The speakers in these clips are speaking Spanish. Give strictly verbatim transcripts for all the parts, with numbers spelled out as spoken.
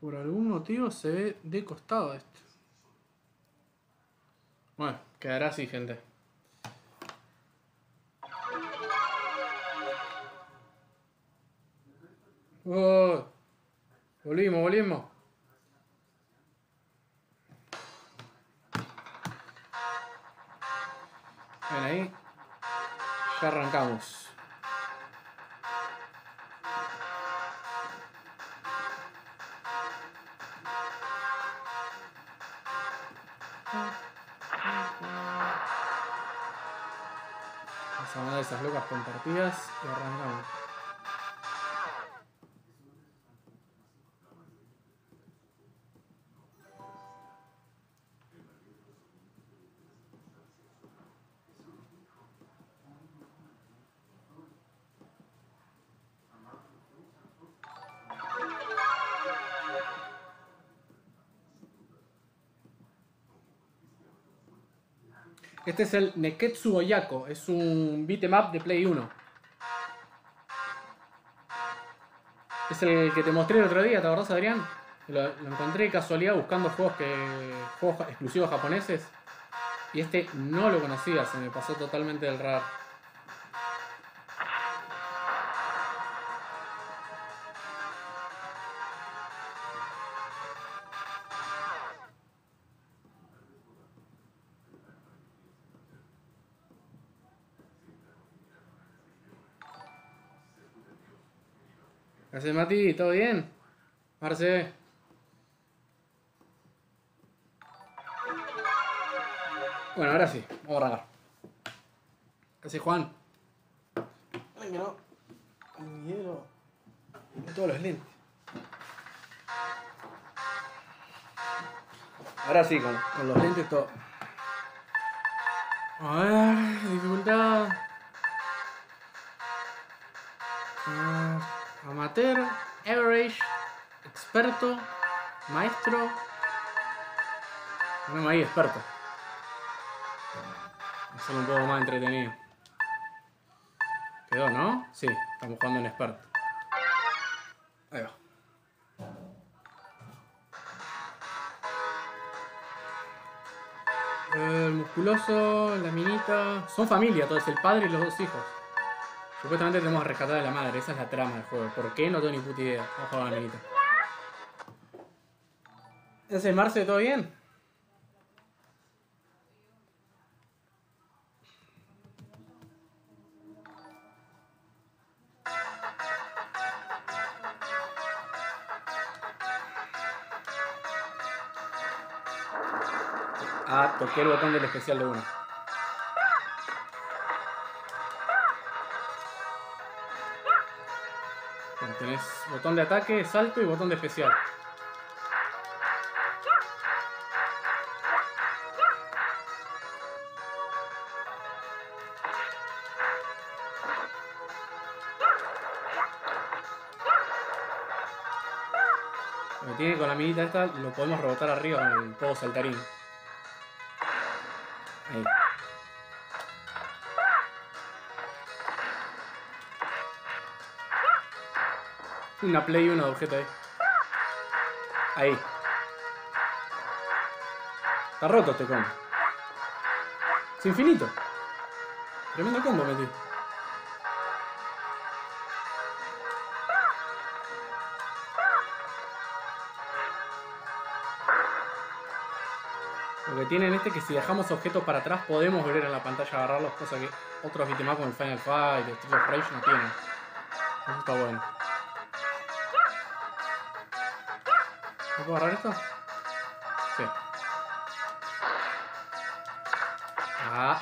Por algún motivo se ve de costado esto. Bueno, quedará así, gente. Oh, volvimos, volvimos. Ven ahí. Ya arrancamos. Vamos a mandar esas locas compartidas y arrancamos. Este es el Neketsu Oyako, es un beat'em up de Play uno. Es el que te mostré el otro día, ¿te acordás, Adrián? Lo, lo encontré de casualidad buscando juegos, que, juegos exclusivos japoneses. Y este no lo conocía, se me pasó totalmente del radar. Gracias, Mati, ¿todo bien? Marce. Bueno, ahora sí, vamos a arrancar. Gracias, Juan. Ay, que no. Me hielo en todos los lentes. Ahora sí, con, con los lentes todo. A ver, dificultad. Uh, amateur, average, experto, maestro. Ponemos ahí experto. Hacerlo un poco más entretenido. Quedó, ¿no? Sí, estamos jugando en experto. Ahí va. El musculoso, la minita. Son familia, todos, el padre y los dos hijos. Supuestamente tenemos que rescatar a la madre, esa es la trama del juego. ¿Por qué? No tengo ni puta idea. Vamos a jugar a la minita. ¿Es el Marce? ¿Todo bien? Ah, toqué el botón del especial de una. Bueno, tenés botón de ataque, salto y botón de especial. Lo que tiene con la minita esta, lo podemos rebotar arriba con el juego saltarín. Ahí. Una Play uno de objeto ahí. Ahí. Está roto este combo. Es infinito. Tremendo combo metí. Lo que tiene en este es que si dejamos objetos para atrás podemos volver a la pantalla a agarrarlos, cosa que otros beat'em up como el Final Fight, el Street of Rage no tienen. Eso está bueno. ¿No puedo agarrar esto? Sí. Ah.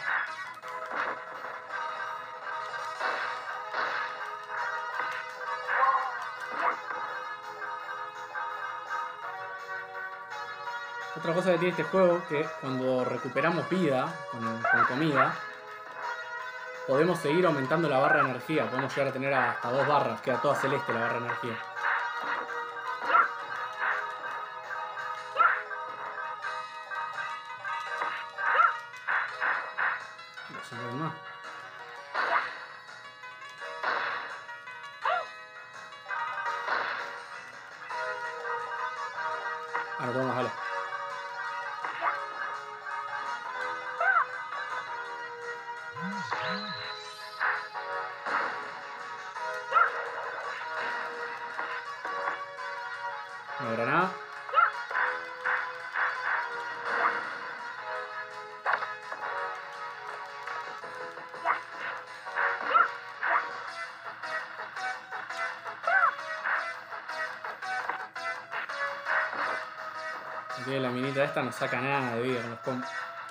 Otra cosa que tiene este juego, que cuando recuperamos vida con, con comida, podemos seguir aumentando la barra de energía. Podemos llegar a tener hasta dos barras, queda toda celeste la barra de energía. No se mueve más. Ah, no podemos, dale. Una granada. Aquí la minita esta no saca nada de vida con los combos.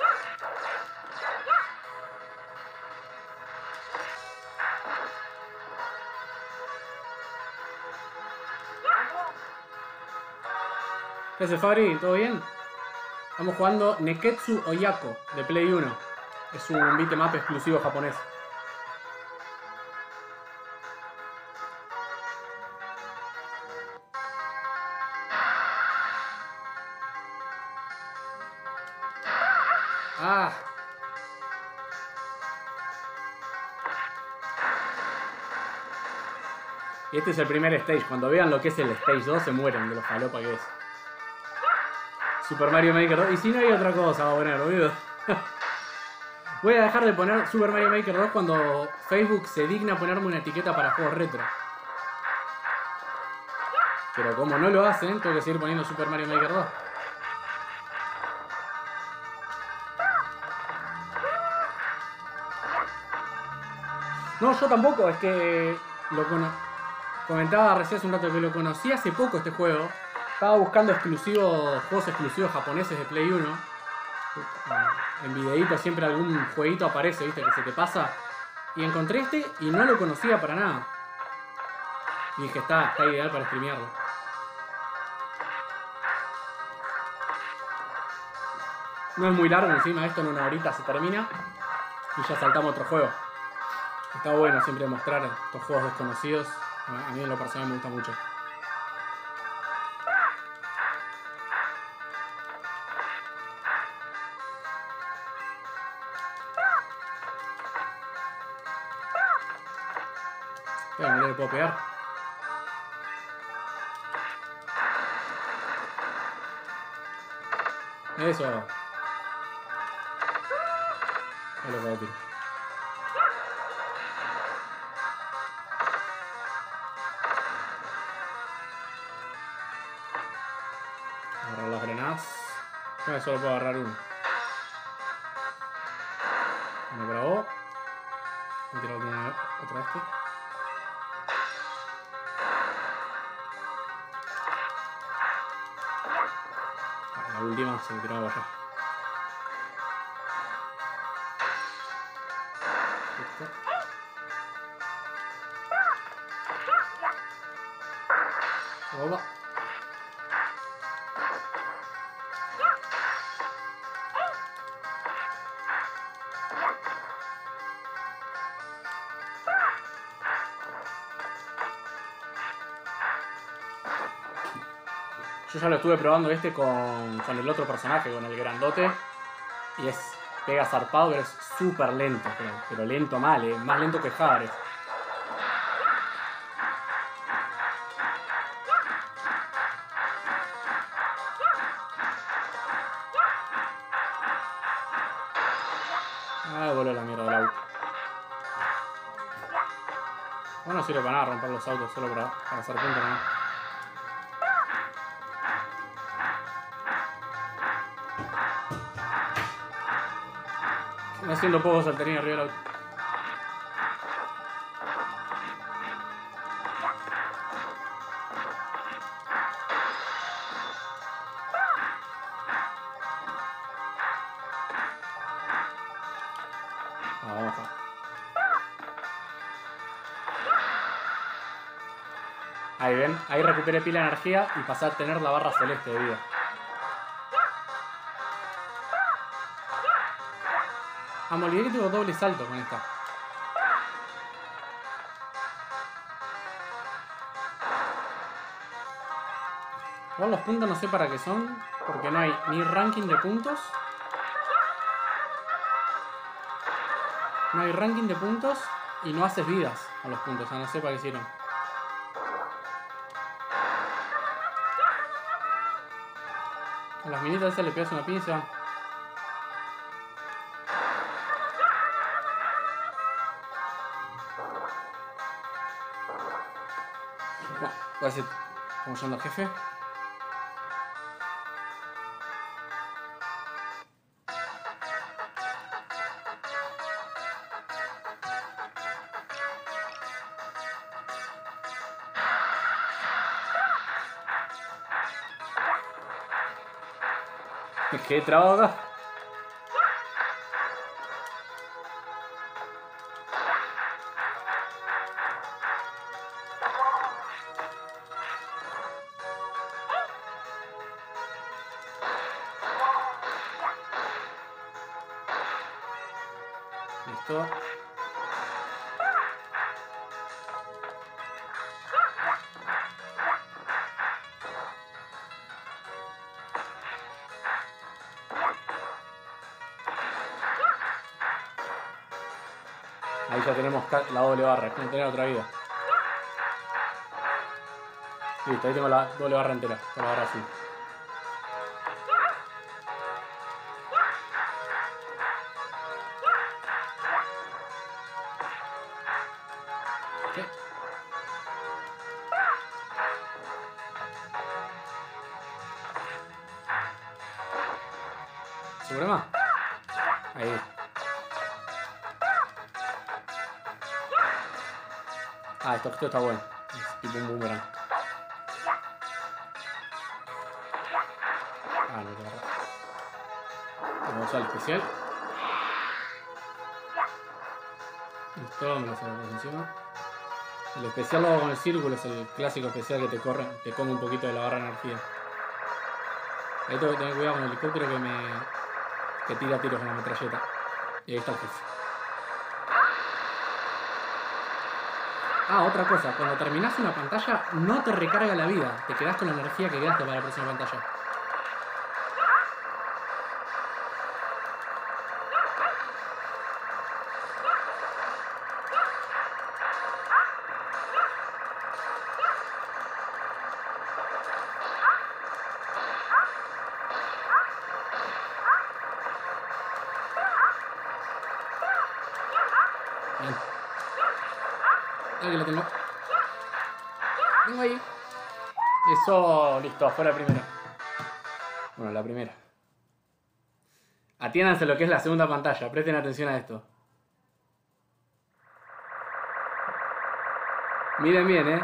¿Qué hace, Fabri? ¿Todo bien? Estamos jugando Neketsu Oyako de Play uno. Es un beat'em up exclusivo japonés. Ah. Y este es el primer stage. Cuando vean lo que es el stage dos se mueren de lo falopa que es. Super Mario Maker dos. Y si no hay otra cosa va a poner, boludo. Voy a dejar de poner Super Mario Maker dos cuando Facebook se digna ponerme una etiqueta para juegos retro. Pero como no lo hacen, tengo que seguir poniendo Super Mario Maker dos. No, yo tampoco, es que lo cono comentaba recién hace un rato que lo conocí hace poco este juego. Estaba buscando exclusivos, juegos exclusivos japoneses de Play uno. En videitos siempre algún jueguito aparece, viste, que se te pasa. Y encontré este y no lo conocía para nada. Y dije, está, está ideal para streamearlo. No es muy largo, encima esto en una horita se termina. Y ya saltamos a otro juego. Está bueno siempre mostrar estos juegos desconocidos. A mí en lo personal me gusta mucho. Espera, no le puedo pegar. Eso. Ahí lo puedo tirar. Agarrar las granadas. No, solo puedo agarrar uno. Uno para vos. Voy a tirar una, otra de este. La última se me tiraba allá. Listo. Opa. Yo ya lo estuve probando este con, con el otro personaje, con el grandote. Y es pega zarpado, pero es súper lento. Pero, pero lento mal, eh, más lento que Hades. Ah, voló la mierda del auto. Bueno, no sirve para nada romper los autos, solo para, para hacer punta, ¿no? Haciendo poco saltarín arriba del auto. Vamos. Ahí ven, ahí recuperé pila de energía y pasé a tener la barra celeste de vida. Ah, me olvidé que tengo doble salto con esta. Igual los puntos no sé para qué son, porque no hay ni ranking de puntos. No hay ranking de puntos y no haces vidas a los puntos, o sea, no sé para qué hicieron. las minitas esas le pegas una piña y se van. Bueno, voy a decir, estamos yendo al jefe. Me quedé trabado acá. Listo. Ahí ya tenemos la doble barra, es como tener otra vida. Listo, ahí tengo la doble barra entera, con la barra azul. ¿Qué? ¿Suprema? Ahí. Ah, esto, esto está bueno. Es tipo un boomerang. Ah, no, te agarra. Vamos a usar el especial. Listo, me lo saco por encima. El especial lo hago con el círculo, es el clásico especial que te corre, te come un poquito de la barra de energía. Ahí tengo que tener cuidado con el helicóptero que me. que tira tiros con la metralleta. Y ahí está el jefe. Ah, otra cosa, cuando terminás una pantalla no te recarga la vida, te quedás con la energía que quedaste para la próxima pantalla. Bien. Aquí lo tengo. Tengo ahí. Eso, listo, fue la primera. Bueno, la primera. Atiéndanse lo que es la segunda pantalla, presten atención a esto. Miren bien, eh.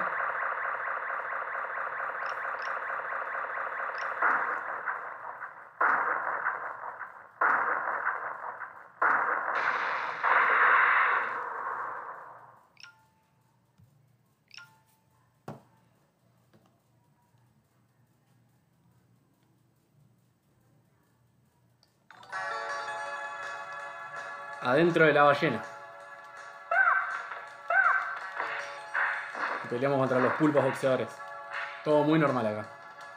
Adentro de la ballena. Y peleamos contra los pulpos boxeadores. Todo muy normal acá.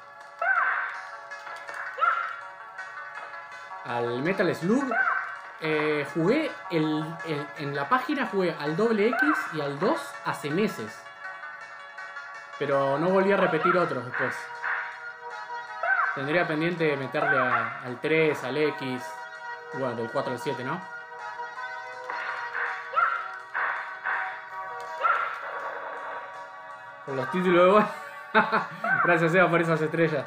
Al Metal Slug eh, jugué el, el, en la página jugué al doble X y al dos hace meses. Pero no volví a repetir otros después. Tendría pendiente meterle a, al tres, al X. Bueno, del cuatro al siete, ¿no? Por los títulos de Wonder. Gracias, Eva, por esas estrellas.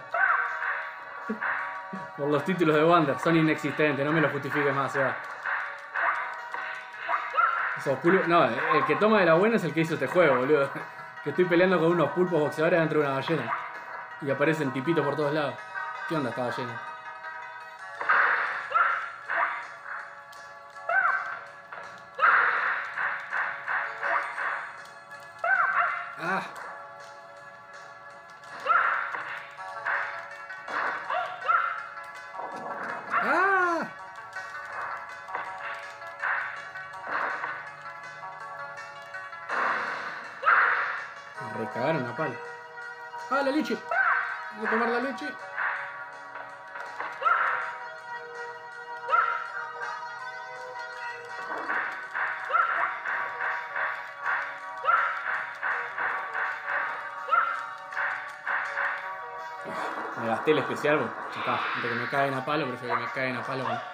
Por los títulos de Wonder. Son inexistentes, no me los justifiques más, Eva. Esos pulpos. No, el que toma de la buena es el que hizo este juego, boludo. Que estoy peleando con unos pulpos boxeadores dentro de una ballena. Y aparecen tipitos por todos lados. ¿Qué onda esta ballena? Ah. Ah. Me recagaron la pala. Ah, la leche. Voy a tomar la leche. Me gasté el especial, pues ya está. Antes que me caigan a palo, prefiero que me caigan a palo. Con...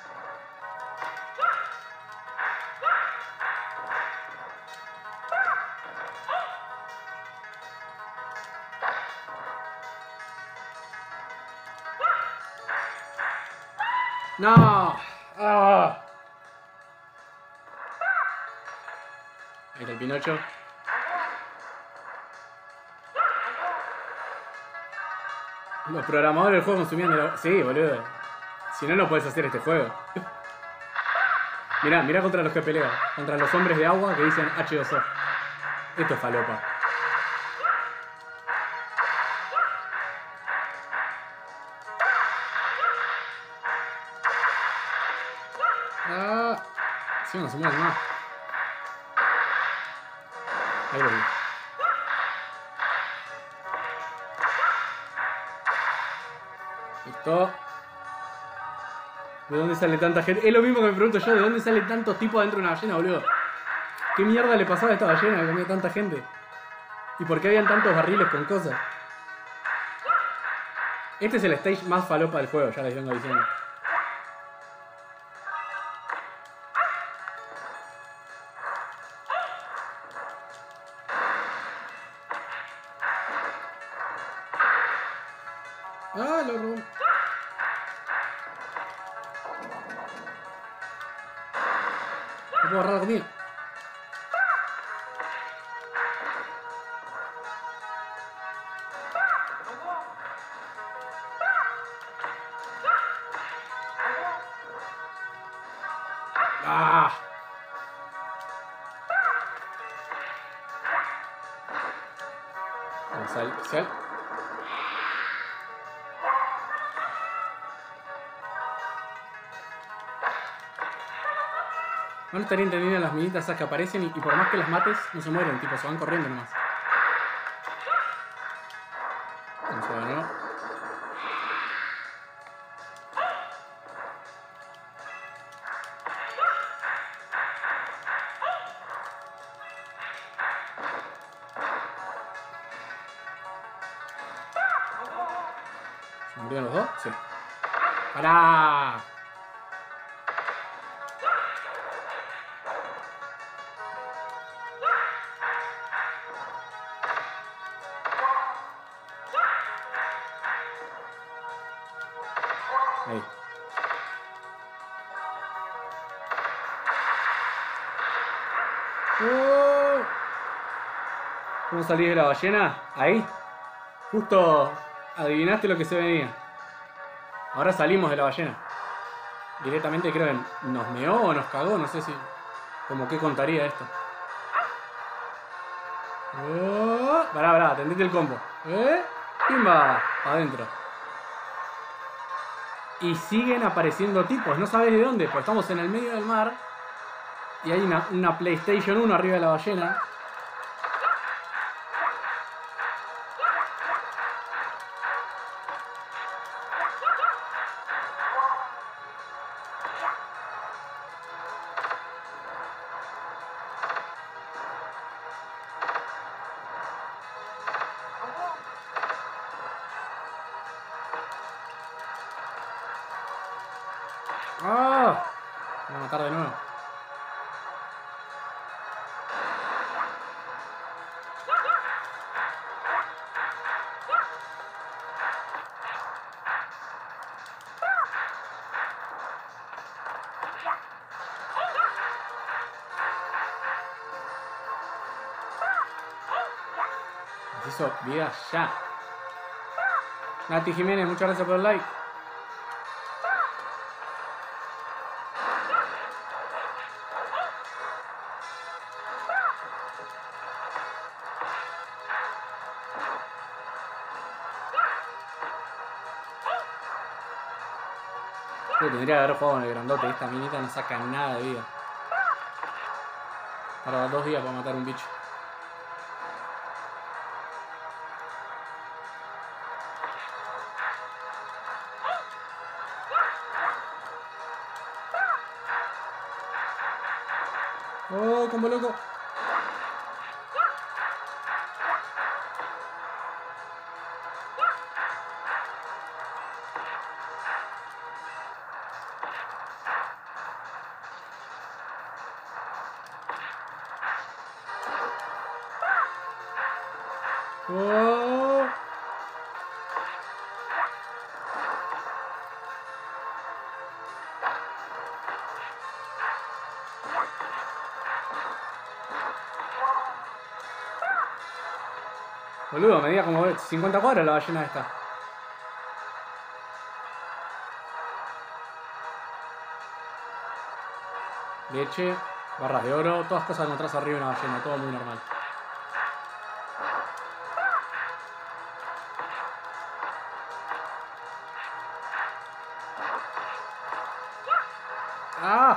¡No! ¡Ah! Ahí está el Pinocho. Los programadores del juego consumían de la... Sí, boludo. Si no, no puedes hacer este juego. Mirá, mirá contra los que pelean. Contra los hombres de agua que dicen H dos O. Esto es falopa. Ah. Sí, no se mueve más. Ahí lo vi. Listo. ¿De dónde sale tanta gente? Es lo mismo que me pregunto yo, ¿de dónde salen tantos tipos dentro de una ballena, boludo? ¿Qué mierda le pasaba a esta ballena que comía tanta gente? ¿Y por qué habían tantos barriles con cosas? Este es el stage más falopa del juego, ya les vengo diciendo. Ah, lo robó. No puedo agarrar la comida. Ah. Vamos al especial. No estaría entendiendo las minitas esas que aparecen y, y por más que las mates, no se mueren, tipo, se van corriendo nomás. Vamos a ver, ¿no? ¿Se murieron los dos? Sí. ¡Pará! Ahí. Oh. ¿Cómo salí de la ballena? Ahí. Justo adivinaste lo que se venía. Ahora salimos de la ballena. Directamente creo que nos meó o nos cagó, no sé si... Como qué contaría esto. Oh. Pará, pará, atendete el combo. ¿Eh? ¡Pimba! Adentro. Y siguen apareciendo tipos, no sabes de dónde, pues estamos en el medio del mar y hay una, una PlayStation uno arriba de la ballena. ¡Ah! Me voy a matar de nuevo. Hizo vida ya. Nati Jiménez, muchas gracias por el like. Yo tendría que haber jugado con el grandote. Esta minita no saca nada de vida. Para dos días para matar un bicho. Oh, combo loco. Oh. Boludo, medía como cincuenta cuadras la ballena esta. Leche, barras de oro, todas cosas que encontrás arriba de una ballena, todo muy normal. ¡Ah!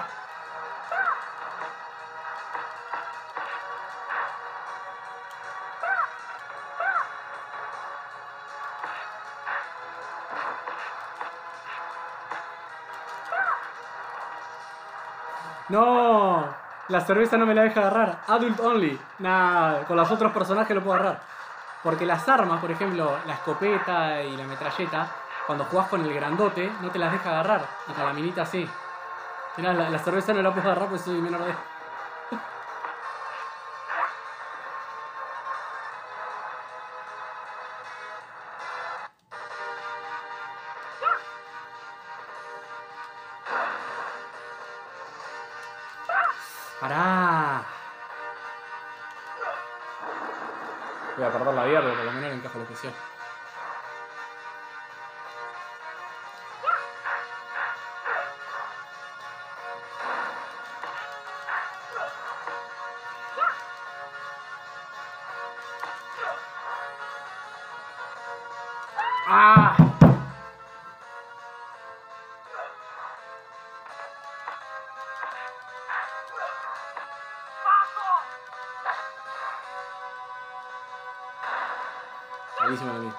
¡No! La cerveza no me la deja agarrar. Adult only. Nah, con los otros personajes lo puedo agarrar. Porque las armas, por ejemplo, la escopeta y la metralleta, cuando jugás con el grandote, no te las deja agarrar. Y con la minita sí. Mirá, la, la cerveza no la puedo agarrar porque soy menor de edad. ¡Pará! Voy a perder la vida, pero por lo menos le encajo la especial. ¡Ah! Buenísimo de mí.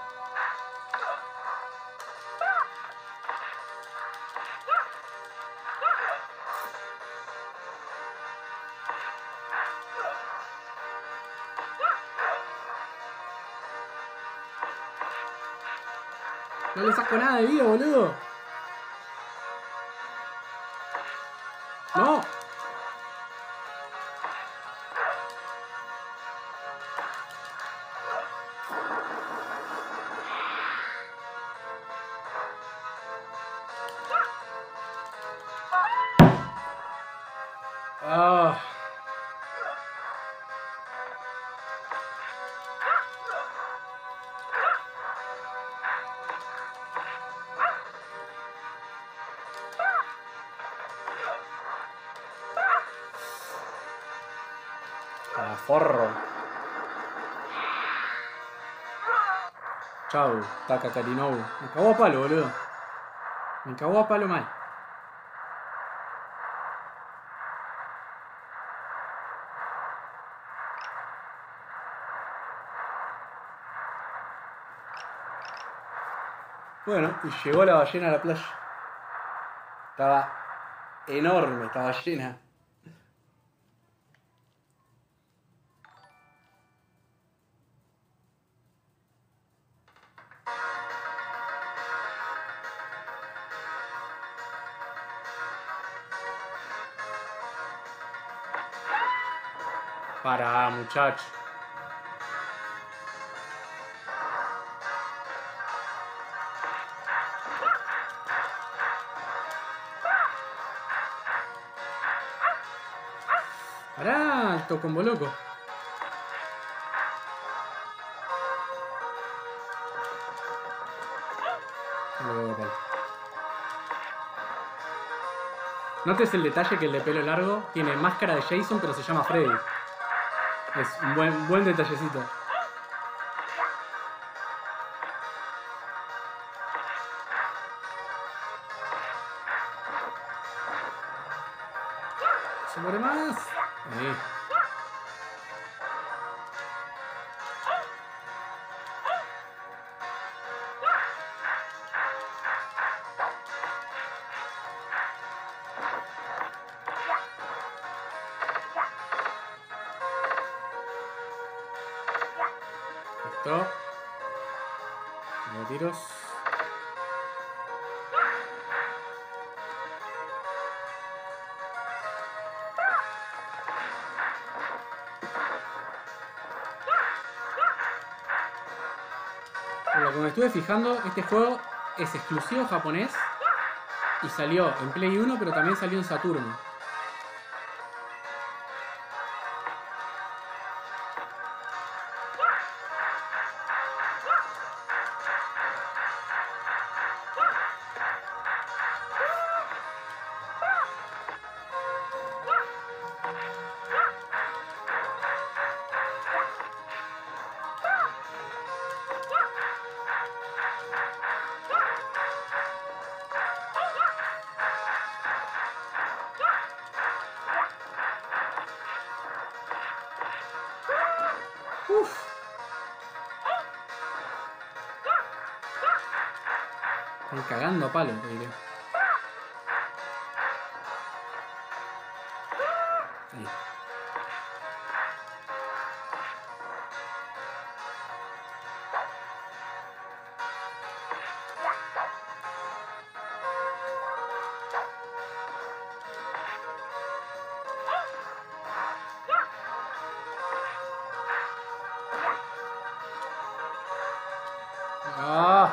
No le saco nada de vida, boludo. No. Ah. Ah, forro. Chau, Taka Karinou. Me cagó a palo, boludo. Me cagó a palo mal. Bueno, y llegó la ballena a la playa. Estaba enorme esta ballena. Para, muchacho. Pará, esto combo loco. Notes el detalle que el de pelo largo tiene máscara de Jason, pero se llama Freddy. Es un buen, buen detallecito. ¿Se muere más? Ahí. Listo. Tiene tiros. Porque me estuve fijando, este juego es exclusivo japonés y salió en Play uno, pero también salió en Saturno. Uf. Están cagando a palo, te diré. Ahí. Ah.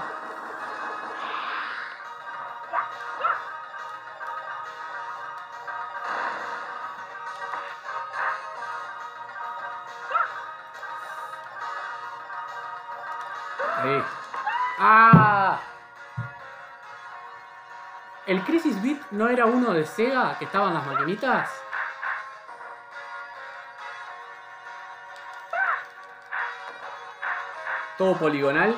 Ahí. ¡Ah! ¿El Crisis Beat no era uno de Sega que estaba en las maquinitas? Todo poligonal.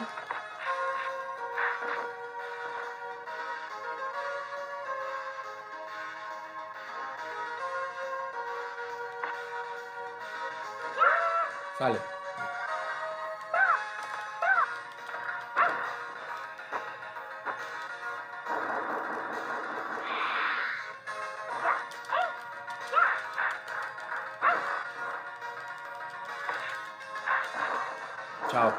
Sale. Chao.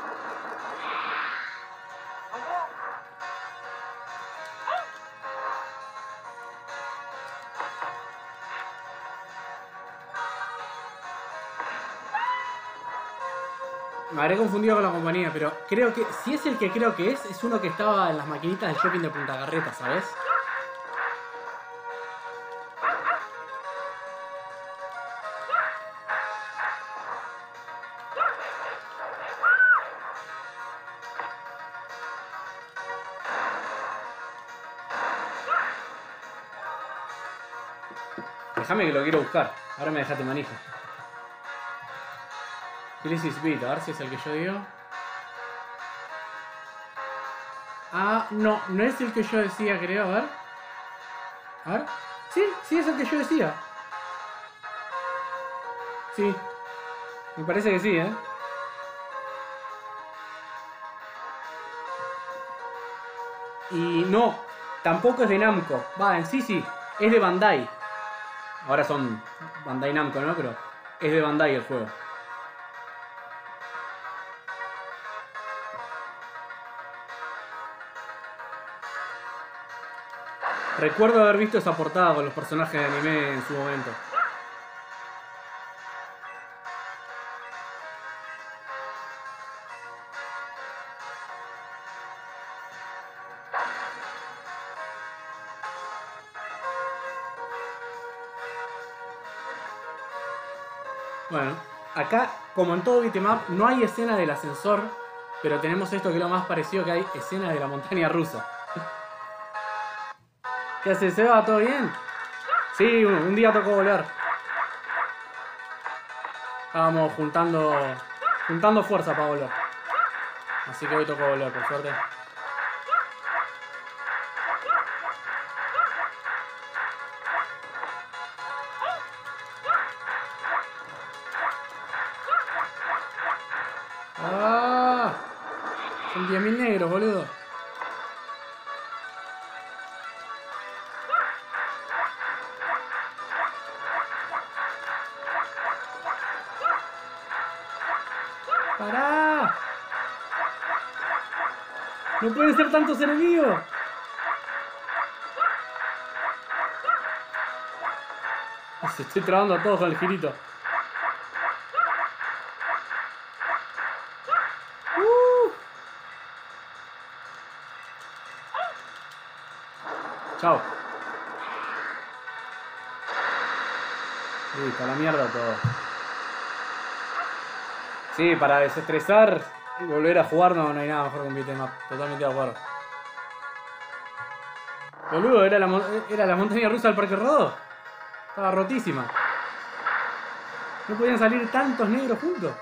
Me habré confundido con la compañía, pero creo que, si es el que creo que es, es uno que estaba en las maquinitas del shopping de Punta Carreta, ¿sabes? Déjame que lo quiero buscar. Ahora me dejaste manija. Crisis Beat, a ver si es el que yo digo. Ah, no, no es el que yo decía, creo, a ver. A ver. Sí, sí es el que yo decía. Sí. Me parece que sí, ¿eh? Y no, tampoco es de Namco. Va, en sí sí, es de Bandai. Ahora son Bandai Namco, ¿no? Pero es de Bandai el juego. Recuerdo haber visto esa portada con los personajes de anime en su momento. Bueno, acá, como en todo beat'em up, no hay escena del ascensor, pero tenemos esto que es lo más parecido, que hay escena de la montaña rusa. ¿Qué hace, Seba? ¿Todo bien? Sí, un, un día tocó volver. Estábamos juntando, juntando fuerza para volver. Así que hoy tocó volver, por suerte. ¡Ah! Son diez mil negros, boludo. ¡Pará! ¡No pueden ser tantos enemigos! Se estoy trabando a todos con el girito. Uh. Chao. Sí, para la mierda todo. Sí, para desestresar y volver a jugar no, no hay nada mejor que un beat'em up. Totalmente de acuerdo. Boludo, era la, era la montaña rusa del Parque Rodó. Estaba rotísima. No podían salir tantos negros juntos.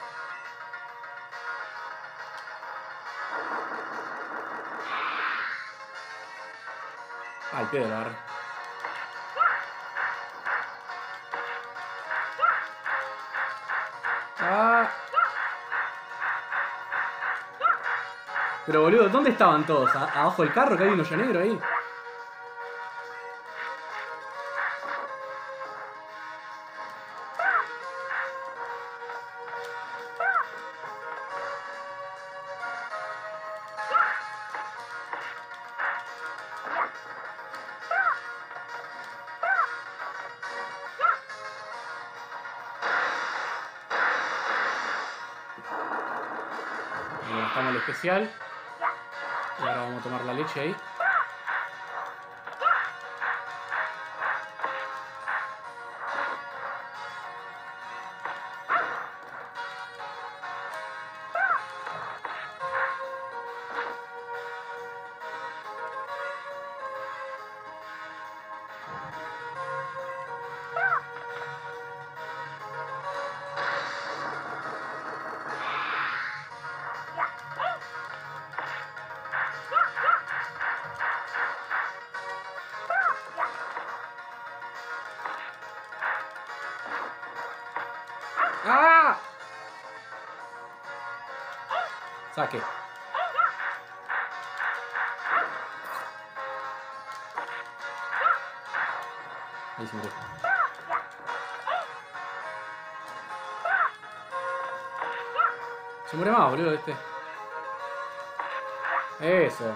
Al pie de la barra. Ah. Pero boludo, ¿dónde estaban todos? ¿A ¿Abajo del carro? Que hay un hoyo negro ahí. Gastamos el especial. Y ahora vamos a tomar la leche ahí. ¡Ah! Saque. Ahí se murió. Se muere más, boludo, este. Eso.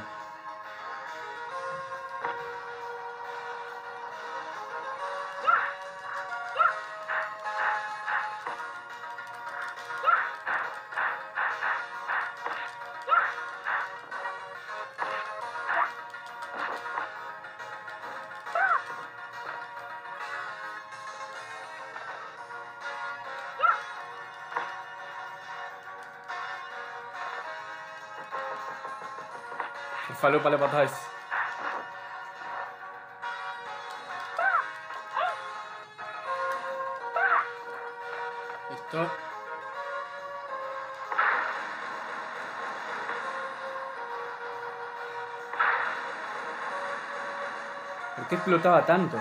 Falopa la patada ese. Listo. ¿Por qué explotaba tanto?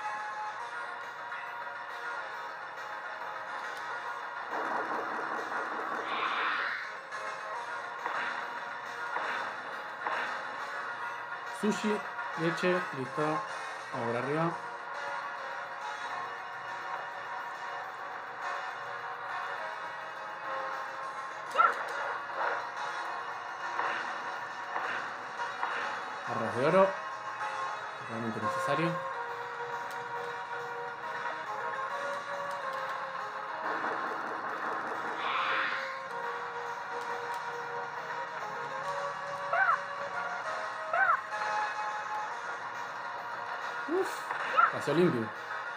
Sushi, leche, listo. Ahora arriba. Arroz de oro. Realmente necesario. Pasó limpio.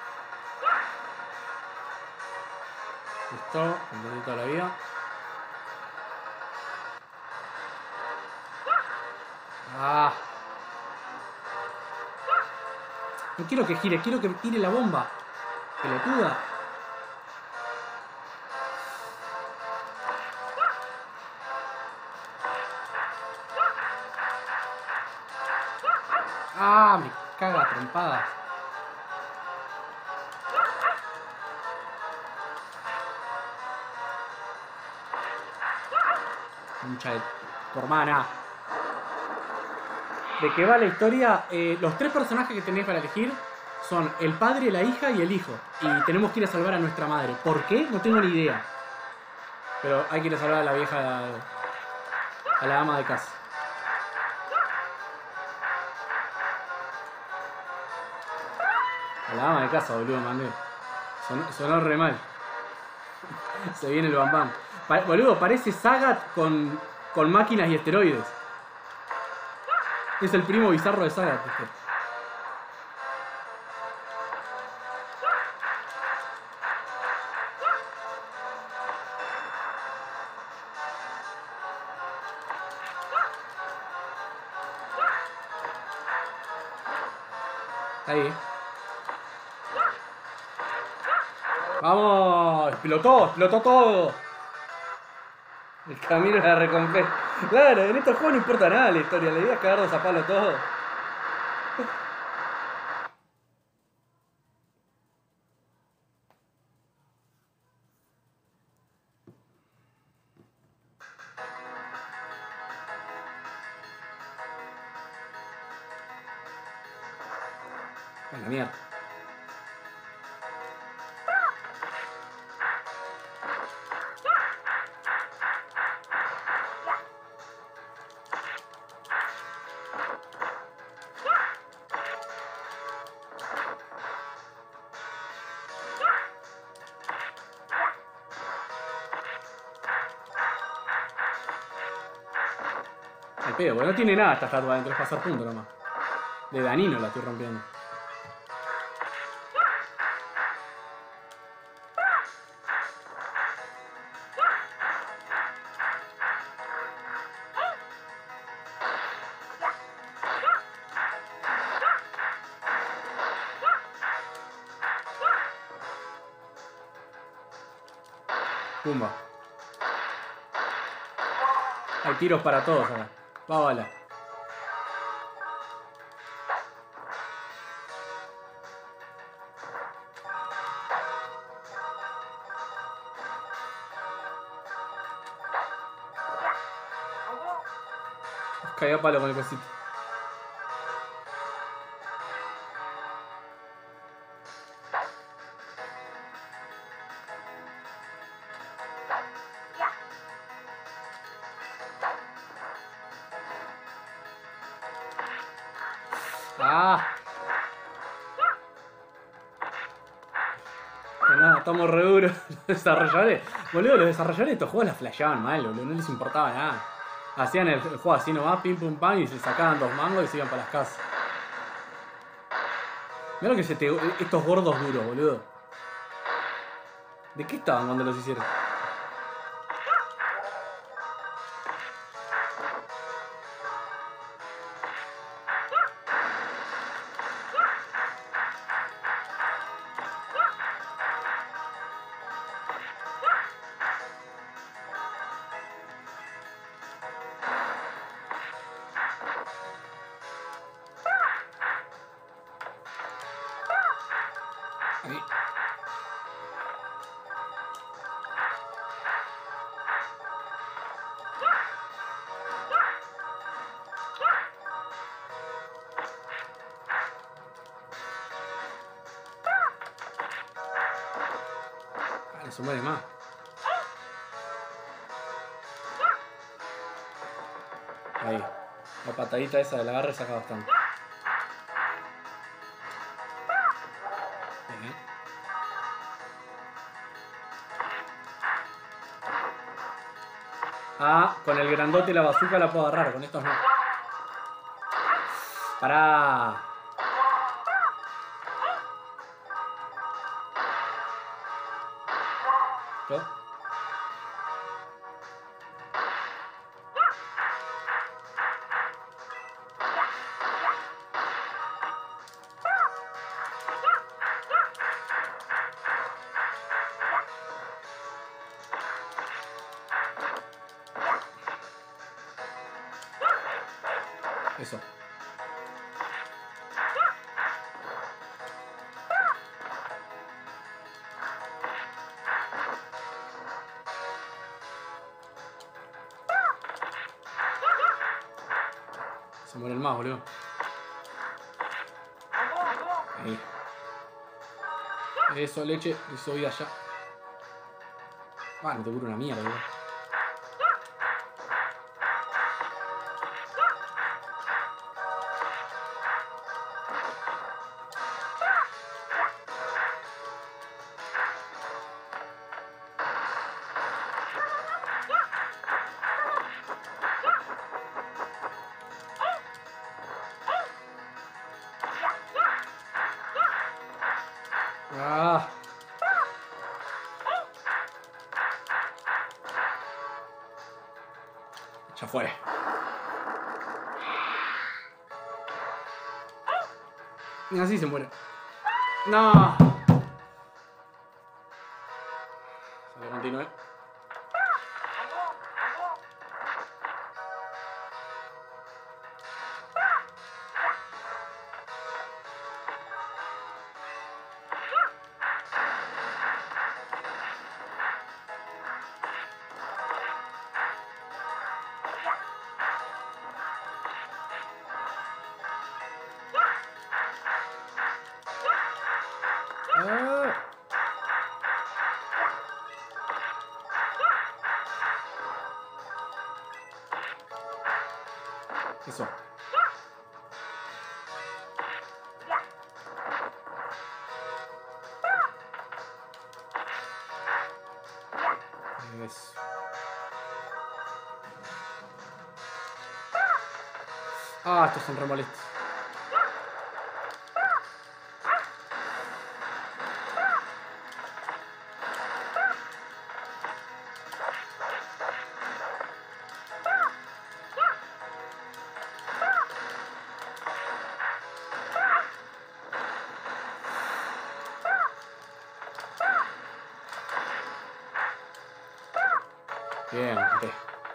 Listo, completé toda la vida. Ah. No quiero que gire, quiero que tire la bomba. Pelotuda. Ah, me caga a trompadas. Concha de tu hermana. ¿De qué va la historia? Eh, los tres personajes que tenéis para elegir son el padre, la hija y el hijo. Y tenemos que ir a salvar a nuestra madre. ¿Por qué? No tengo ni idea. Pero hay que ir a salvar a la vieja, a la ama de casa. A la ama de casa, boludo, mandé. Sonó, sonó re mal. Se viene el bam bam. Pa boludo, parece Sagat con, con máquinas y esteroides. Es el primo bizarro de Sagat. Este. Ahí. ¡Vamos! ¡Explotó! ¡Explotó todo! El camino a la recompensa. Claro, en estos juegos no importa nada la historia. La idea es cagarnos a palo todo. A la mierda. Al pedo, porque no tiene nada esta estatua adentro, es pasar punto nomás. De Danino la estoy rompiendo. Pumba. Hay tiros para todos ahora. Va bala. Cayó a palo con el cosito. Ah. Pero nada, estamos re duros. Los desarrolladores. Boludo, los desarrolladores de estos juegos la flasheaban mal, boludo. No les importaba nada. Hacían el, el juego así nomás, pim pum pam, y se sacaban dos mangos y se iban para las casas. Mirá lo que se te... Estos gordos duros, boludo. ¿De qué estaban cuando los hicieron? Ahí. Ah, no se muere más. Ahí. La patadita esa de la garra saca bastante. Bien. Ah, con el grandote y la bazooka la puedo agarrar, con estos no. Pará. ¿Qué? Eso. Se muere el más, boludo. Ahí. Eso, leche. Eso, vida ya. Ah, no te curo una mierda, boludo. Ah. Ya fue. Así se muere. No. Se lo continúe. Ah. Eso. Eso. Ah, estos son re molestos. Bien, ok.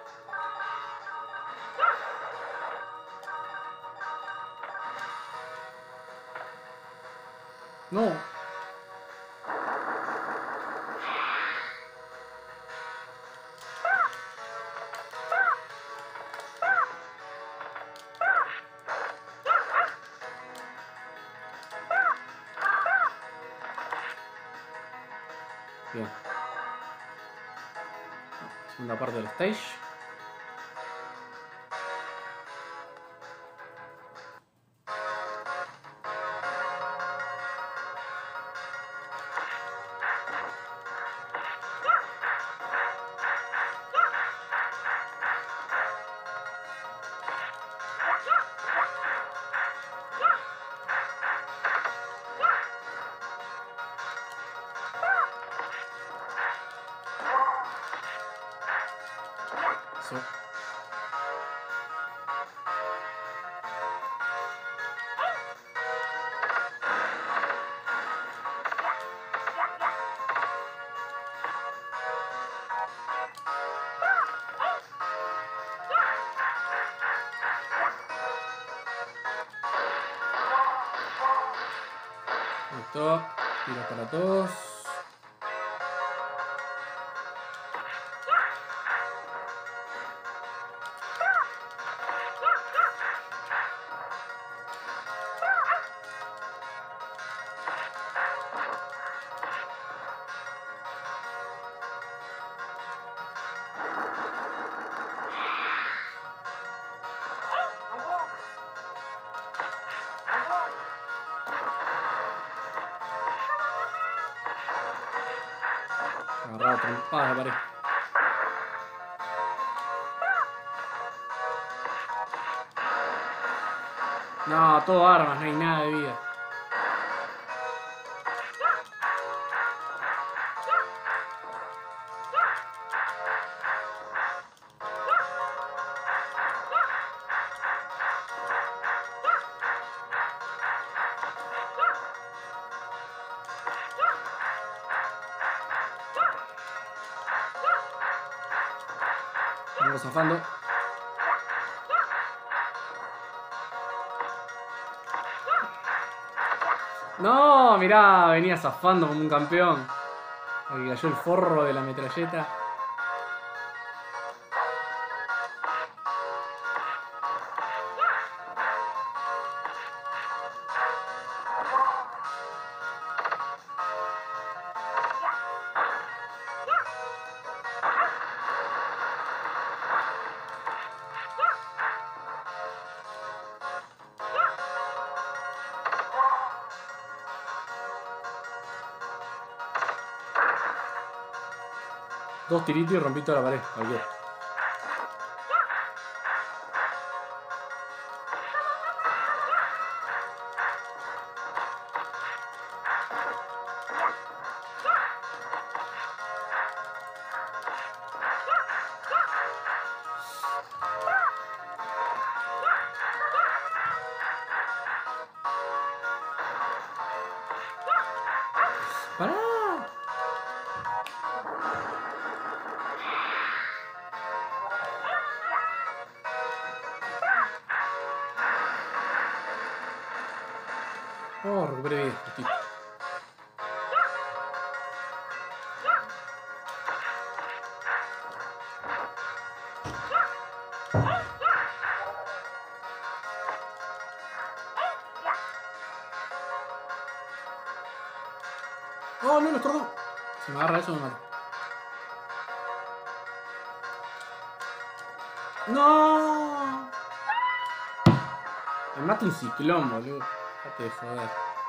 No. Bien. Segunda parte del stage. Eso. Listo. Tiro para todos. Agarrado trompadas la pared. No, todo armas, no hay nada de vida. Vamos zafando. No, mirá, venía zafando como un campeón. Aquí cayó el forro de la metralleta. Dos tiritos y rompí toda la pared. Cualquiera. ¡Pará! Oh, recuperé vida, justito. Oh, no, los cordón. Si me agarra eso me mata. ¡No! Me mata un ciclón, boludo. Déjate de joder.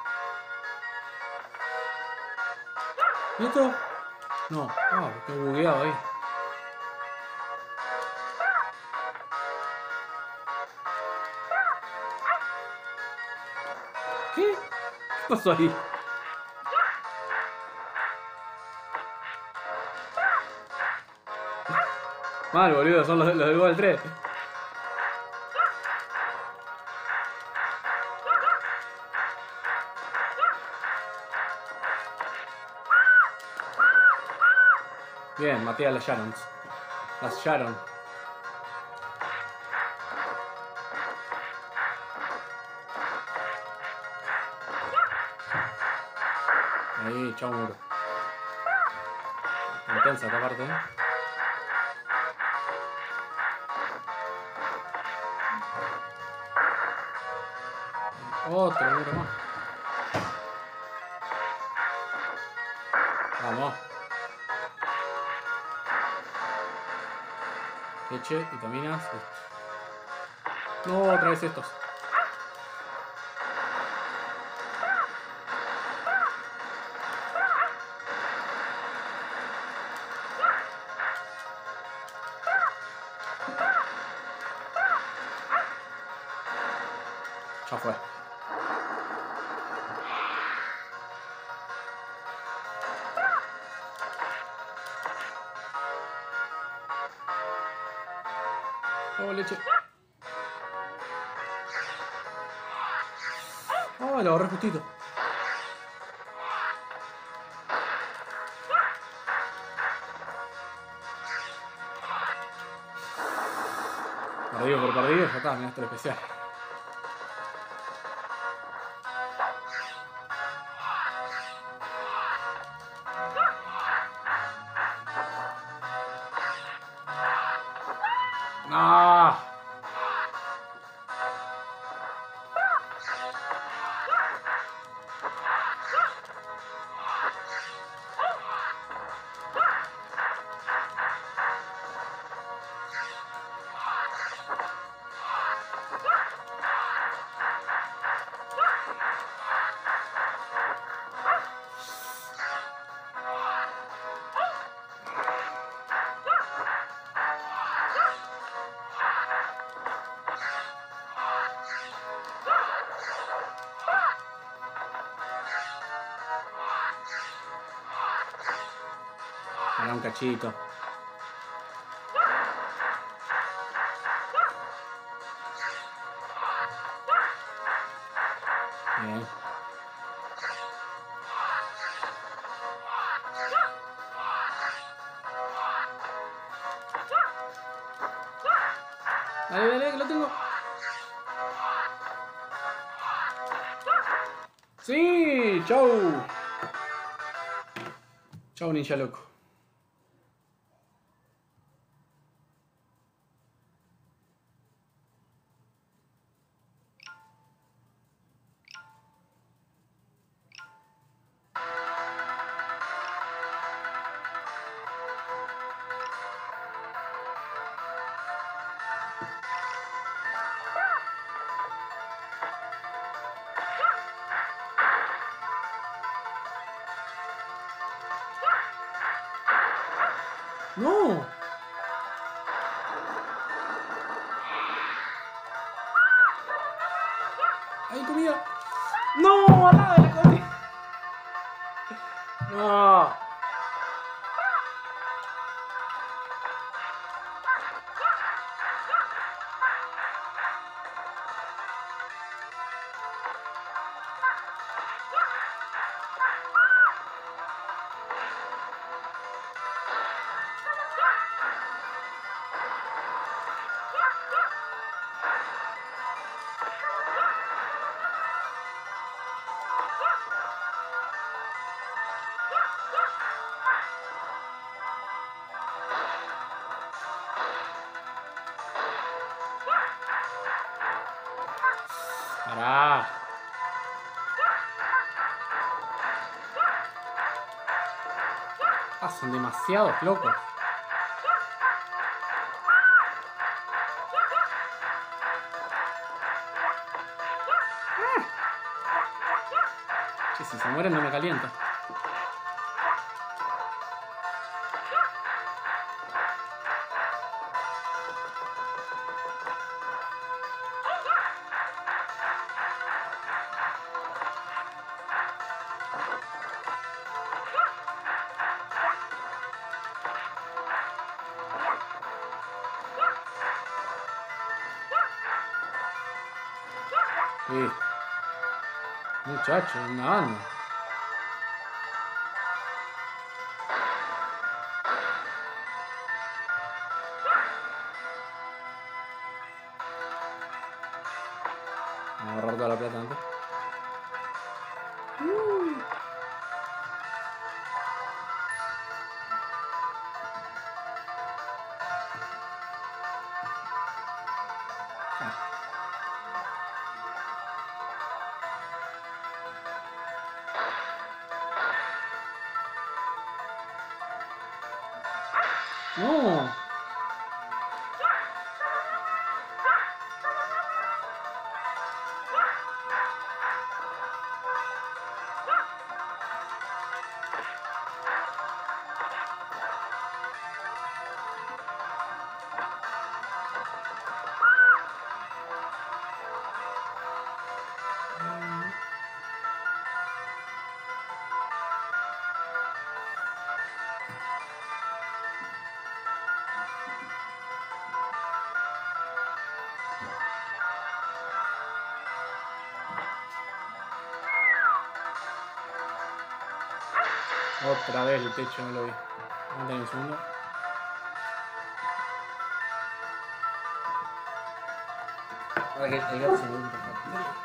¿Y otro? No. Ah, qué bugueado ahí. ¿Qué? ¿Qué pasó ahí? Mal, boludo, son los, los del Gol tres. Bien, maté a las Sharons. Las Sharon. Ahí, chao muro. Intensa esta parte, ¿eh? Otro muro más. Vamos. Leche, vitaminas. No, otra vez estos. Ya fue. Oh, leche. Oh, lo agarré justito. Perdido por perdido, ya está, mirá esto especial. ¡No! Para un cachito. Bien. Dale, dale, que lo tengo. Sí, chau. Chau, ninja loco. No. Hay comida. No, al lado de la comida. No. Pará. Ah, son demasiados locos. Che, si se mueren no me calienta. Sí. Muchacho, una banda. Vamos a agarrar toda la plata antes. Uh. Ah. No. Otra vez el techo, no lo vi. Aguanten un segundo. Ahora que el gato se me vuelve a tocar.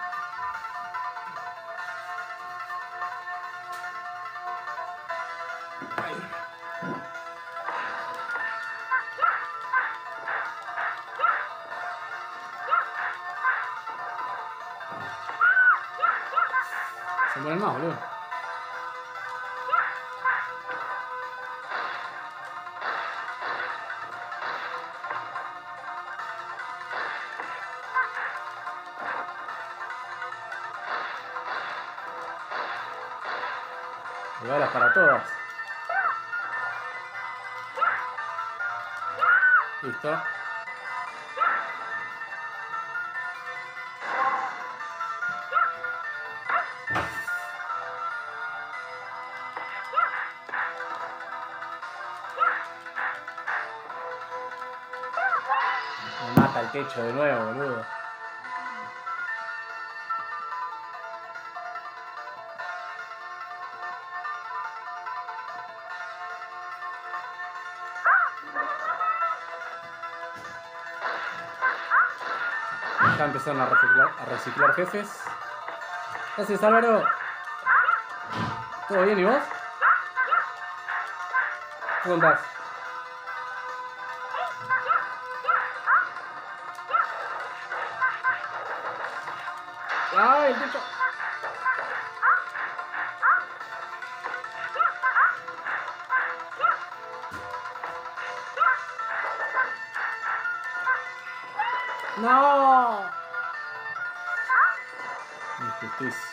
Se mueren más, boludo. Y balas para todas. Listo. Me mata el techo de nuevo, boludo. Ya empezaron a reciclar, a reciclar jefes. Gracias, Álvaro. ¿Todo bien y vos? ¿Cómo andás? ¡Ay, el techo! ¡No! Injusticia.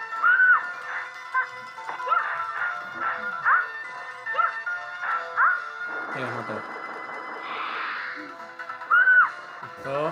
¿Qué los mató? Listo.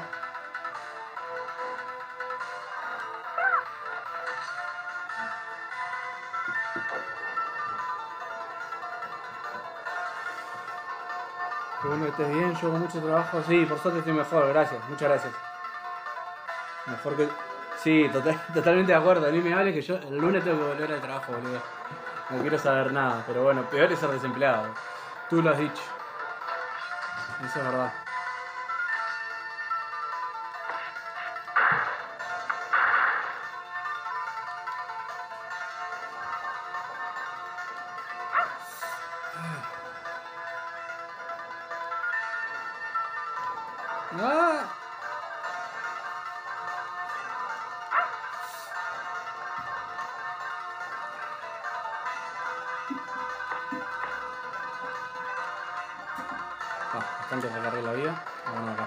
Qué bueno que estés bien, yo con mucho trabajo. Sí, por suerte estoy mejor, gracias, muchas gracias. Mejor que... Sí, total, totalmente de acuerdo. Ni me hables que yo el lunes tengo que volver al trabajo, boludo. No quiero saber nada, pero bueno, peor es ser desempleado. Tú lo has dicho. Eso es verdad. ¡Ah! bastante recargar la vida. Bueno, acá.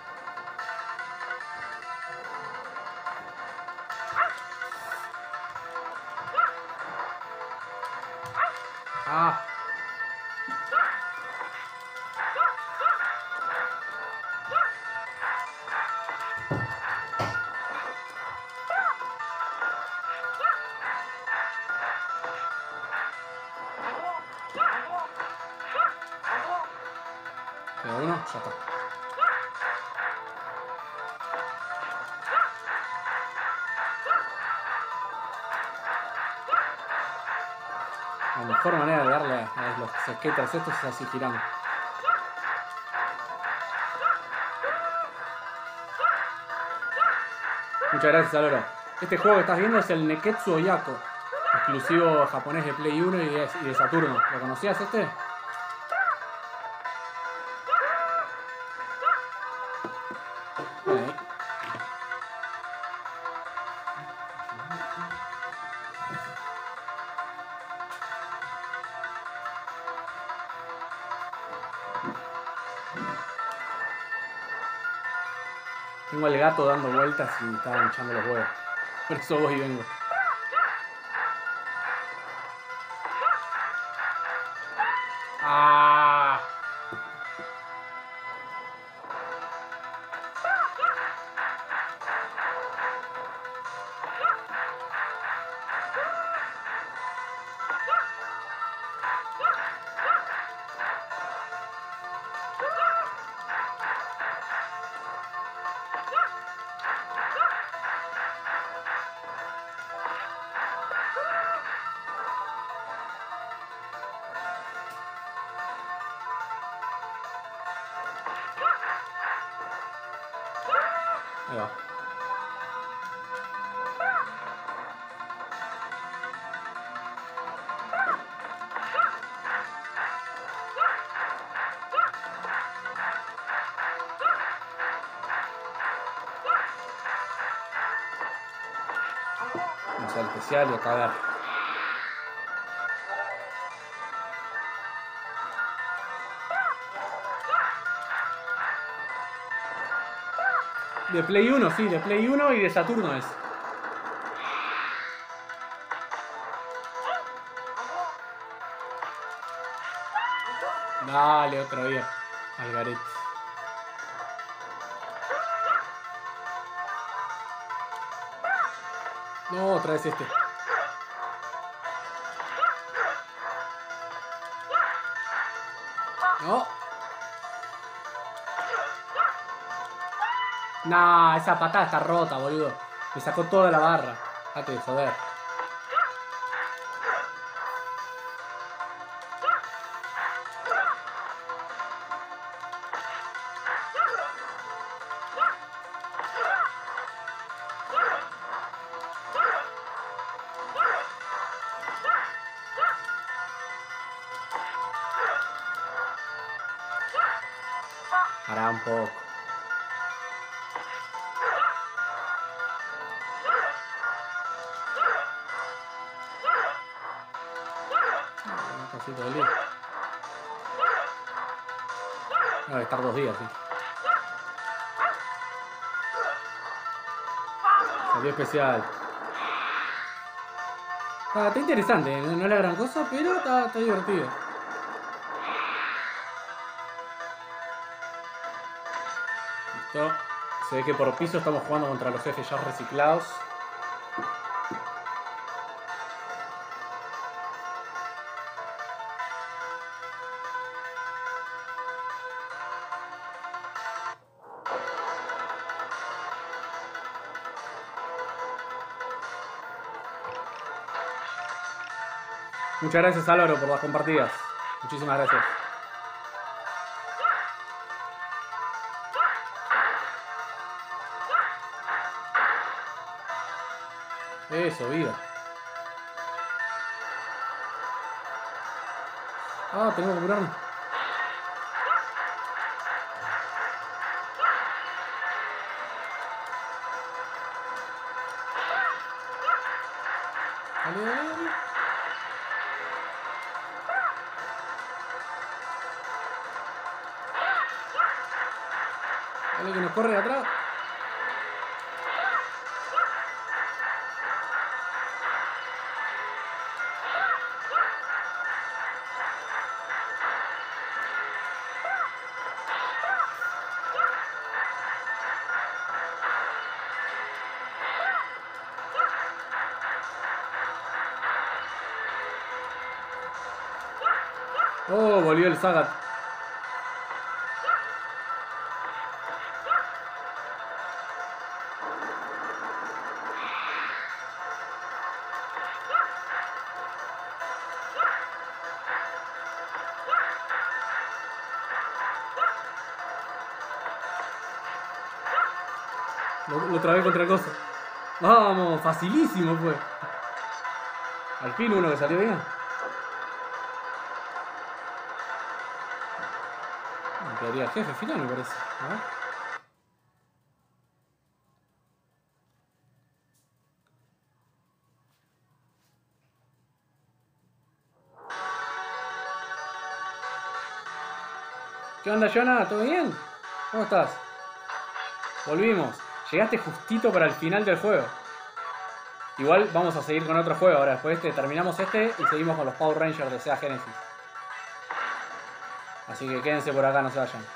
Ah. Queda uno, ya está. La mejor manera de darle a los skaters estos es así girando. Muchas gracias, Álvaro. Este juego que estás viendo es el Neketsu Oyako, exclusivo japonés de Play uno y de, y de Saturno. ¿Lo conocías este? Ahí. Tengo al gato dando vueltas y estaba echando los huevos. Por eso voy y vengo. ¡Ah! Ahí va. Vamos al especial y a cagar. De Play uno, sí, de Play uno y de Saturno es. Dale, otro día. Algaret. No, otra vez este. No. Nah, esa patada está rota, boludo. Me sacó toda la barra. Date de joder. Hará un poco. Un pasito de lío. Debe estar dos días, sí. Salió especial. Ah, está interesante, no, no es la gran cosa, pero está, está divertido. Listo. Se ve que por piso estamos jugando contra los jefes ya reciclados. Muchas gracias, Álvaro, por las compartidas. Muchísimas gracias. Eso, vida. Ah, tengo que curarme. Dale, dale, dale. Dale que nos corre de atrás. Oh, volvió el Sagat. Lo, lo trabé contra el coso. Vamos, facilísimo fue. Al fin uno que salió bien. Quedaría el jefe final, me parece. A ver. ¿Qué onda, Jonah? ¿Todo bien? ¿Cómo estás? Volvimos. Llegaste justito para el final del juego. Igual vamos a seguir con otro juego ahora. Después de este terminamos este y seguimos con los Power Rangers de Sega Genesis. Así que quédense por acá, no se vayan.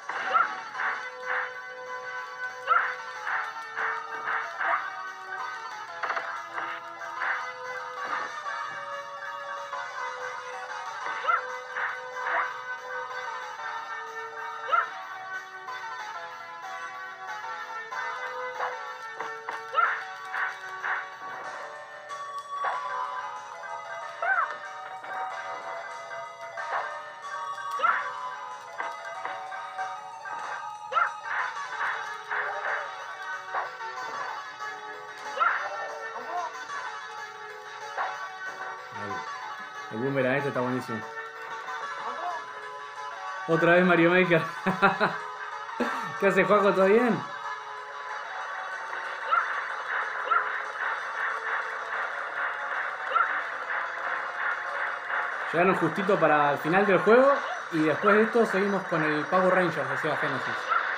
El boomerang este está buenísimo. Otra vez Mario Maker. ¿Qué hace, Juaco? ¿Todo bien? Llegaron justito para el final del juego y después de esto seguimos con el Power Rangers de Sega Genesis.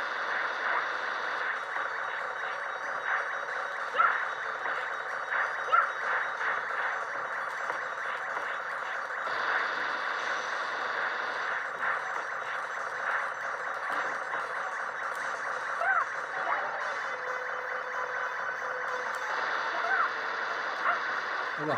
Ahí va.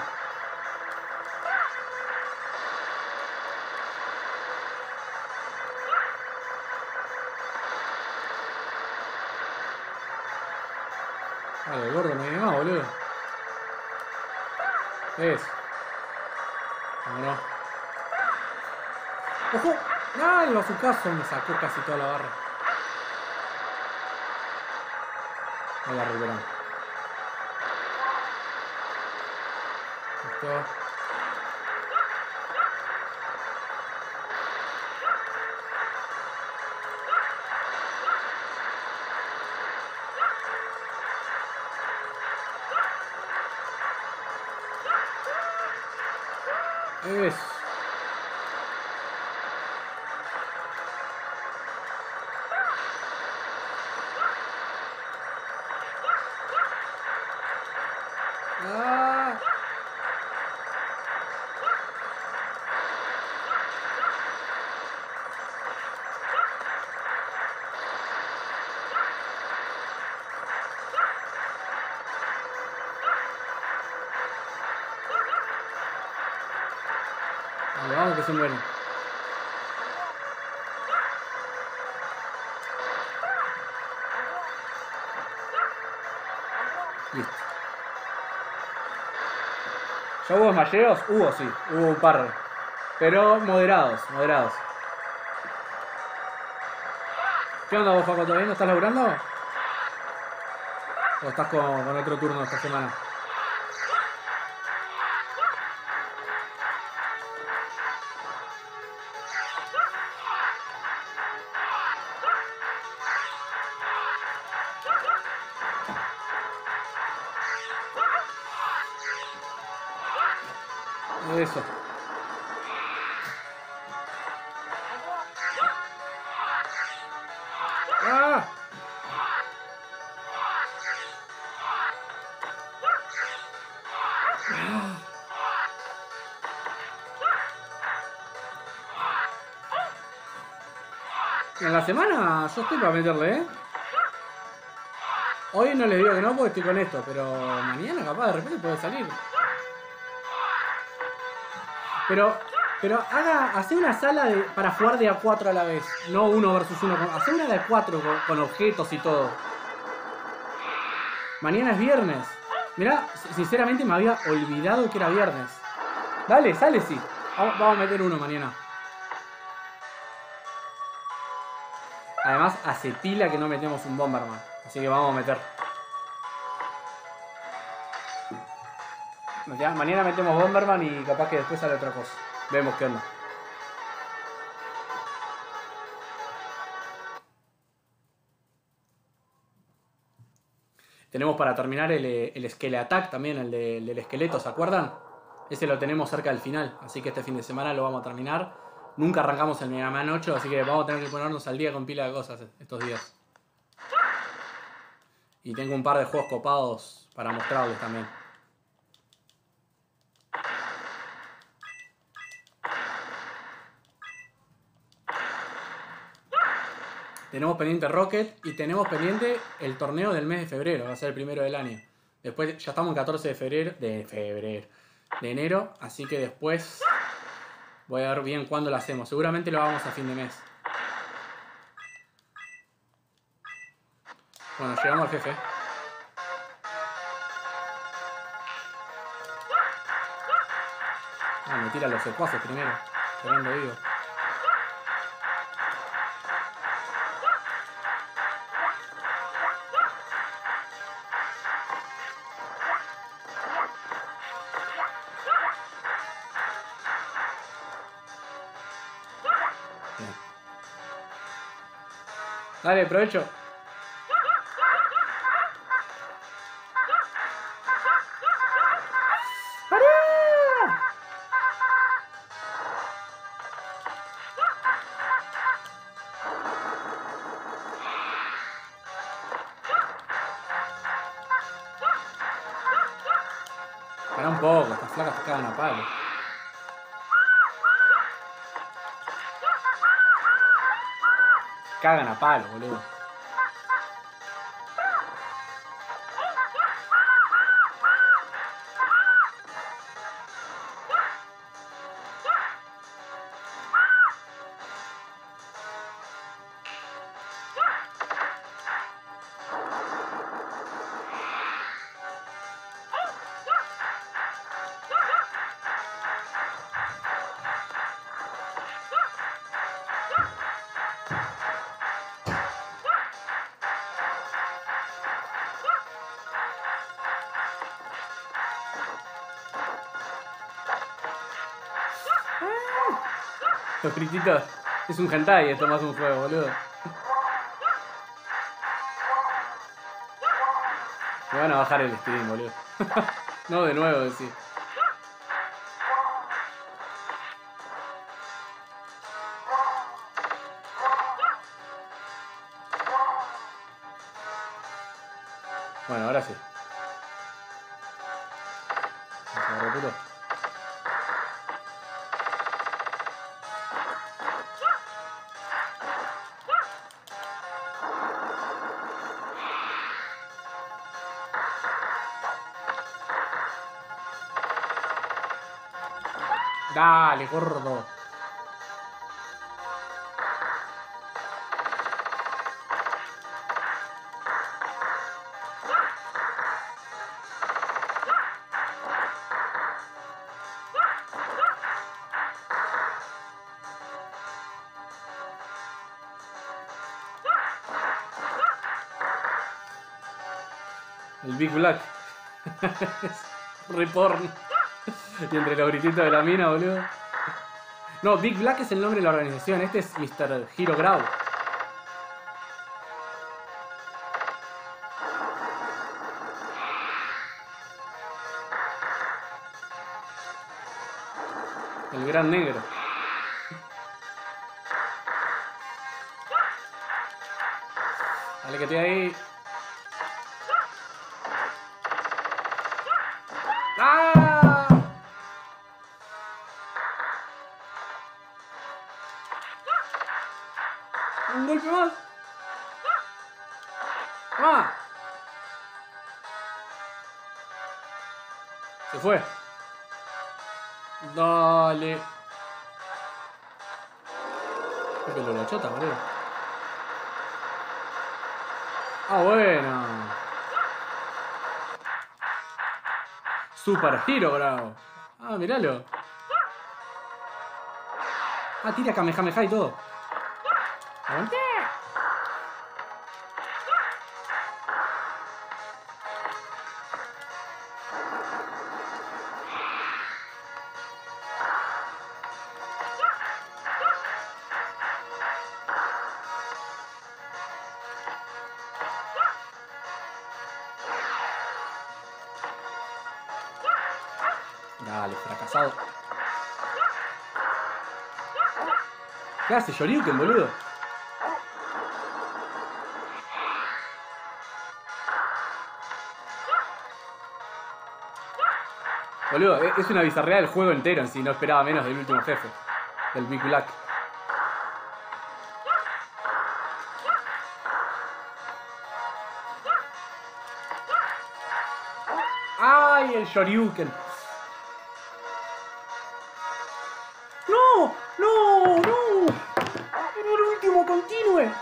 Vale, gordo, no viene más, boludo. Es. Vámonos. ¡Ojo! ¡Ah! El bazucazo me sacó casi toda la barra. Ahí la recuperamos. Listo. Eso. Ah. Vale, vamos que se mueren. Listo. ¿Ya hubo desmayeos? Hubo, sí, hubo un par. Pero moderados, moderados. ¿Qué onda vos, Paco? ¿Todavía no estás laburando? ¿O estás con, con otro turno esta semana? Eso. ¡Ah! En la semana yo estoy para meterle, ¿eh? Hoy no les digo que no porque estoy con esto, pero mañana capaz de repente puede salir. Pero, pero haga, hace una sala de, para jugar de a cuatro a la vez, no uno versus uno. Hace una de a cuatro con, con objetos y todo. Mañana es viernes. Mirá, sinceramente me había olvidado que era viernes. Dale, sale sí. Vamos a meter uno mañana. Además, hace pila que no metemos un Bomberman. Así que vamos a meter. Mañana metemos Bomberman y capaz que después sale otra cosa. Vemos qué onda. Tenemos para terminar el, el Skele Attack también, el, de, el del esqueleto, ¿se acuerdan? Ese lo tenemos cerca del final, así que este fin de semana lo vamos a terminar. Nunca arrancamos el Mega Man ocho, así que vamos a tener que ponernos al día con pila de cosas estos días. Y tengo un par de juegos copados para mostrarles también. Tenemos pendiente Rocket y tenemos pendiente el torneo del mes de febrero, va a ser el primero del año. Después ya estamos en catorce de febrero, de febrero, de enero, así que después voy a ver bien cuándo lo hacemos. Seguramente lo hagamos a fin de mes. Bueno, llegamos al jefe. Ah, me tira los secuaces primero. Tremendo vivo. Bien. Dale, provecho. Pará un poco, estas flacas te cagan a palo. Cagan a palo, boludo. Los grititos. Es un hentai, esto más un juego, boludo. Me van a bajar el stream, boludo. No, de nuevo, decir. Bueno, ahora sí. Repito. Dale, gordo. El Big Black. Re porno. Y entre los grititos de la mina, boludo. No, Big Black es el nombre de la organización. Este es mister Hero Grau. El gran negro. Dale que estoy ahí. ¡Ah! Un golpe más. ¡Ah! Se fue. Dale. Qué pelo la chota, boludo. Ah, bueno. Super Hero, bravo. Ah, miralo. Ah, tira Kamehameha y todo. Aguanté. Dale, fracasado. ¿Qué hace Shoryuken, boludo? Boludo, es una bizarreada el juego entero en sí. No esperaba menos del último jefe. Del Big Black. ¡Ay, el Shoryuken! ¡No! ¡No! ¡No! ¡Era el último! ¡Continúe!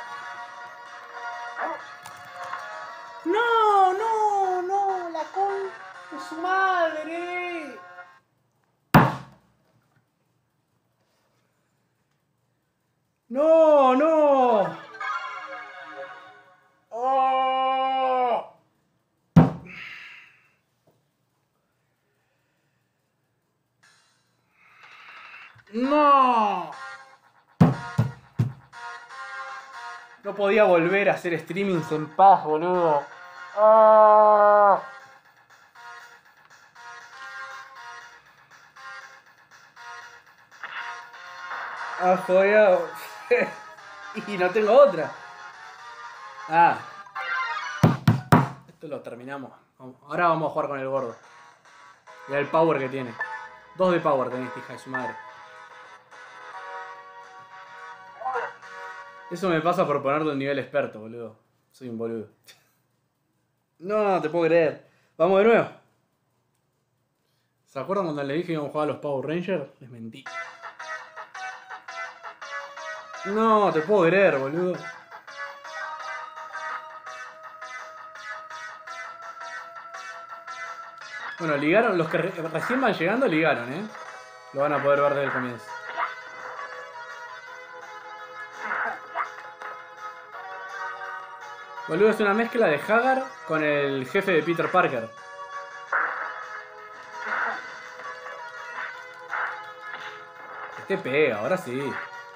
¡No! ¡No! ¡No! ¡La con de su madre! ¡No! ¡No! ¡Oh! ¡No! No podía volver a hacer streamings en paz, boludo. ¡Ah! Ah, jodido. Y no tengo otra. Ah. Esto lo terminamos. Ahora vamos a jugar con el gordo. Mira el power que tiene. Dos de power tenés, hija de su madre. Eso me pasa por ponerlo en nivel experto, boludo. Soy un boludo. No, te puedo creer. Vamos de nuevo. ¿Se acuerdan cuando les dije que íbamos a jugar a los Power Rangers? Les mentí. No, te puedo creer, boludo. Bueno, ligaron. Los que re recién van llegando, ligaron, ¿eh? Lo van a poder ver desde el comienzo. Boludo, es una mezcla de Hagar con el jefe de Peter Parker. Este pega, ahora sí.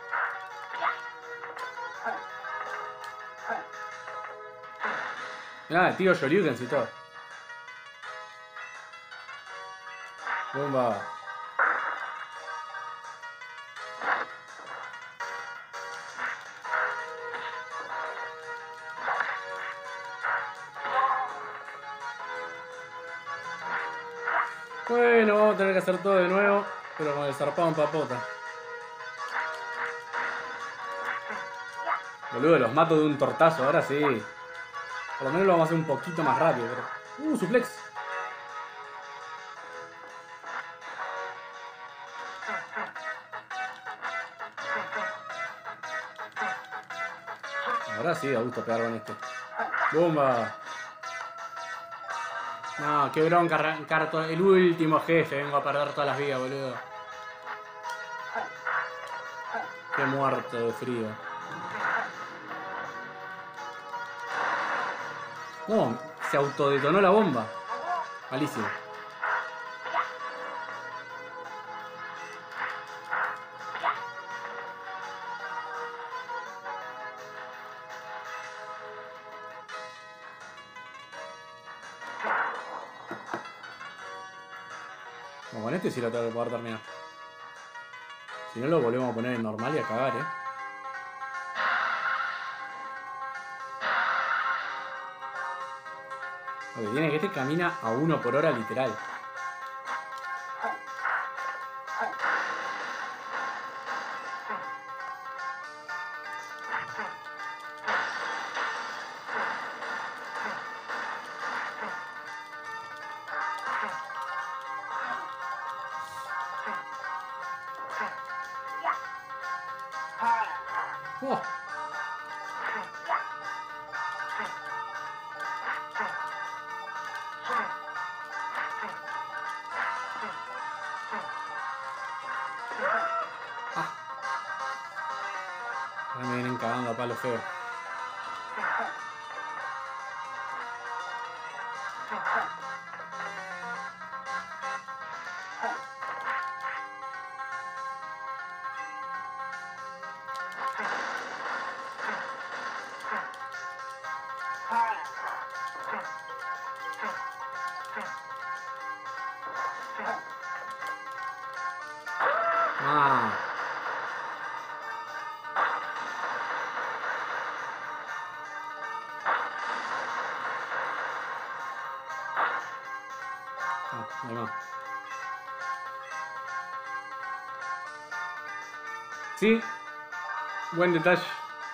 Mirá, tiro Shoryuken y todo. Bomba. Bueno, vamos a tener que hacer todo de nuevo, pero con el zarpado en papota. Boludo, los mato de un tortazo, ahora sí. Por lo menos lo vamos a hacer un poquito más rápido, pero... Uh, suplex. Ahora sí, da gusto pegar con este. ¡Bomba! No, qué bronca arrancar todo. El último jefe, vengo a perder todas las vidas, boludo. Qué muerto de frío. No, se autodetonó la bomba. Malísimo. Bueno, con este sí lo tengo que poder terminar. Si no, lo volvemos a poner en normal y a cagar, eh. Lo que tiene que este camina a uno por hora literal. Oh. Ah. Ahora me vienen cagando a palo feo. Ah. Ah, ahí va. Sí, buen detalle.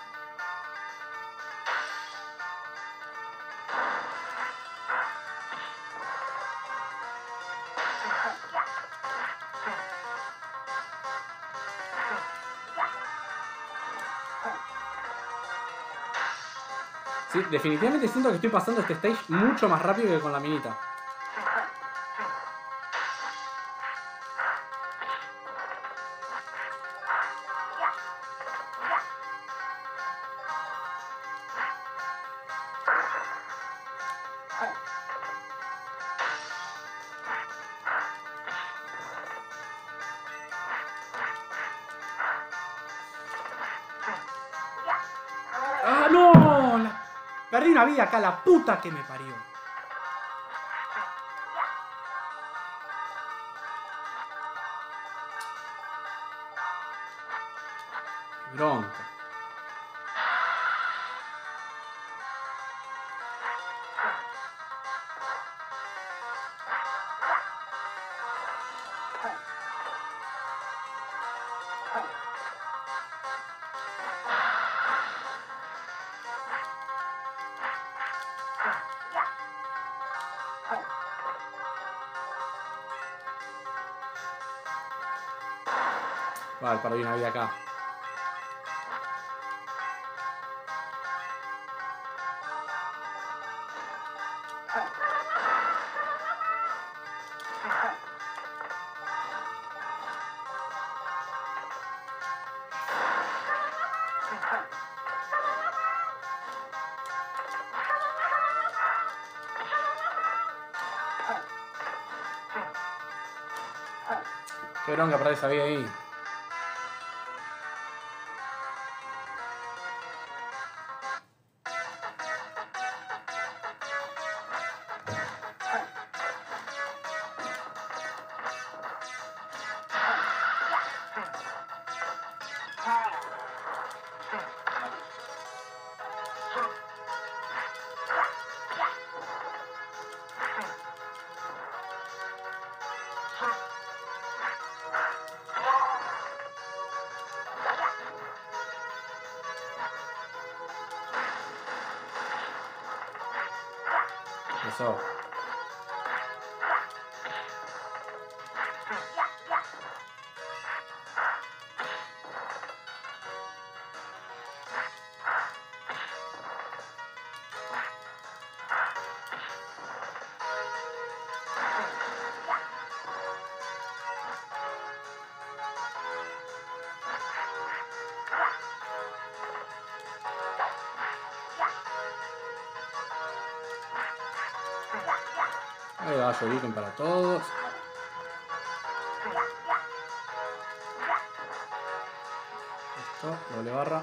Sí, definitivamente siento que estoy pasando este stage mucho más rápido que con la minita. ¡Ah, no! La... Perdí una vida acá, la puta que me parió. Bronca. Vale, perdí una vida acá. Qué bronca perder esa vida ahí. Eso. Ahí va, Shoryuken para todos. Listo, doble barra.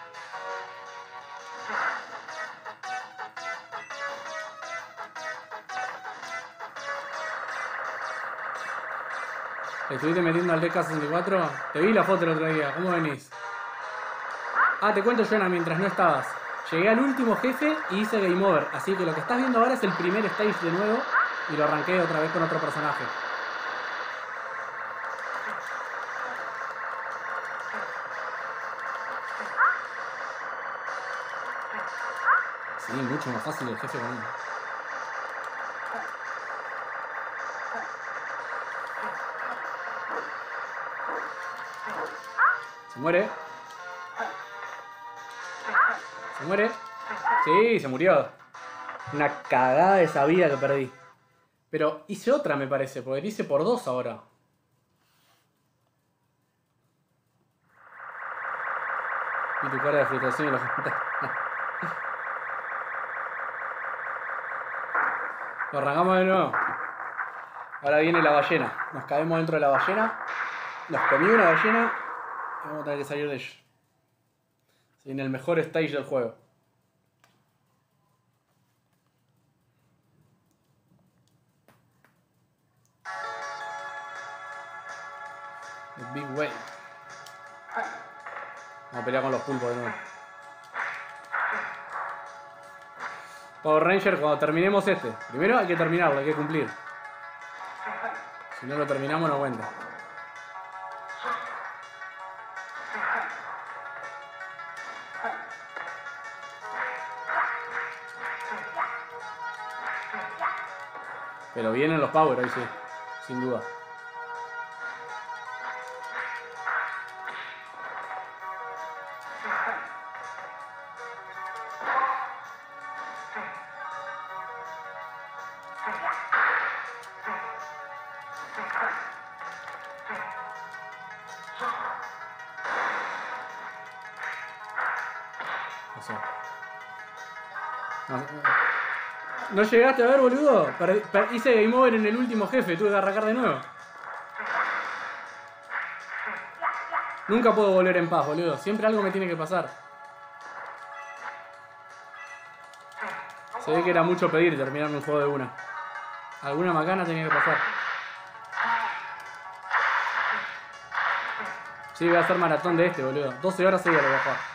¿Estuviste metiendo al D K sesenta y cuatro? Te vi la foto el otro día, ¿cómo venís? Ah, te cuento, Jonah, mientras no estabas. Llegué al último jefe y hice Game Over, así que lo que estás viendo ahora es el primer stage de nuevo y lo arranqué otra vez con otro personaje. Sí, mucho más fácil el jefe con uno. Se muere. ¿Se muere? Sí, se murió. Una cagada de esa vida que perdí. Pero hice otra, me parece, porque la hice por dos ahora. Y tu cara de frustración y los Lo arrancamos de nuevo. Ahora viene la ballena. Nos caemos dentro de la ballena. Nos comió una ballena. Y vamos a tener que salir de ella. Se viene el mejor stage del juego. El Big Wave. Vamos a pelear con los pulpos de nuevo. Power Ranger, cuando terminemos este. Primero hay que terminarlo, hay que cumplir. Si no lo terminamos, no cuenta. Pero vienen los Power hoy sí, sin duda. No, no llegaste a ver, boludo. Per, per, hice game over en el último jefe, tuve que arrancar de nuevo. Nunca puedo volver en paz, boludo. Siempre algo me tiene que pasar. Se ve que era mucho pedir terminarme un juego de una. Alguna macana tenía que pasar. Sí, voy a hacer maratón de este, boludo. doce horas seguidas lo voy a jugar.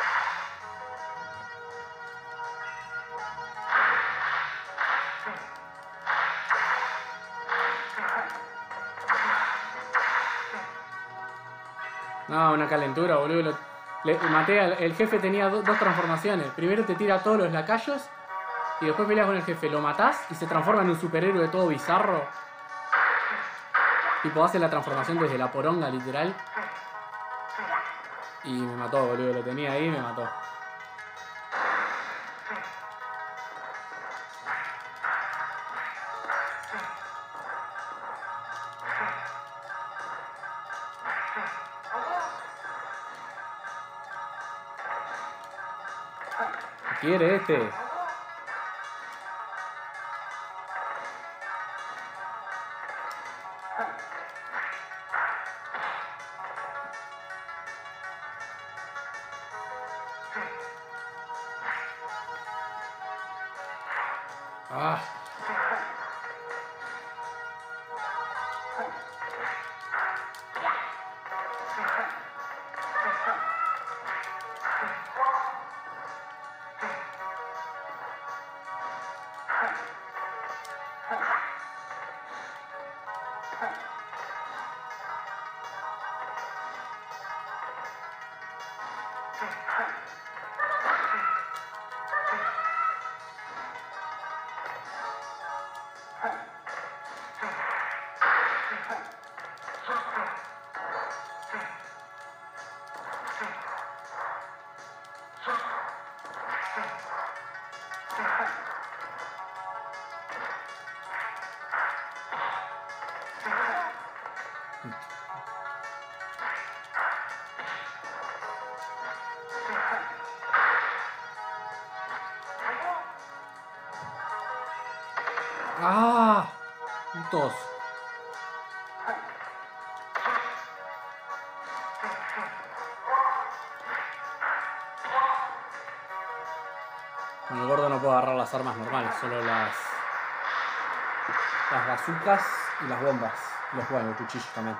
No, una calentura, boludo. Le, maté al el jefe, tenía do, dos transformaciones. Primero te tira a todos los lacayos y después peleas con el jefe. Lo matás y se transforma en un superhéroe todo bizarro. Tipo, hace la transformación desde la poronga, literal. Y me mató, boludo. Lo tenía ahí y me mató. ¿Qué quiere este? Ah. ¡Ah! Dos. Bueno, el gordo no puede agarrar las armas normales, solo las las bazucas y las bombas. Y los bueno, el cuchillo también.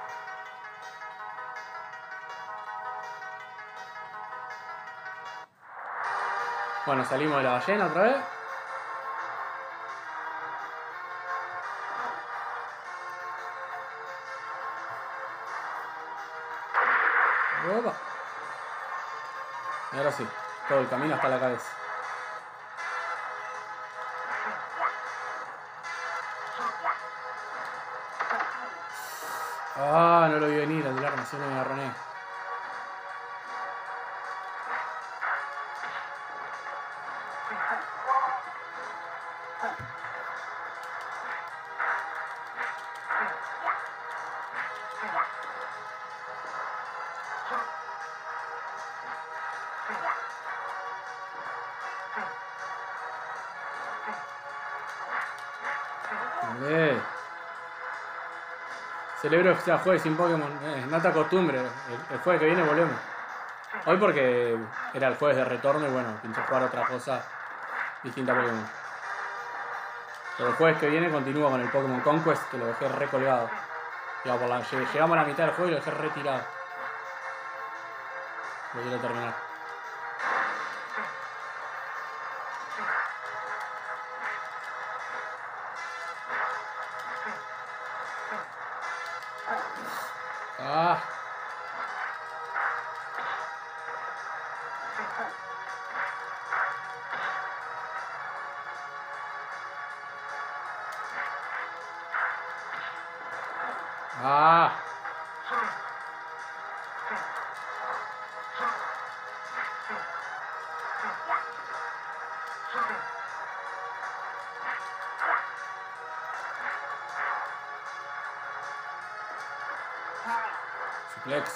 Bueno, salimos de la ballena otra vez. Opa. Y ahora sí, todo el camino hasta la cabeza. Ah, no lo vi venir, el arma, si no me agarroné. Dale. Celebro que sea jueves sin Pokémon. Eh, no te acostumbres. El, el jueves que viene volvemos. Hoy porque era el jueves de retorno y bueno, pinché jugar otra cosa distinta a Pokémon. Pero el jueves que viene continúo con el Pokémon Conquest, que lo dejé recolgado. Digamos, por la, llegamos a la mitad del juego y lo dejé retirado. Lo quiero terminar. Ah. Ah. Suplex.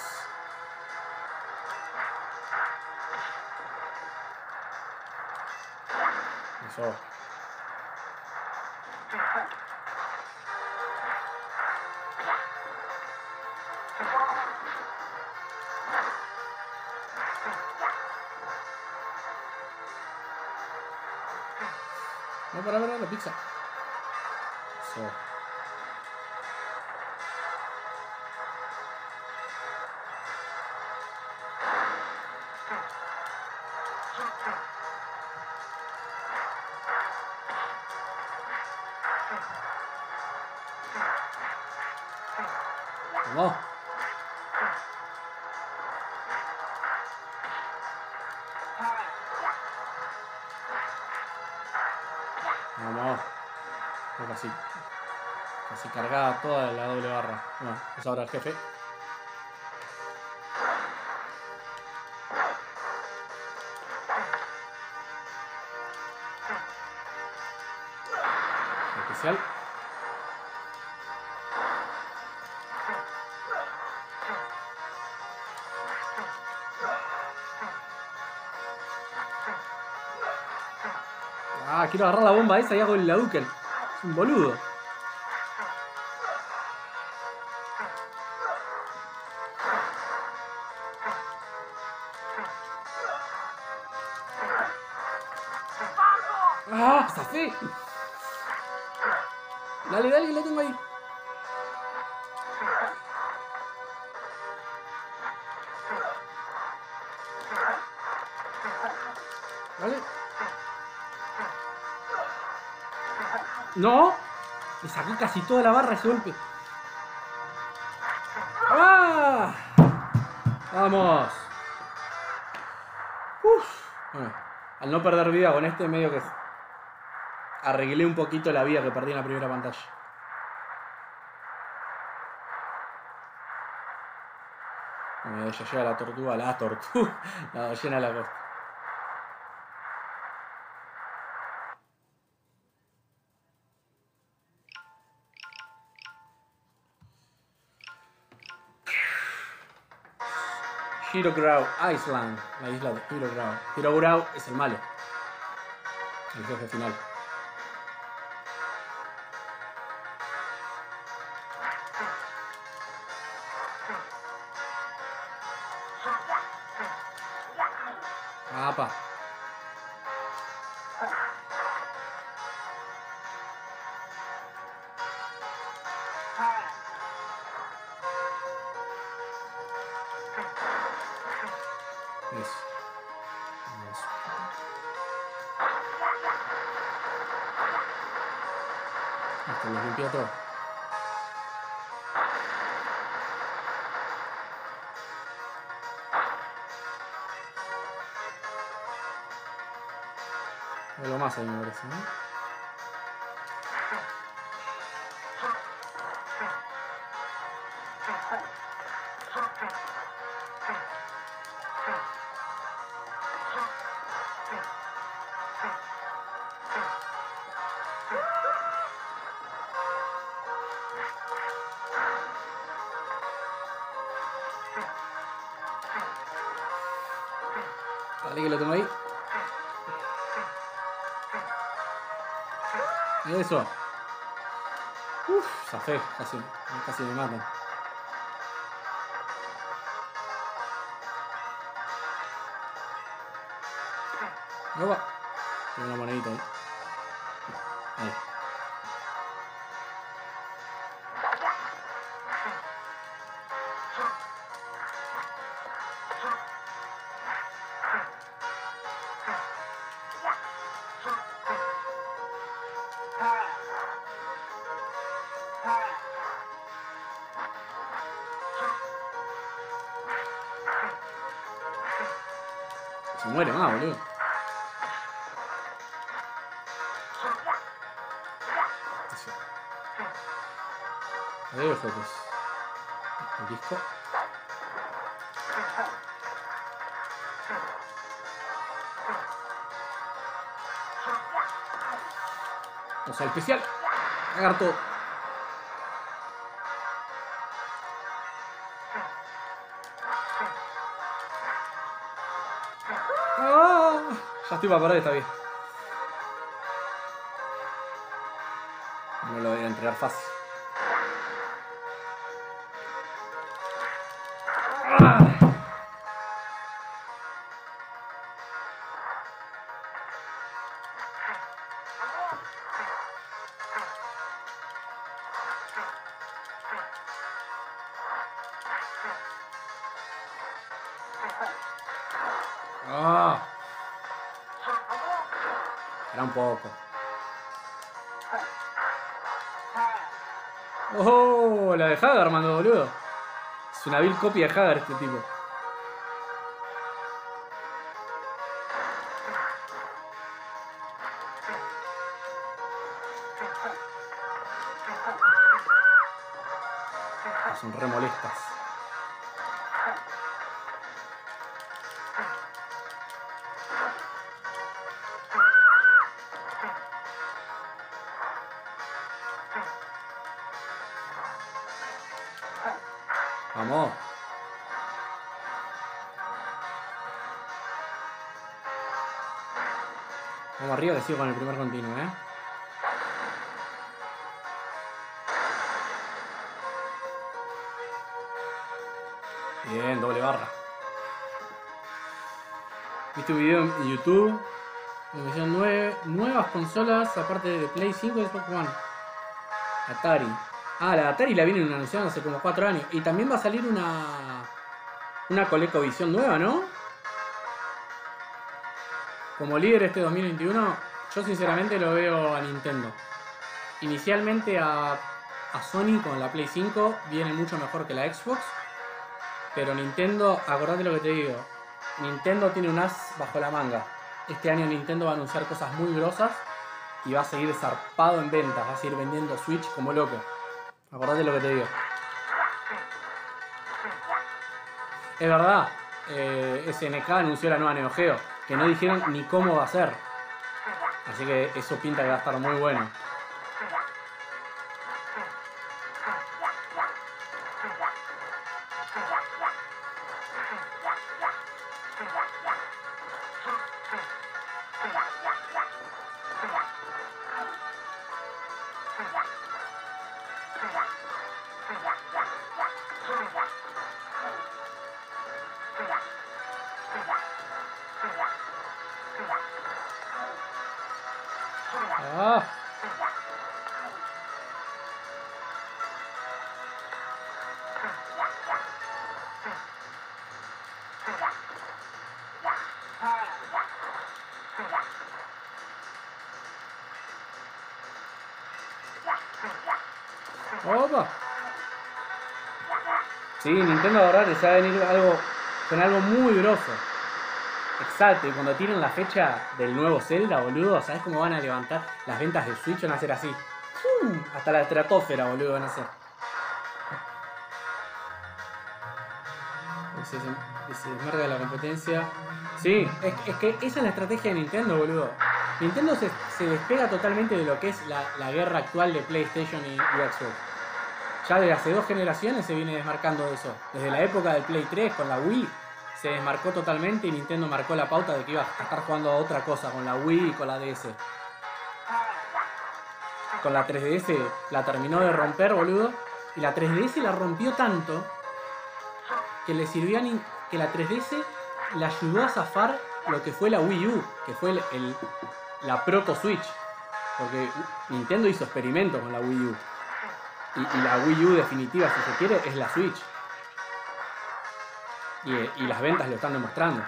Eso. No, para ver la pizza. Eso. Vamos. Vamos. Casi, casi cargada toda la doble barra. Bueno, es ahora el jefe. Especial. Ah, quiero agarrar la bomba esa y hago el Hadouken. Es un boludo. ¡Ah! ¡Zafé! Dale, dale, que lo tengo ahí. Dale. ¡No! Me saqué casi toda la barra ese golpe. ¡Ah! ¡Vamos! Uf. Bueno, al no perder vida con este, medio que arreglé un poquito la vida que perdí en la primera pantalla. Bueno, ya llega la tortuga, la tortuga, la ballena a la costa. Hirograu Island, la isla de Hirograu. Hirograu es el malo, el jefe final. Apa. Eso. Eso. Esto lo limpió todo. Algo más ahí me parece, ¿no? Dale que lo tengo ahí. Eso. Uff, zafé, casi, casi me matan. Opa. Tengo una monedita ahí. Ahí. Se muere más, boludo. Eso. Adiós, focus. El disco. O sea, el especial. Lagarto. ¡Ah! Ya estoy para parar esta vez. No lo voy a entregar fácil. ¡Ah! ¡Ah! Era un poco. ¡Oh! La de Hagar, mando, boludo. Es una vil copia de Hagar este tipo. Son re molestas. Vamos. Vamos arriba que sigo con el primer continuo, ¿eh? Bien, doble barra. ¿Viste un video en YouTube? Me decían nueve, nuevas consolas aparte de Play cinco y Xbox One. Atari. Ah, la Atari la vienen anunciando hace como cuatro años. Y también va a salir una una ColecoVision nueva, ¿no? Como líder este dos mil veintiuno, yo sinceramente lo veo a Nintendo. Inicialmente a, a Sony con la Play cinco viene mucho mejor que la Xbox. Pero Nintendo, acordate lo que te digo, Nintendo tiene un as bajo la manga. Este año Nintendo va a anunciar cosas muy grosas y va a seguir zarpado en ventas, va a seguir vendiendo Switch como loco. Acordate lo que te digo. Es verdad, eh, S N K anunció la nueva Neo Geo, que no dijeron ni cómo va a ser. Así que eso pinta que va a estar muy bueno. Ah. Opa. Sí, Nintendo ahora te sabe venir algo con algo muy grosso. Exacto, y cuando tienen la fecha del nuevo Zelda, boludo, ¿sabes cómo van a levantar las ventas de Switch? Van a hacer así. ¡Pum! Hasta la estratosfera, boludo, van a hacer. Se, se, se desmarca la competencia. Sí, es, es que esa es la estrategia de Nintendo, boludo. Nintendo se, se despega totalmente de lo que es la, la guerra actual de PlayStation y, y Xbox. Ya desde hace dos generaciones se viene desmarcando de eso. Desde la época del Play tres con la Wii se desmarcó totalmente y Nintendo marcó la pauta de que iba a estar jugando a otra cosa con la Wii y con la D S. con la tres D S la terminó de romper, boludo. Y la tres D S la rompió tanto que le sirvió a Nin- que la tres D S le ayudó a zafar lo que fue la Wii U, que fue el, el- la proto Switch. Porque Nintendo hizo experimentos con la Wii U. Y, y la Wii U definitiva, si se quiere, es la Switch. Y, y las ventas lo están demostrando.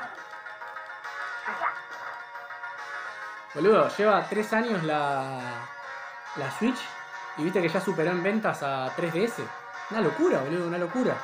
Boludo, lleva tres años la, la Switch y viste que ya superó en ventas a tres D S. Una locura, boludo, una locura.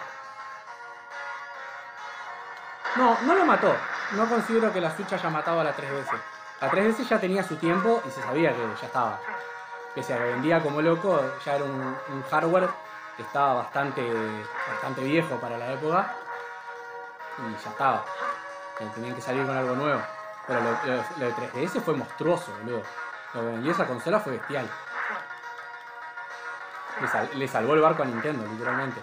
No, no lo mató. No considero que la Switch haya matado a la tres D S. La tres D S ya tenía su tiempo y se sabía que ya estaba. Pese a que vendía como loco, ya era un, un hardware que estaba bastante, bastante viejo para la época. Y ya estaba. Tenían que salir con algo nuevo. Pero lo, lo, lo de tres D S fue monstruoso, boludo. Lo que vendió esa consola fue bestial. Le, sal, le salvó el barco a Nintendo, literalmente.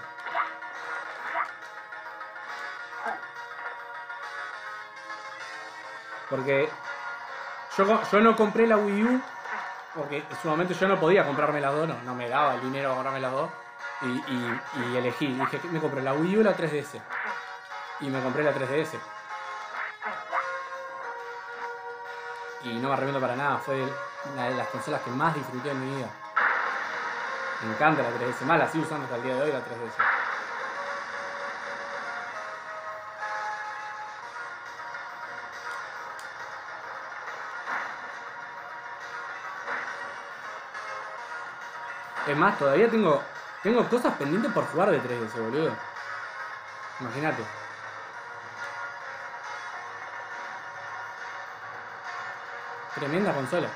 Porque yo, yo no compré la Wii U porque en su momento yo no podía comprarme las dos, no, no me daba el dinero para comprarme las dos. Y, y, y elegí, dije, me compré la Wii U y la tres D S. Y me compré la tres D S. Y no me arrepiento para nada, fue una de las consolas que más disfruté en mi vida. Me encanta la tres D S, más la sigo usando hasta el día de hoy la tres D S. Es más, todavía tengo, tengo cosas pendientes por jugar de tres D S, boludo. Imagínate. Tremenda consola.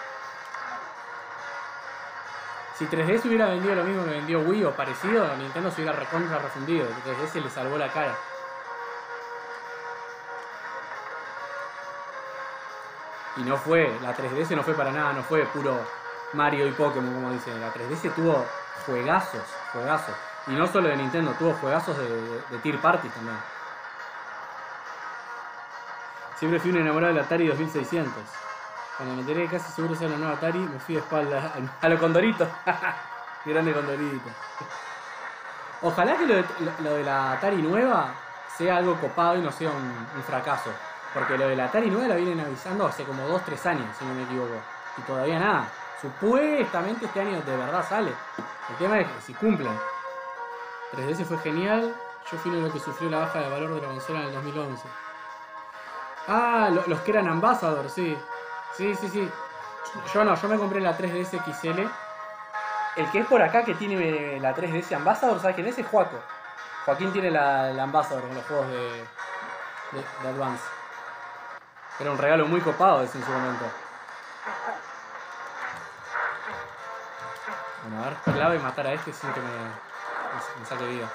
Si tres D S hubiera vendido lo mismo que vendió Wii o parecido, Nintendo se hubiera recontra refundido. tres D S le salvó la cara. Y no fue, la tres D S no fue para nada, no fue puro Mario y Pokémon, como dicen. La tres D S tuvo juegazos, juegazos. Y no solo de Nintendo, tuvo juegazos de, de, de Tier Parties también. Siempre fui un enamorado del Atari dos mil seiscientos. Cuando me enteré que casi seguro sea la nueva Atari, me fui de espalda a los Condoritos. Grande Condorito. Ojalá que lo de, lo, lo de la Atari nueva sea algo copado y no sea un, un fracaso. Porque lo de la Atari nueva la vienen avisando hace como dos tres años, si no me equivoco. Y todavía nada. Supuestamente este año de verdad sale. El tema es que si cumplen. tres D S fue genial. Yo fui uno de los que sufrió la baja de valor de la consola en el dos mil once. Ah, lo, los que eran Ambassador, sí. Sí, sí, sí. Yo no, yo me compré la tres D S X L. El que es por acá que tiene la tres D S Ambassador, ¿sabes quién es? Es Joaco. Joaquín tiene la, la Ambassador con los juegos de, de, de Advance. Era un regalo muy copado ese en su momento. Bueno, a ver, clave y matar a este sin que me, me saque vida.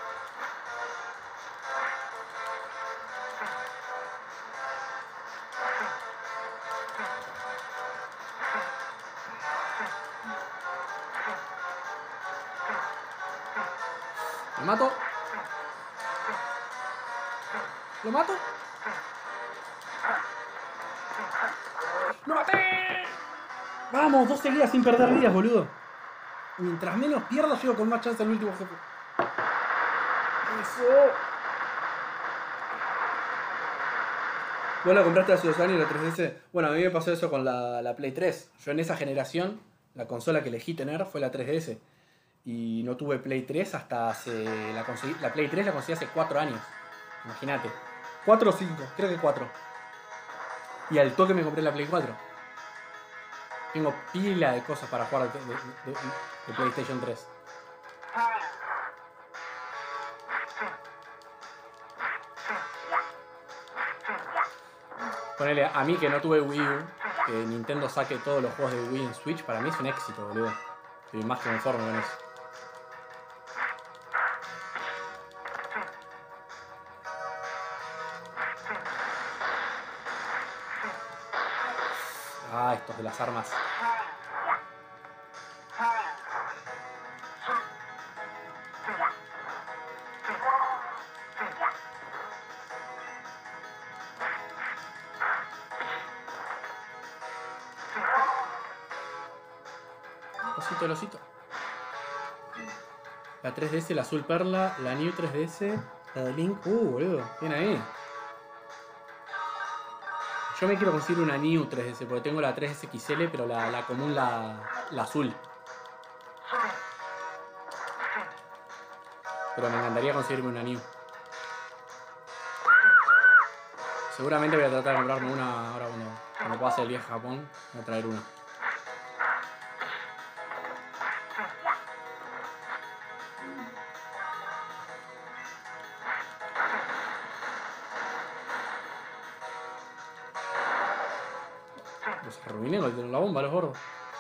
¿Lo mato? ¿Lo mato? ¡Lo maté! Vamos, dos seguidas sin perder vidas, boludo. Mientras menos pierda, llego con más chance al último jefe. Eso. ¿Vos la compraste hace dos años la tres D S? Bueno, a mí me pasó eso con la, la Play tres. Yo en esa generación, la consola que elegí tener fue la tres D S. Y no tuve Play tres hasta hace... La, conseguí, la Play tres la conseguí hace cuatro años. Imagínate. cuatro o cinco, creo que cuatro. Y al toque me compré la Play cuatro. Tengo pila de cosas para jugar de, de, de, de PlayStation tres. Ponele, a mí que no tuve Wii U, que Nintendo saque todos los juegos de Wii en Switch, para mí es un éxito, boludo. Estoy más que conforme con eso. Ah, estos de las armas. Osito, el osito. La tres D S, la azul perla, la New tres D S, la de Link. Uh, boludo, bien ahí. Yo me quiero conseguir una New tres D S porque tengo la tres S X L, pero la, la común, la, la azul. Pero me encantaría conseguirme una New. Seguramente voy a tratar de comprarme una ahora cuando, cuando pase el viaje a Japón. Voy a traer una. Los arruiné con la bomba, los gordos.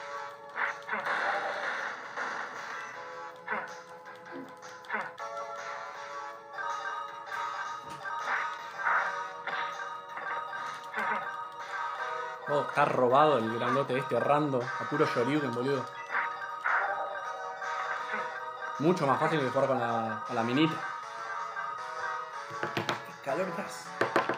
Oh, está robado el grandote este, rando. A puro Shoryuken, boludo. Mucho más fácil que jugar con la, con la minita. Qué calor das.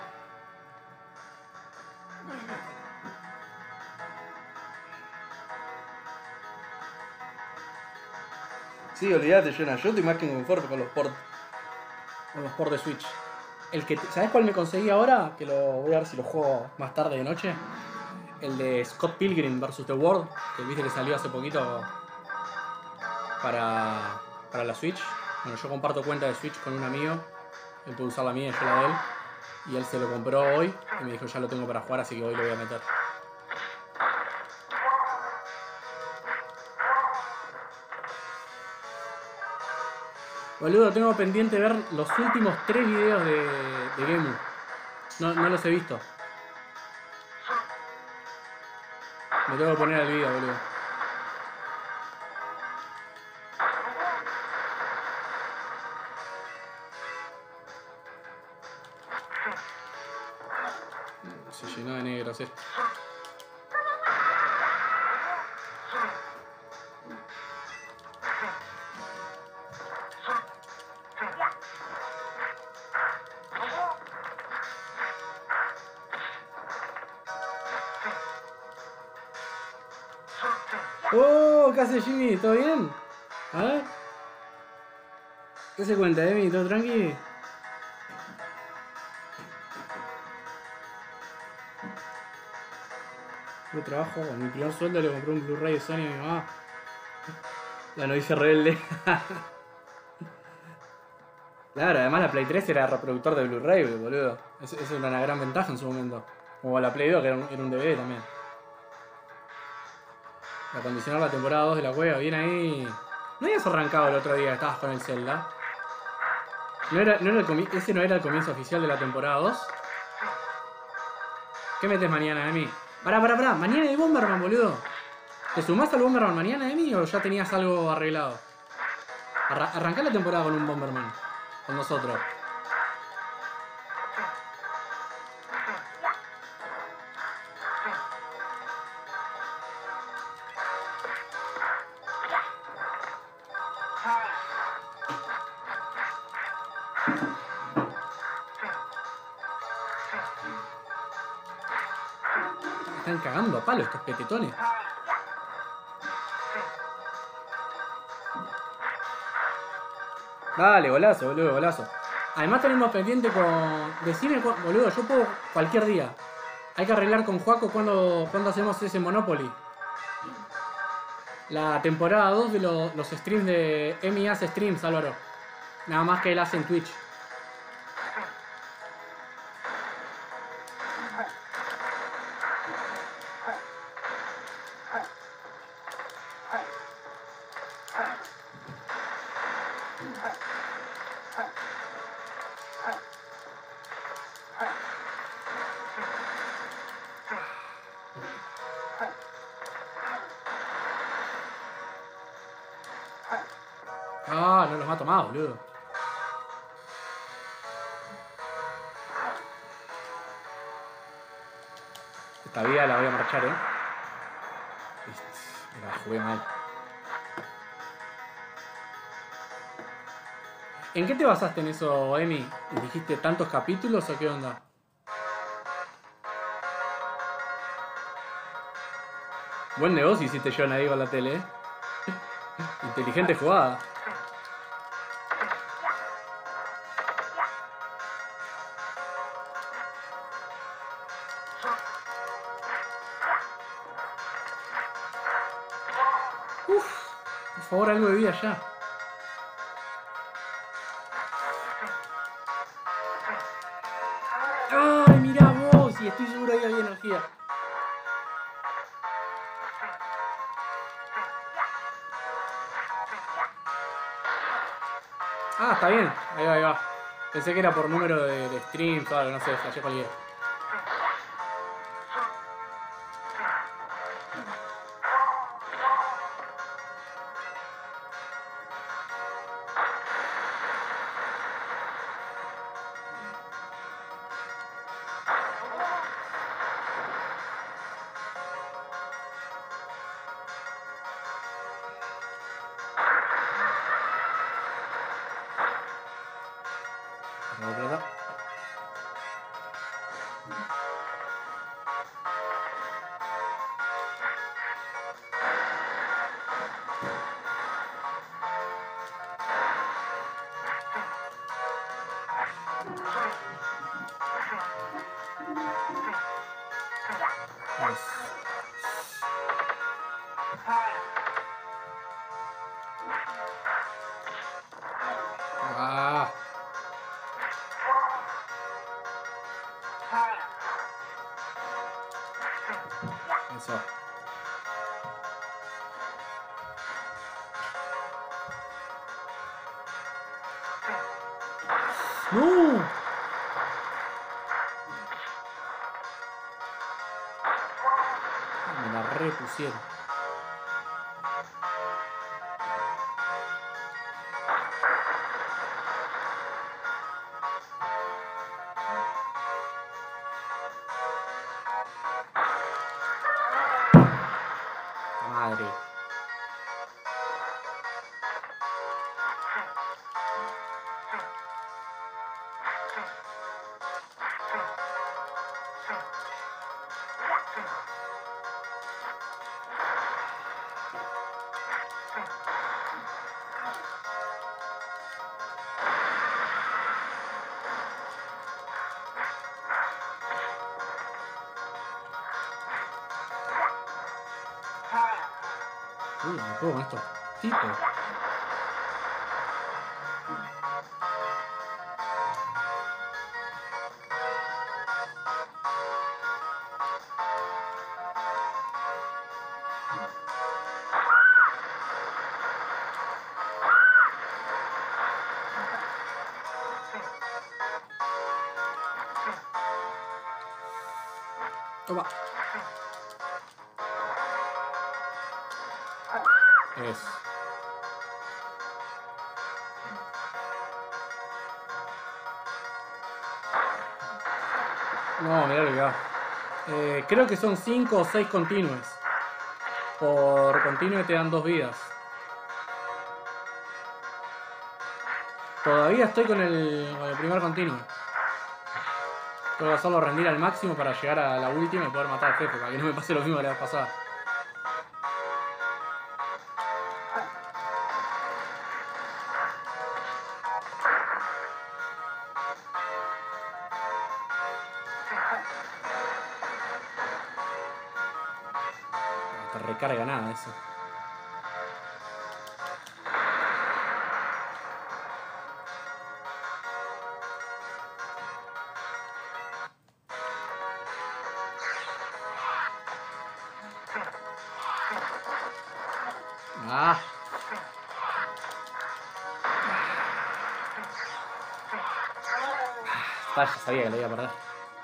Sí, olvídate, Jonah. Yo estoy más que conforme con los ports. Con los ports de Switch. El que, ¿sabes cuál me conseguí ahora? Que lo voy a ver si lo juego más tarde de noche. El de Scott Pilgrim versus The World. Que viste que salió hace poquito para, para la Switch. Bueno, yo comparto cuenta de Switch con un amigo. Él puede usar la mía y yo la de él. Y él se lo compró hoy. Y me dijo, ya lo tengo para jugar, así que hoy lo voy a meter. Boludo, tengo pendiente ver los últimos tres videos de, de Gemu. No, no los he visto. Me tengo que poner al video, boludo. Se llenó de negros esto. ¡Oh! ¿Qué hace Jimmy? ¿Todo bien? A ver. ¿Qué se cuenta, Emi? ¿Todo tranqui? Yo trabajo, con mi primer sueldo le compré un Blu-ray de Sony a mi mamá. La novicia rebelde. Claro, además la Play tres era reproductor de Blu-ray, boludo. Esa es era una gran ventaja en su momento. Como la Play dos, que era un, era un D V D también. Acondicionar la temporada dos de la cueva, bien ahí. ¿No habías arrancado el otro día que estabas con el Zelda? ¿No era, no era el ¿Ese no era el comienzo oficial de la temporada dos? ¿Qué metes mañana, Emi? Pará, pará, pará. Mañana hay Bomberman, boludo. ¿Te sumás al Bomberman mañana, Emi, o ya tenías algo arreglado? Arra arrancá la temporada con un Bomberman. Con nosotros. Están cagando a palo estos petetones. Dale, golazo, boludo, golazo. Además tenemos pendiente con... Decime, boludo, yo puedo cualquier día. Hay que arreglar con Juaco cuando, cuando hacemos ese Monopoly. La temporada dos de lo, los streams de Emi hace streams, Álvaro. Nada más que él hace en Twitch. Ah, no los mato más, boludo. Esta vida la voy a marchar, eh. Me la jugué mal. ¿En qué te basaste en eso, Emi? ¿Dijiste tantos capítulos o qué onda? Buen negocio hiciste yo, nadie con la tele, eh. Inteligente jugada. Uf, por favor, algo de vida ya. ¡Ay, mirá vos! Y estoy seguro que había energía. Ah, está bien. Ahí va, ahí va. Pensé que era por número de, de streams o algo, no sé, flashé cualquiera. Ah. Eso. ¡No! Me la repusieron. Madre. Uy, me juego con estos tipos. Toma. Es. No, mirá lo que va. Eh, creo que son cinco o seis continuos. Por continuo te dan dos vidas. Todavía estoy con el, con el primer continuo. Tengo que hacerlo rendir al máximo para llegar a la última y poder matar al jefe, para que no me pase lo mismo que la vez pasada. No te recarga nada eso. Ah. Ah, ya sabía que lo iba a perder.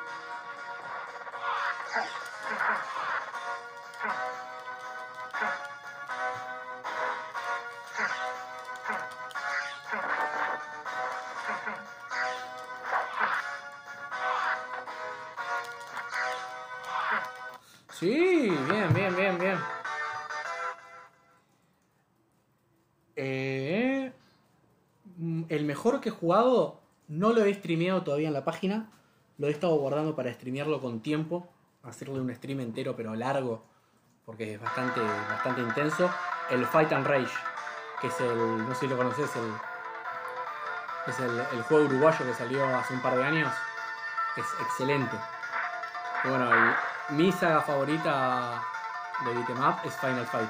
Sí, bien, bien, bien, bien. Eh, el mejor que he jugado no lo he streameado todavía en la página. Lo he estado guardando para streamearlo con tiempo. Hacerle un stream entero pero largo. Porque es bastante, bastante intenso. El Fight and Rage. que es el, no sé si lo conoces, el, es el, el juego uruguayo que salió hace un par de años. Es excelente. Y bueno, y mi saga favorita de beat'em up es Final Fight.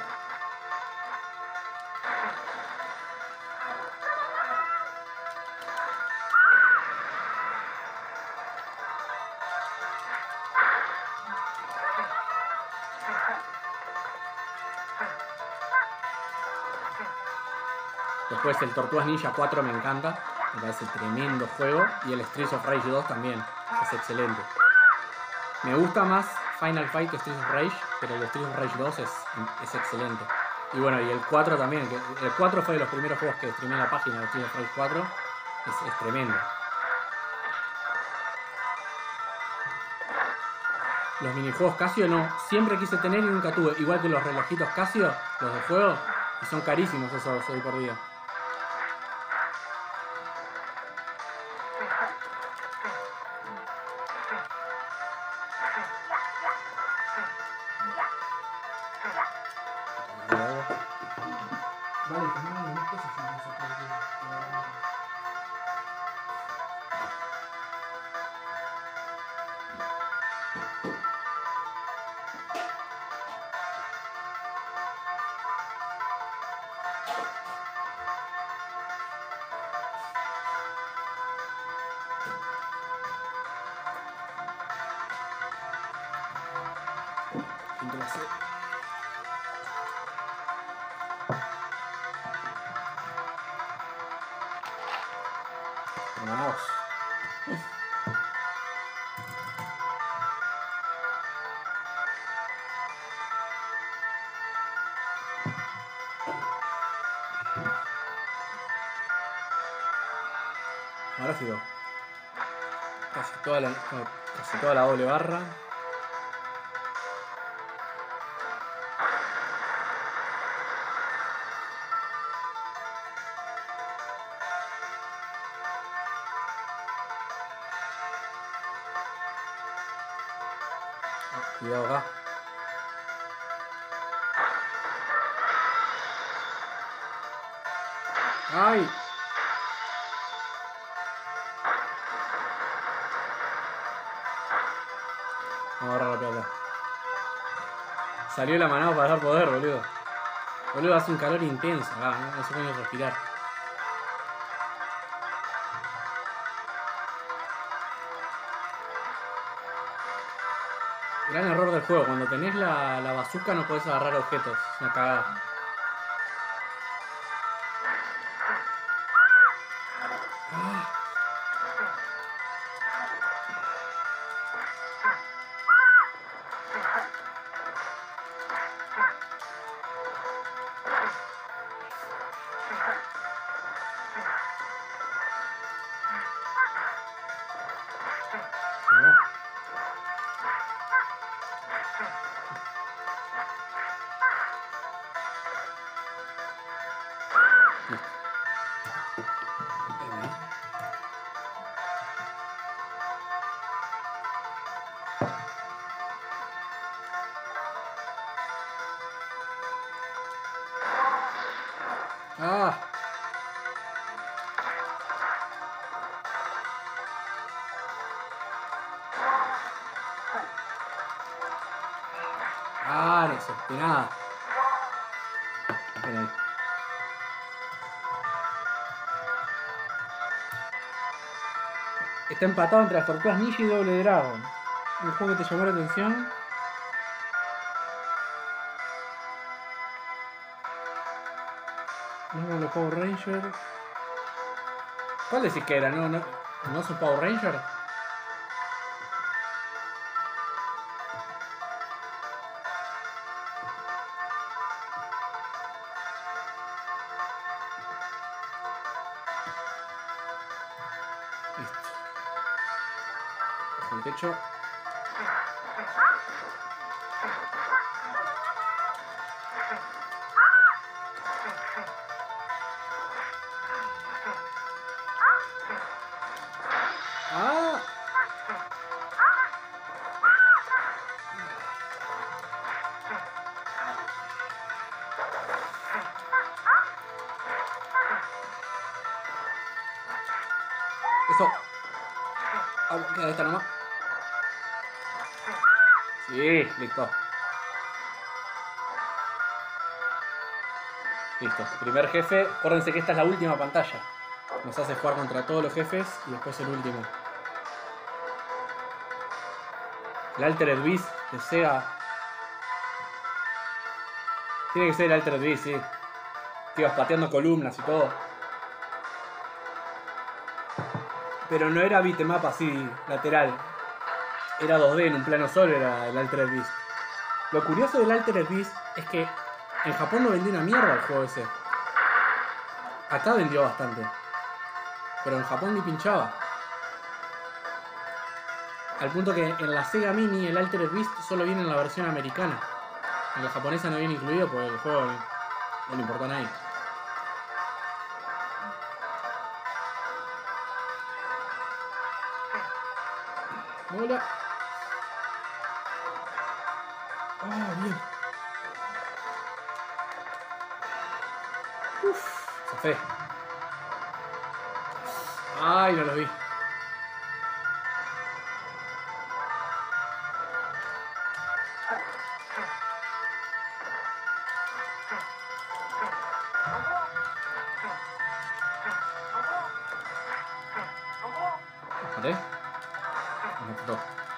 Después el Tortugas Ninja cuatro me encanta, me parece tremendo juego. Y el Streets of Rage dos también, es excelente. Me gusta más Final Fight que Streets of Rage, pero el Streets of Rage dos es, es excelente. Y bueno, y el cuatro también, que el cuatro fue de los primeros juegos que streamé en la página, el Streets of Rage cuatro, es, es tremendo. Los minijuegos Casio no, siempre quise tener y nunca tuve, igual que los relojitos Casio, los de juego, y son carísimos esos hoy por día. Vale, tenemos más cosas en eso, hermanos. Ahora sí, casi toda la, casi toda la doble barra. Cuidado acá. ¡Ay! Vamos a agarrar la pelota. Salió la manada para dar poder, boludo. Boludo, hace un calor intenso acá, no, no se puede respirar. Gran error del juego, cuando tenés la, la bazooka no podés agarrar objetos, es una cagada. Ah. No. Ah. Ah, no sé, nada. Ven ahí. Está empatado entre las Tortugas Ninja y Double Dragon. ¿Un juego que te llamó la atención? No, los Power Rangers. ¿Cuál decís que era? ¿No, no, no es un Power Ranger? Listo. Bajo el techo. ¡Ah! Vamos, queda esta nomás. Sí, listo. Listo. Primer jefe. Acuérdense que esta es la última pantalla. Nos hace jugar contra todos los jefes y después el último. El Altered Beast de Sega. Tiene que ser el Altered Beast, sí. Te ibas pateando columnas y todo. Pero no era beatmap así, lateral. Era dos D en un plano solo, era el Altered Beast. Lo curioso del Altered Beast es que en Japón no vendió una mierda el juego ese. Acá vendió bastante. Pero en Japón ni pinchaba. Al punto que en la Sega Mini el Altered Beast solo viene en la versión americana. En la japonesa no viene incluido porque el juego no le importó a nadie. Hola. Ah, bien. Uff, zafé. Ay, no lo vi. ¿Maté? Me mató.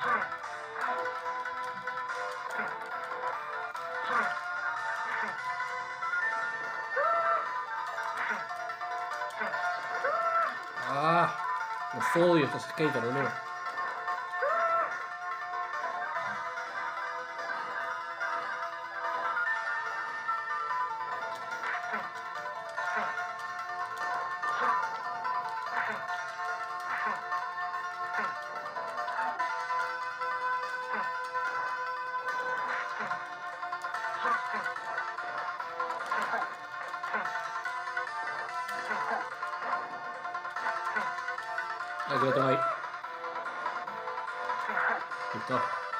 Ah, los odio estos skaters, boludo. Ahí lo tengo ahí. Listo.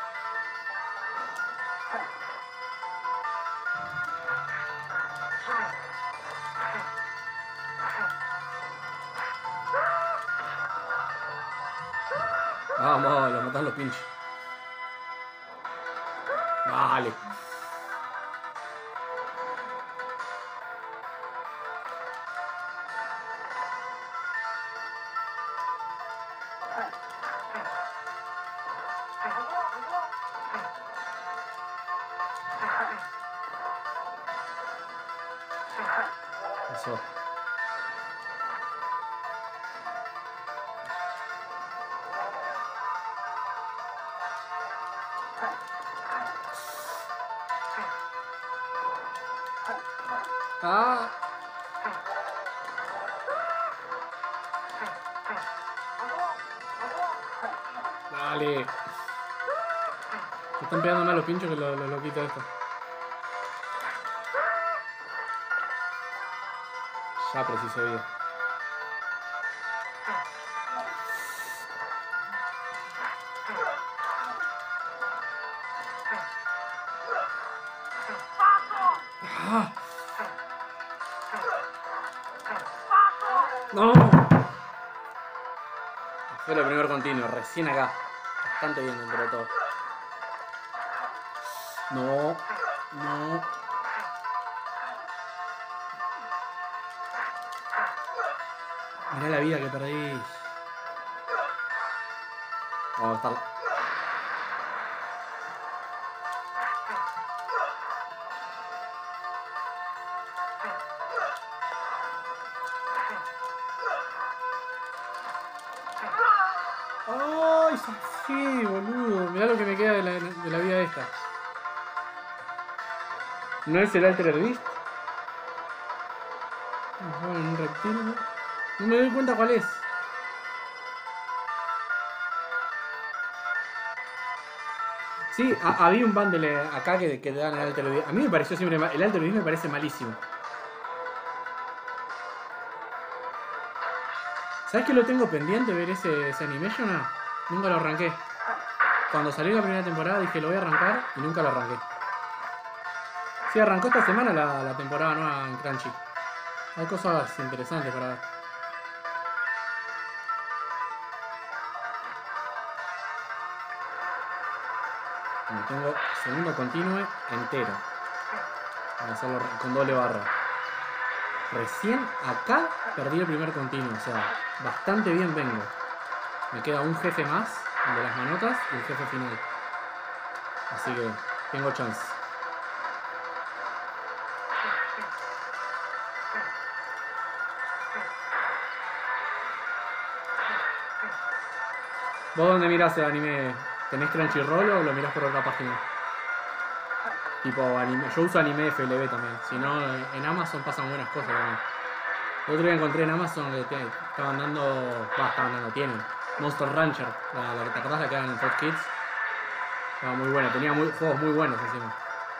Vamos, lo matan los pinches. Vale. Eso. Ah. Dale. Me están pegando mal los pinchos que lo, lo, lo quita esto. Ya preciso vida. Ah. No. Fue lo primer continuo, recién acá. Bastante bien dentro de todo. No. No. Mirá la vida que perdí. Vamos a estar. ¡Ay, zafé, boludo! Mirá lo que me queda de la, de la vida esta. ¿No es el Altered Beast? Vamos a jugar en un reptil, ¿no? No me doy cuenta cuál es. Sí, a, había un bundle acá que, que te dan el Altered Beast. A mí me pareció siempre mal. El Altered Beast me parece malísimo. ¿Sabes que lo tengo pendiente ver ese, ese animation? Ah, nunca lo arranqué. Cuando salió la primera temporada dije lo voy a arrancar y nunca lo arranqué. Sí, arrancó esta semana la, la temporada nueva en Crunchy. Hay cosas interesantes para ver. Me tengo segundo continuo entero. Voy a hacerlo con doble barra. Recién acá perdí el primer continuo. O sea, bastante bien vengo. Me queda un jefe más, el de las manotas, y el jefe final. Así que tengo chance. ¿Vos dónde mirás el anime? ¿Tenés Crunchyroll o lo mirás por otra página? Tipo anime. Yo uso anime F L V también. Si no, en Amazon pasan buenas cosas también. El otro día encontré en Amazon que te, estaban dando. Va, estaban dando, tienen. Monster Rancher. La, la, ¿Te acordás la que eran en Fox Kids? Estaba muy buena, tenía muy, juegos muy buenos encima.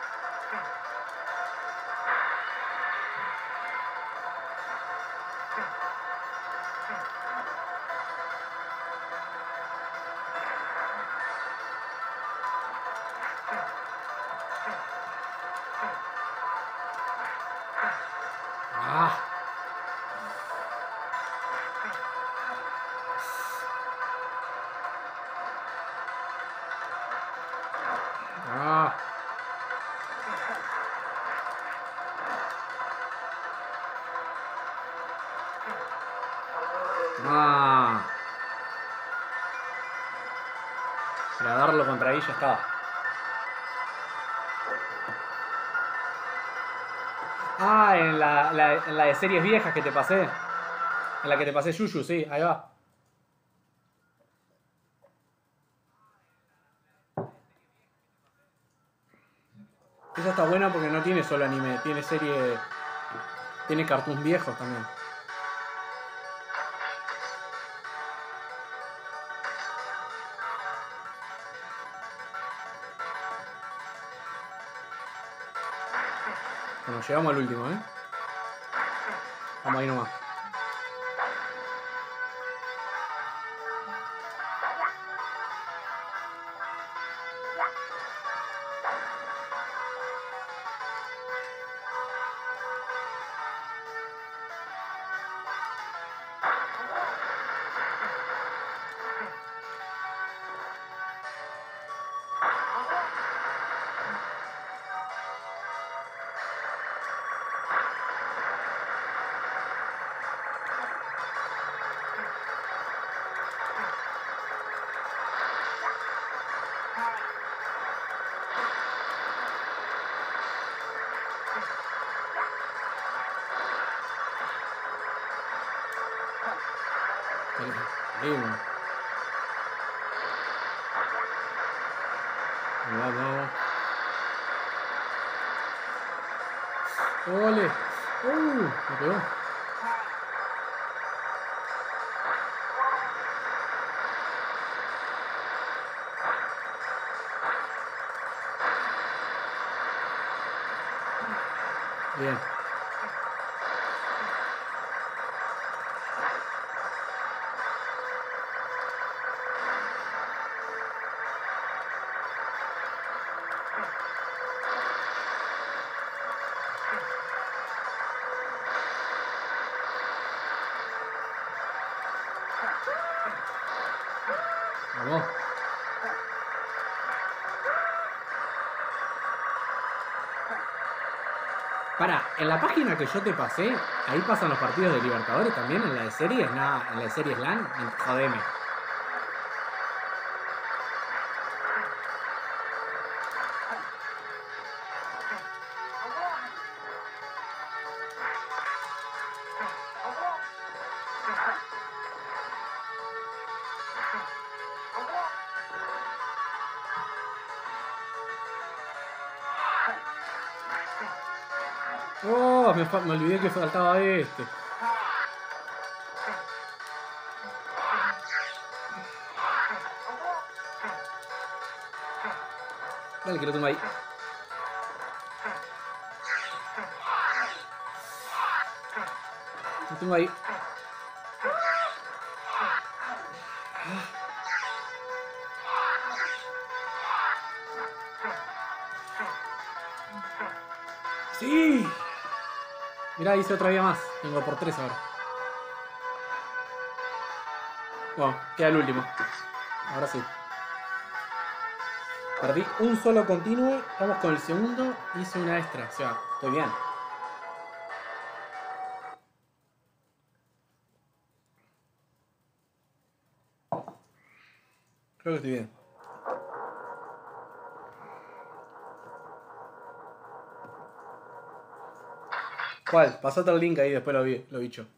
Ah. Ah. Ah. Para darlo contra ahí ya estaba. Ah, en la, la, en la de series viejas que te pasé. En la que te pasé Yuyu, sí, ahí va. Esa está buena porque no tiene solo anime, tiene serie. Tiene cartoons viejos también. Bueno, llegamos al último, ¿eh? Vamos ahí nomás. Vamos. Vamos. ¡Ole! ¡Uh! Me pegó. Bien. Vamos. Pará, en la página que yo te pasé, ahí pasan los partidos de Libertadores también, en la de series, nada, en la de series LAN, jodeme. Oh, me, me olvidé que faltaba este. Dale, que lo tengo ahí. Lo tengo ahí. ¡Sí! Mirá, hice otra vía más. Tengo por tres ahora. Bueno, queda el último. Ahora sí. Perdí un solo continuo, estamos con el segundo, hice una extra, o sea, estoy bien. Creo que estoy bien. ¿Cuál? Pasate el link ahí, después lo vi, lo bicho.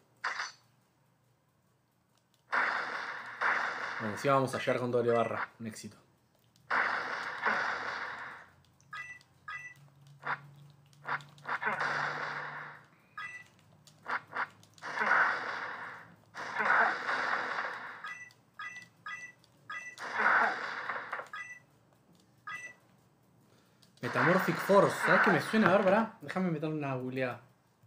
Bueno, encima vamos a llegar con doble barra, un éxito. Metamorphic Force, ¿sabes qué me suena? A ver, pará, déjame meter una googleada.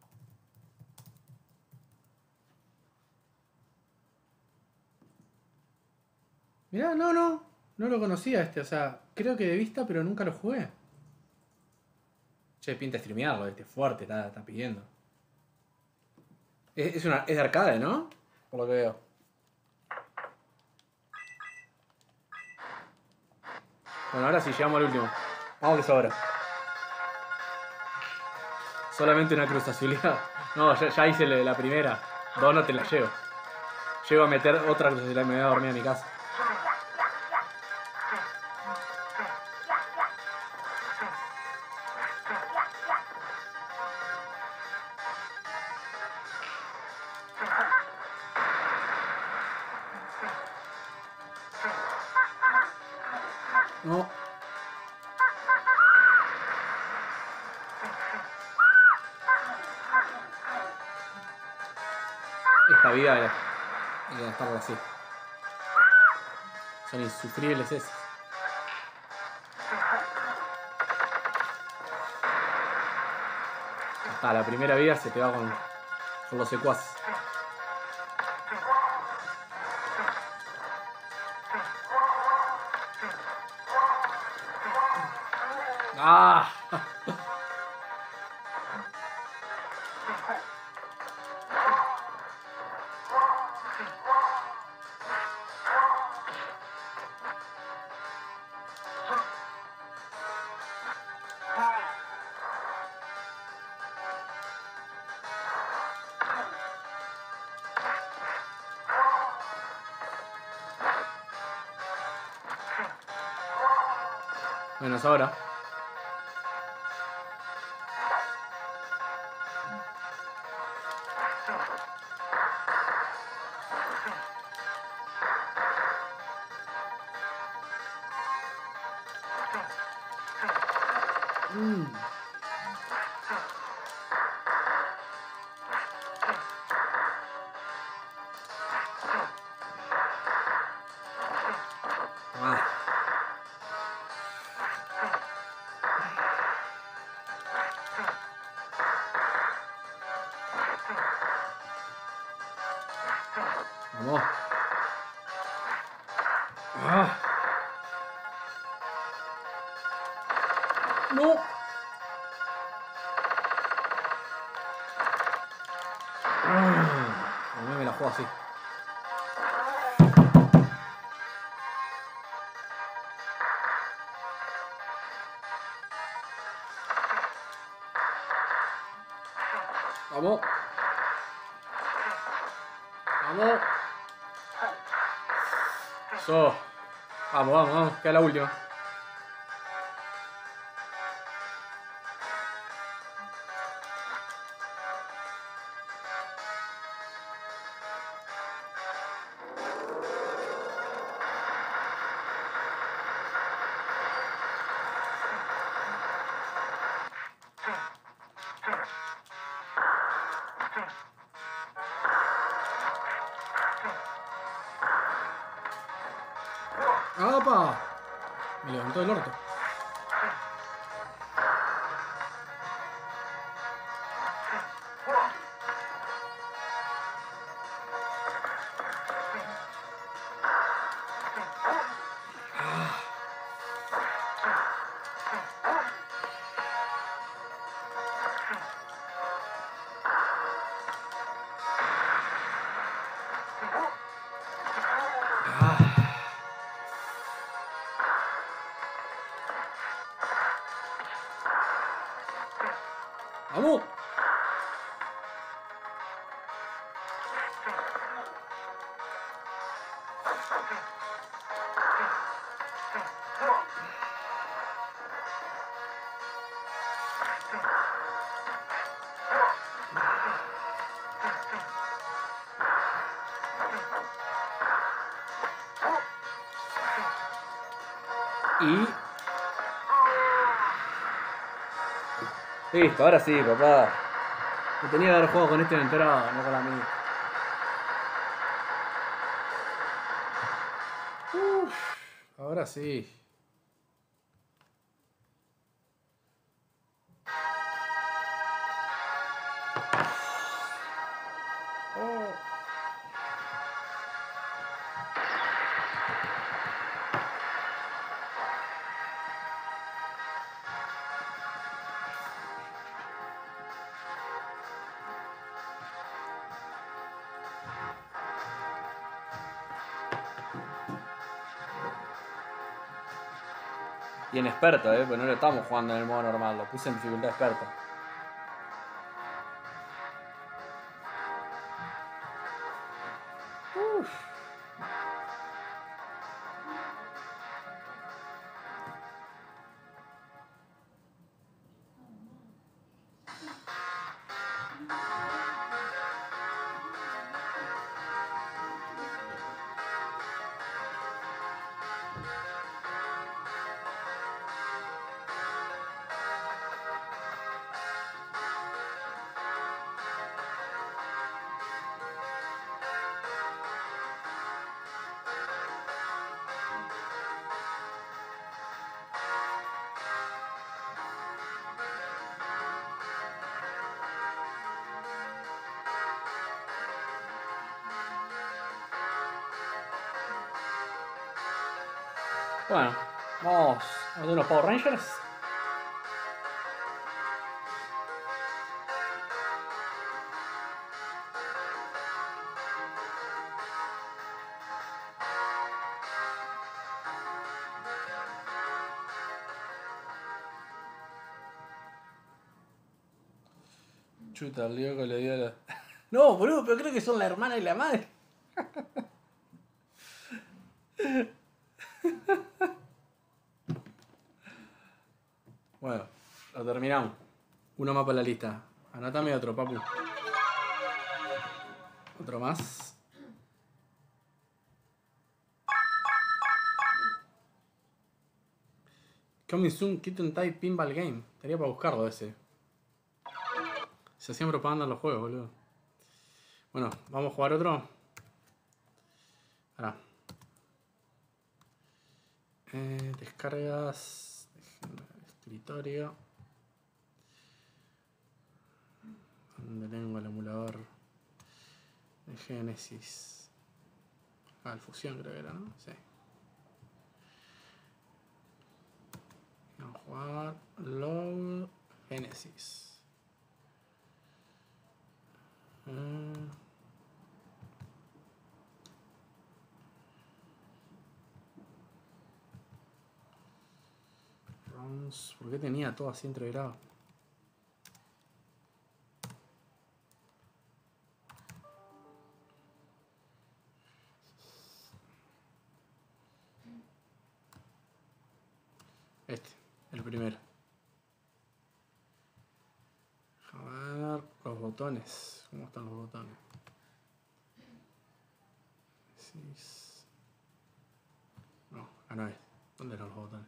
Mirá, no, no, no lo conocía este, o sea, creo que de vista, pero nunca lo jugué. Che, pinta streamearlo, este fuerte, está, está pidiendo. Es, es, una, es de arcade, ¿no? Por lo que veo. Bueno, ahora sí, llegamos al último. Vamos que sobra. Solamente una cruz azulada. No, ya, ya hice la primera. Dos no te la llevo. Llego a meter otra cruz azulada y me voy a dormir a mi casa. No. Esta vida era, hay que gastarla así. Son insufribles esos. Hasta la primera vida se te va con, con los secuaces. ¡Ah! Bueno, es ahora. Mm. Ah. Vamos. Ah. No. Ah. A mí me la juego así. Vamos. Vamos. Eso. Vamos, vamos, vamos. Queda la última. ¡Apa! Me levantó el orto. ¡Vamos! Y... Listo, ahora sí, papá. me tenía que haber jugado con este en enterado, no con la mía. Uf, ahora sí. Oh. Y en experto, eh, pues no lo estamos jugando en el modo normal, lo puse en dificultad experta. Uf. Bueno, vamos a hacer unos Power Rangers. Chuta, el lío que le dio a la... No, boludo, pero creo que son la hermana y la madre. Bueno, lo terminamos. Uno más para la lista. Anotame otro, papu. Otro más. Coming soon, Kitten Type Pinball Game. Estaría para buscarlo ese. Se hacían propaganda en los juegos, boludo. Bueno, vamos a jugar otro. Ahora. Eh, descargas. Escritorio. Donde tengo el emulador de Genesis. Ah, el Fusión creo que era, ¿no? Sí. Vamos a jugar Load Genesis. Uh, runs. ¿Por qué tenía todo así integrado? Este, el primero. A ver los botones. ¿Cómo están los botones? Seis. No, acá no es. ¿Dónde están los botones?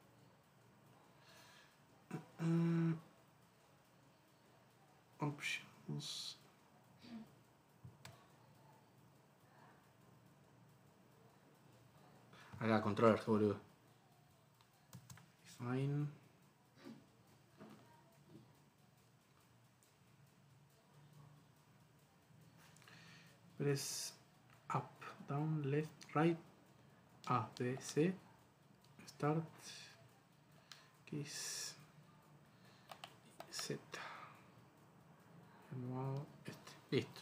Mm. Options. Acá, controllers, boludo. Define. Press up, down, left, right. A, B, C. Start. Keys. Z. El modo este. Listo.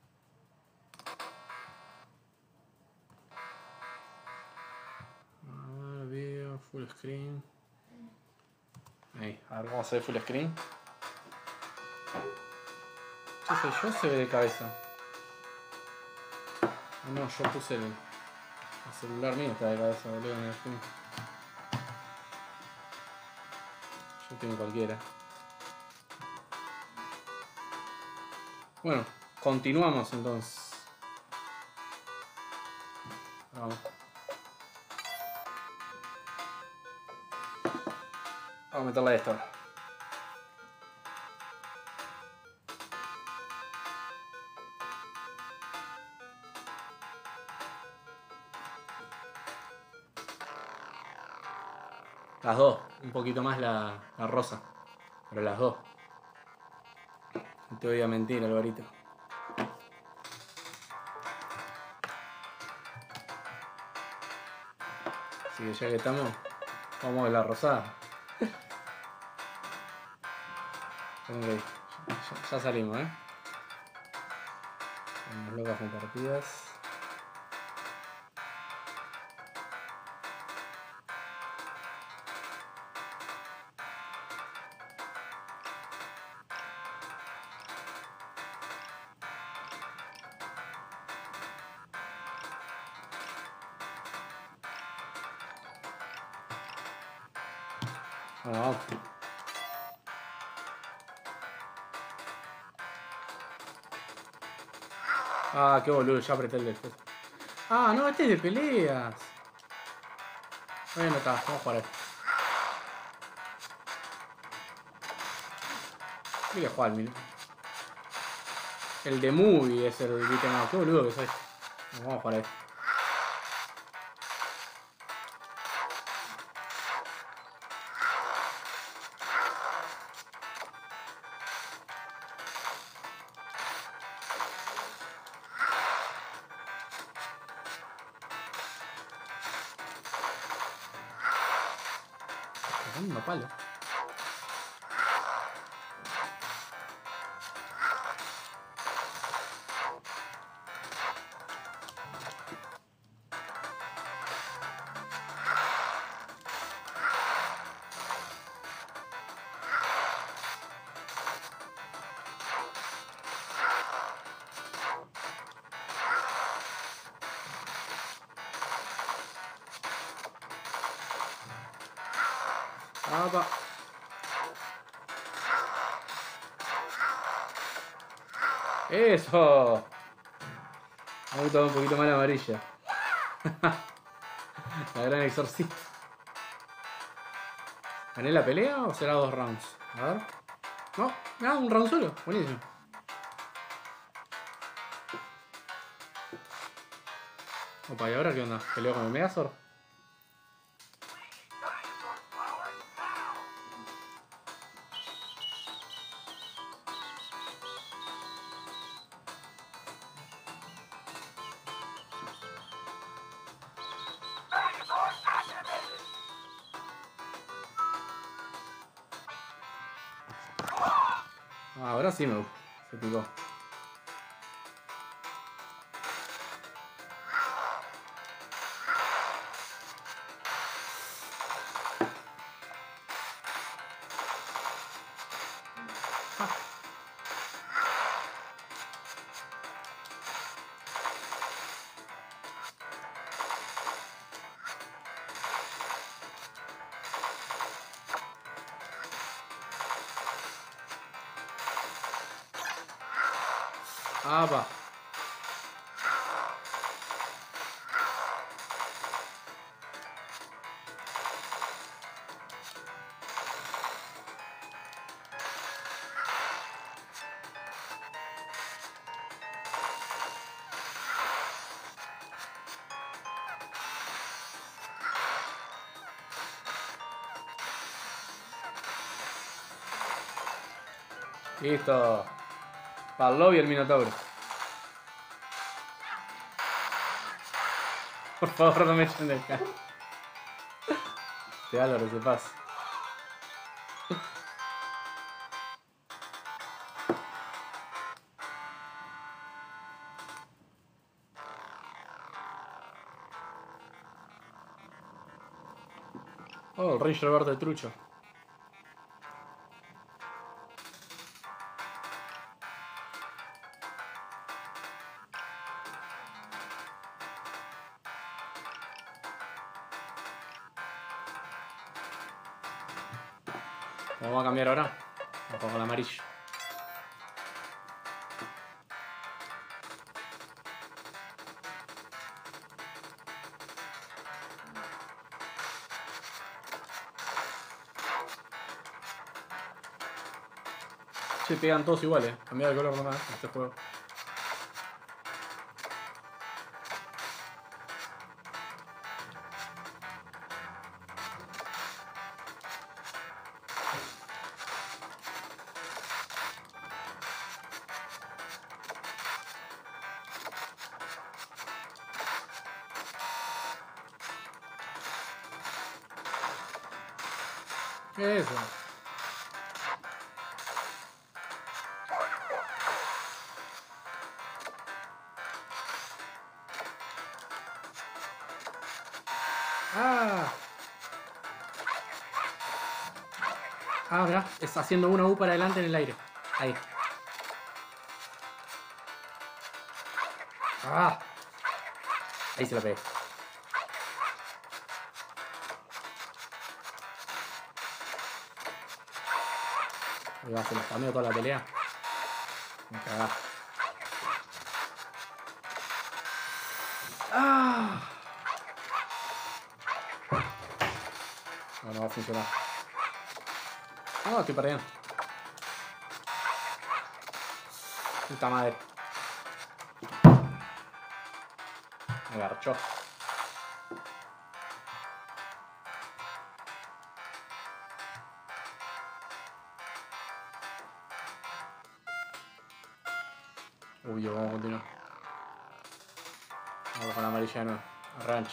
A screen. Ahí. A ver cómo se ve full screen. ¿Qué soy yo? Se ve de cabeza. Ah, no, yo puse el, el celular mío, está de cabeza, boludo, en el screen. Yo tengo cualquiera. Bueno, continuamos entonces. Vamos. Vamos a meterle esto. Las dos, un poquito más la, la rosa. Pero las dos. No te voy a mentir, Alvarito. Así que ya que estamos, vamos a la rosada. Okay. Ya, ya salimos, ¿eh? Vamos locas compartidas. Bueno, vamos. Ah, qué boludo, ya apreté el después. Ah, no, este es de peleas. Bueno, está, vamos a jugar esto. Voy a jugar el El de Movie es el beat'em up. Qué boludo que soy. Vamos a jugar esto. Cagando palo. Ah, va. Eso. Me gusta un poquito más la amarilla. La gran exorcista. ¿Gané la pelea o será dos rounds? A ver. No, nada, un round solo. Buenísimo. Opa, ¿y ahora qué onda? ¿Peleo con el Megazord? Ah, ahora sí me gusta. Se picó. Ah, va. Listo. Para el lobby el Minotauro. Por favor, no me echen del carro. Te Álvaro, se pasa. Oh, el Ranger verde trucho. Vamos a cambiar ahora. Vamos a jugar con el amarillo. Se pegan todos iguales. Cambiar de color nomás en este juego. Eso. Ah. Ah, mirá, está haciendo una U para adelante en el aire. Ahí. Ah. Ahí se la pegué. Ahí va, se los cambió toda la pelea. Me cagá. Ah. No, no va a funcionar. No, estoy perdiendo. Puta madre. Me garchó. Uy, yo, vamos a continuar. Vamos con la amarilla de nuevo. Ranch.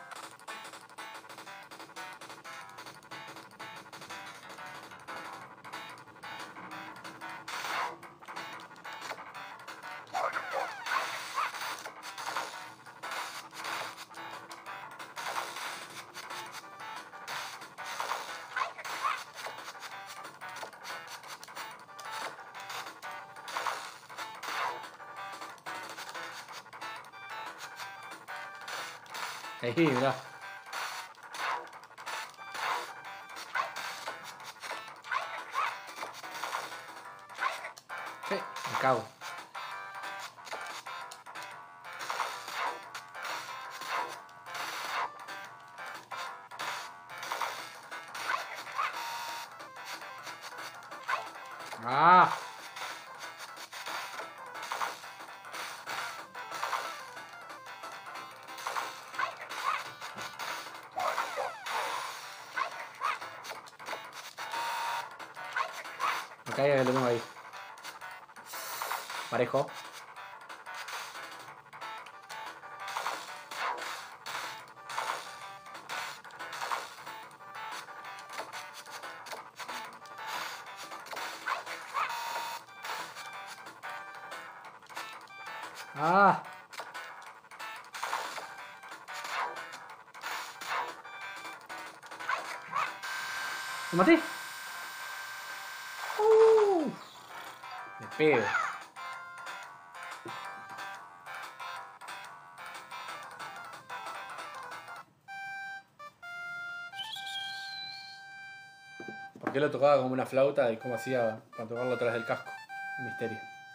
Ahí, mirá. Sí, me cago. Ah. Me caiga que lo tengo ahí. Parejo. Ah. ¿Lo maté? Uh. Me pego. ¿Por qué lo tocaba como una flauta y cómo hacía para tocarlo atrás del casco? Un misterio.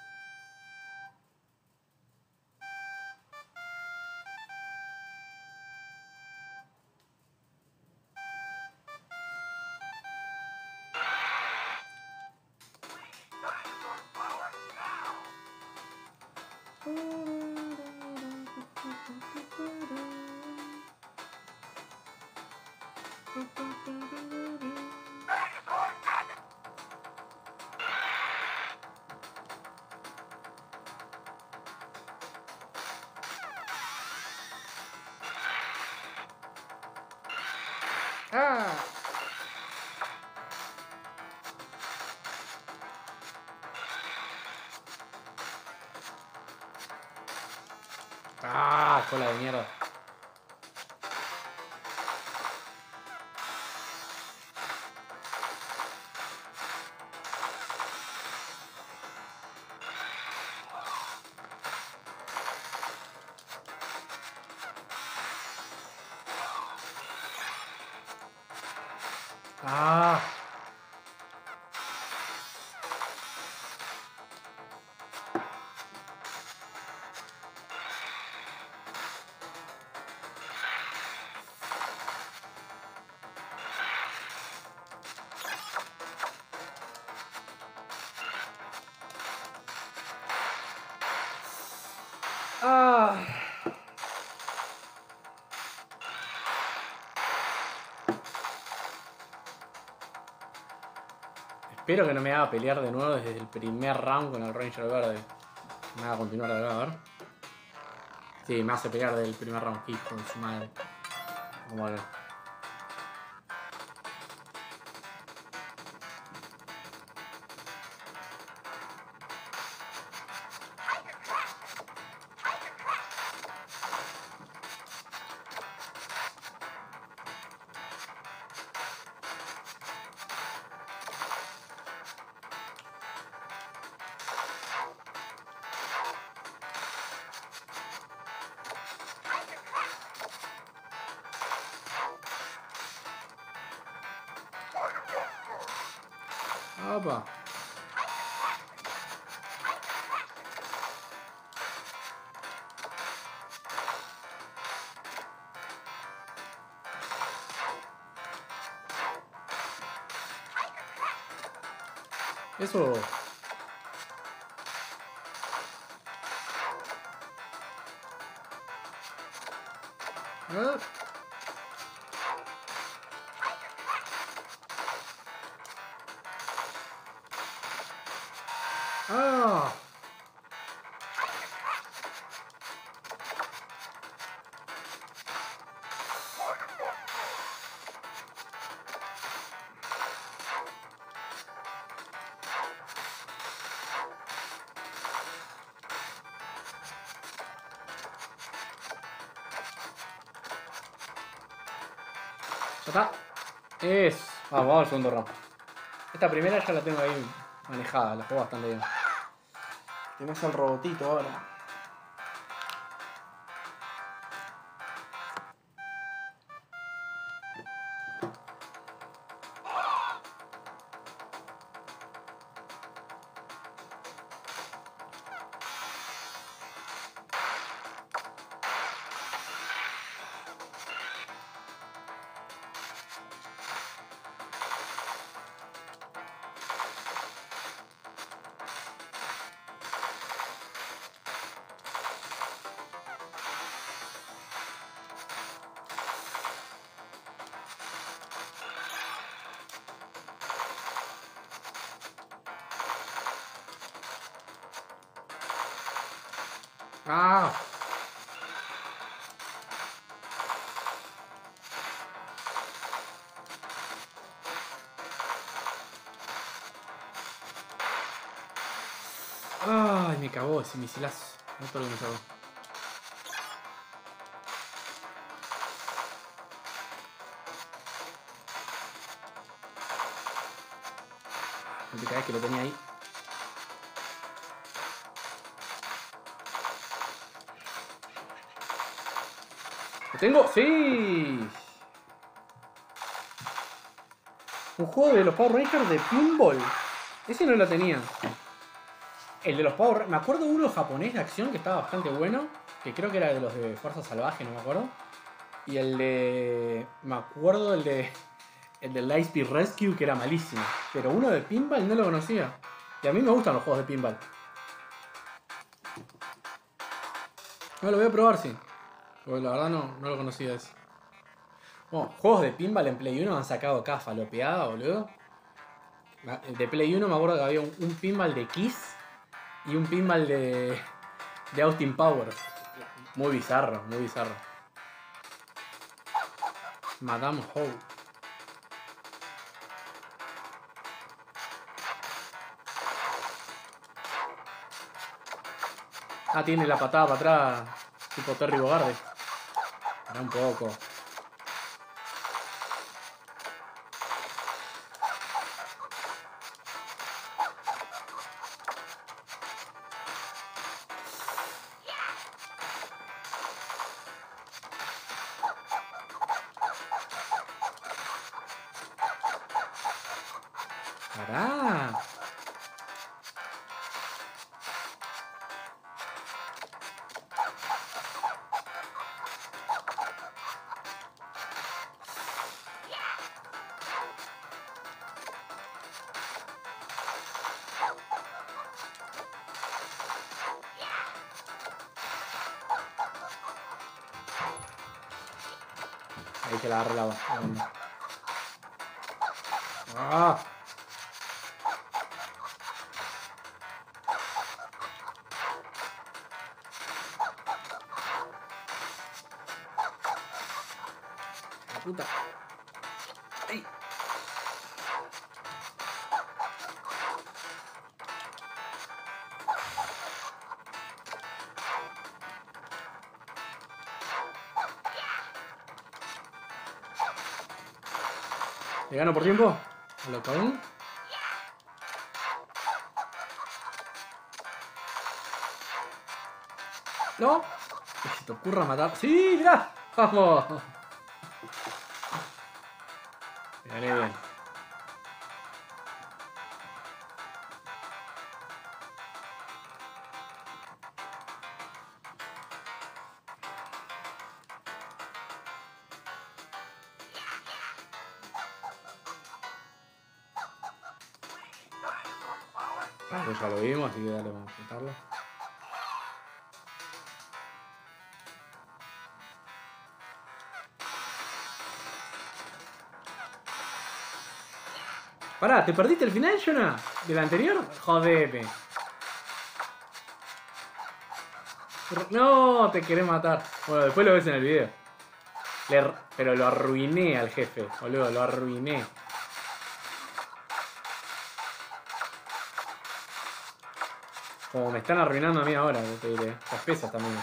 Ah. Ah, cola de mierda. Ah. Ah. Espero que no me haga pelear de nuevo desde el primer round con el Ranger verde. Me haga continuar de acá, a ver. Sí, me hace pelear desde el primer round. Hijo de su madre. Vamos a ver. Opa. Eso. Ah. Ah. Ya está. Es. Vamos, vamos al segundo round. Esta primera ya la tengo ahí manejada, la juego bastante bien. Tenés al robotito ahora. Ah. Ay, me cagó ese misilazo. No todo lo que me cagó. No te caes que lo tenía ahí. ¿Lo tengo? ¡Sí! Un juego de los Power Rangers de pinball. Ese no lo tenía. El de los Power Rangers. Me acuerdo de uno japonés de acción que estaba bastante bueno. Que creo que era de los de Fuerza Salvaje, no me acuerdo. Y el de. Me acuerdo el de. El de Lightspeed Rescue, que era malísimo. Pero uno de pinball no lo conocía. Y a mí me gustan los juegos de pinball. No, lo voy a probar, sí. Porque la verdad no, no lo conocía ese. Bueno, juegos de pinball en Play uno han sacado acá falopeada, boludo. De Play uno me acuerdo que había un, un pinball de Kiss y un pinball de, de Austin Powers. Muy bizarro, muy bizarro. Madame Howe. Ah, tiene la patada para atrás, tipo Terry Bogarde. Pará un poco. Pará. Ahí que la agarré la onda. Ah. La puta. Ay. ¿Le gano por tiempo? ¿A lo cabrón? ¿No? Que se te ocurra matar. ¡Sí! ¡Mirá! ¡Vamos! Me gané bien. Vale, ya lo vimos, así que dale, vamos a intentarlo. Pará, ¿te perdiste el final, Jonah? ¿Del anterior? Jodeme. No, te querés matar. Bueno, después lo ves en el video. Le, pero lo arruiné al jefe, boludo, lo arruiné. Como me están arruinando a mí ahora, te diré. Las pesas también.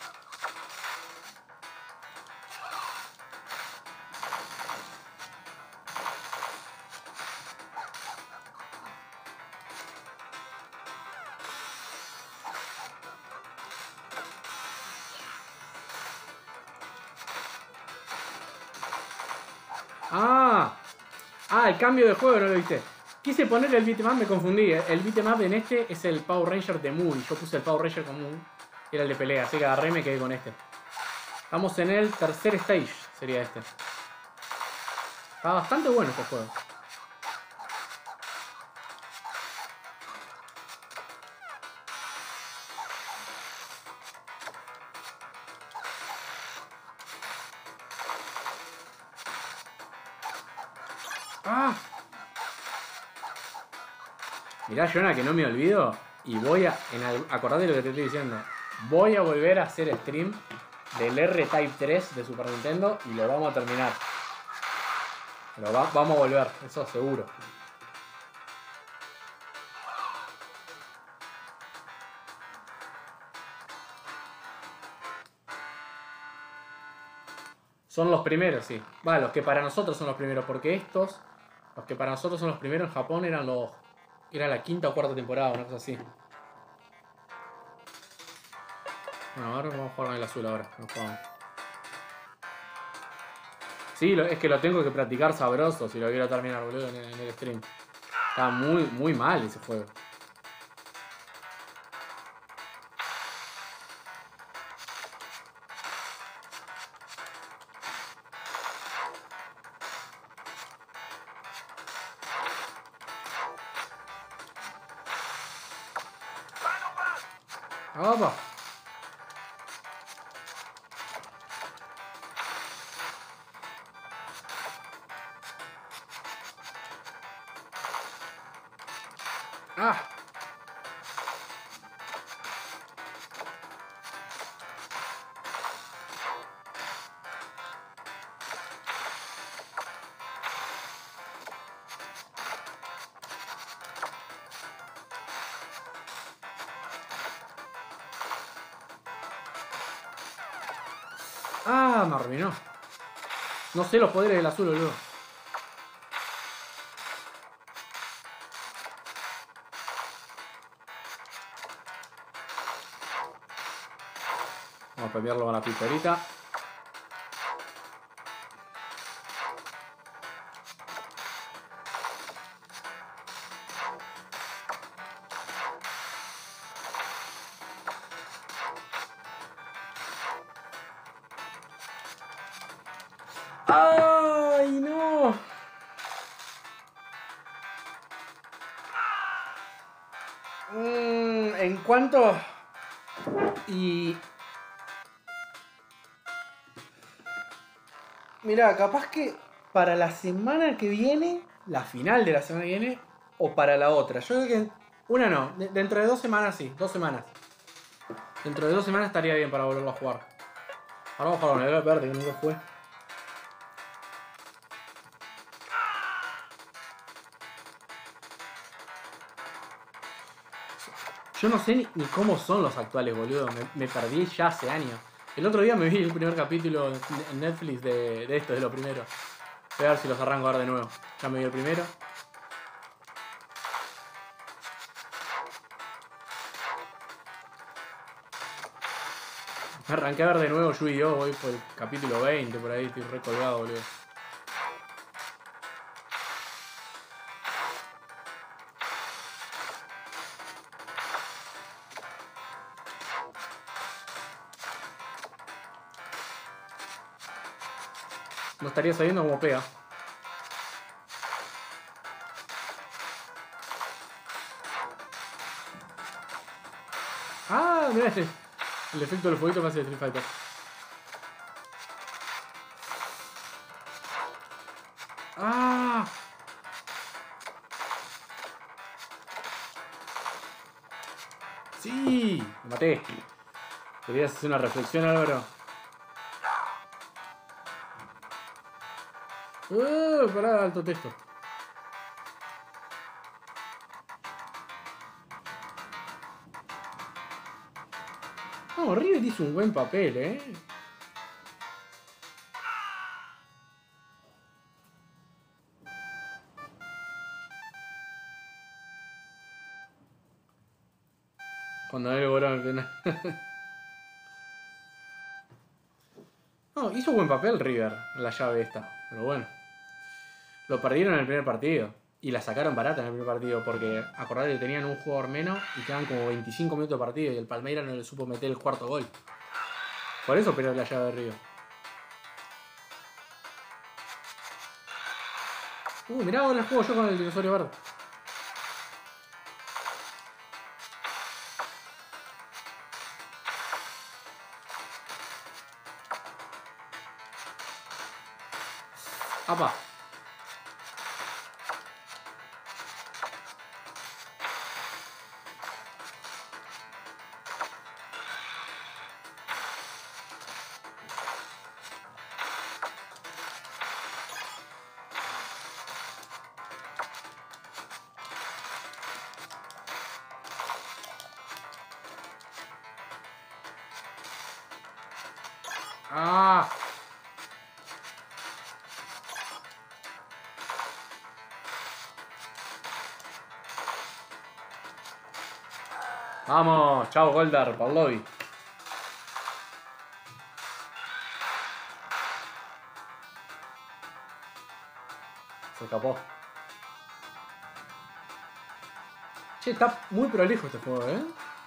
Ah, ah, el cambio de juego no lo viste. Quise poner el beatmap, me confundí. El beatmap en este es el Power Ranger de Moon. Yo puse el Power Ranger común. Era el de pelea, así que agarré y me quedé con este. Estamos en el tercer stage, sería este. Está bastante bueno este juego. ¡Ah! Mirá, Jonah, que no me olvido. Y voy a... En, acordate lo que te estoy diciendo. Voy a volver a hacer stream del R-Type tres de Super Nintendo y lo vamos a terminar. Pero va, vamos a volver, eso seguro. Son los primeros, sí. Va, los que para nosotros son los primeros, porque estos, los que para nosotros son los primeros en Japón eran los... Era la quinta o cuarta temporada, una cosa así. Bueno, ahora vamos a jugar con el azul ahora. No jugamos. Sí, lo, es que lo tengo que practicar sabroso si lo quiero terminar, boludo, en el, en el stream. Está muy, muy mal ese juego. ¡Opa! ¡Ah! ¡Ah! Me arruinó. No sé los poderes del azul, boludo. Vamos a cambiarlo con la pistolita. ¡Ay, no! Mm, ¿en cuánto? Y... Mira, capaz que para la semana que viene, la final de la semana que viene, o para la otra. Yo creo que una no, de- dentro de dos semanas sí, dos semanas. Dentro de dos semanas estaría bien para volverlo a jugar. Ahora vamos a jugar con el verde que nunca jugué. Yo no sé ni, ni cómo son los actuales, boludo. Me, me perdí ya hace años. El otro día me vi el primer capítulo en Netflix de, de esto, de lo primero. Voy a ver si los arranco ahora de nuevo. Ya me vi el primero. Me arranqué a ver de nuevo Yu-Gi-Oh! Voy por el capítulo veinte, por ahí estoy recolgado, boludo. No estaría sabiendo cómo pega. Ah, mirá este. El efecto del fueguito me hace Street Fighter. Ah. Sí, me maté. ¿Querías hacer una reflexión, Álvaro? Uh, pará, alto texto. No, River hizo un buen papel, eh. Cuando él logró el penal. No, hizo buen papel River en la llave esta. Pero bueno. Lo perdieron en el primer partido. Y la sacaron barata en el primer partido. Porque acordate que tenían un jugador menos y quedan como veinticinco minutos de partido. Y el Palmeiras no le supo meter el cuarto gol. Por eso perdió la llave de River. Uh, mirá, ahora juego yo con el dinosaurio verde. Apa. Ah. Vamos, chao Goldar, para el lobby. Se escapó. Che, está muy prolijo este juego, ¿eh?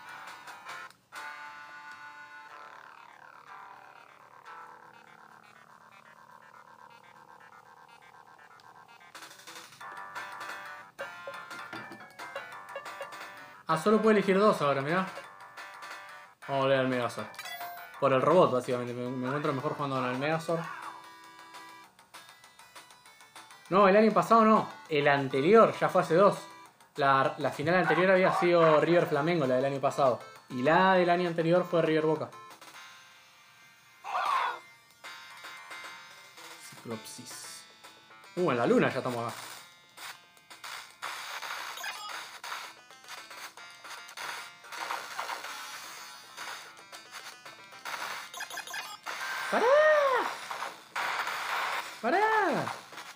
Ah, solo puedo elegir dos ahora, mirá. Vamos a volver al Megazord. Por el robot, básicamente. Me, me encuentro mejor jugando con el Megazord. No, el año pasado no. El anterior, ya fue hace dos. La, la final anterior había sido River Flamengo, la del año pasado. Y la del año anterior fue River Boca. Ciclopsis. Uh, en la luna ya estamos acá. ¡Pará! ¡Pará!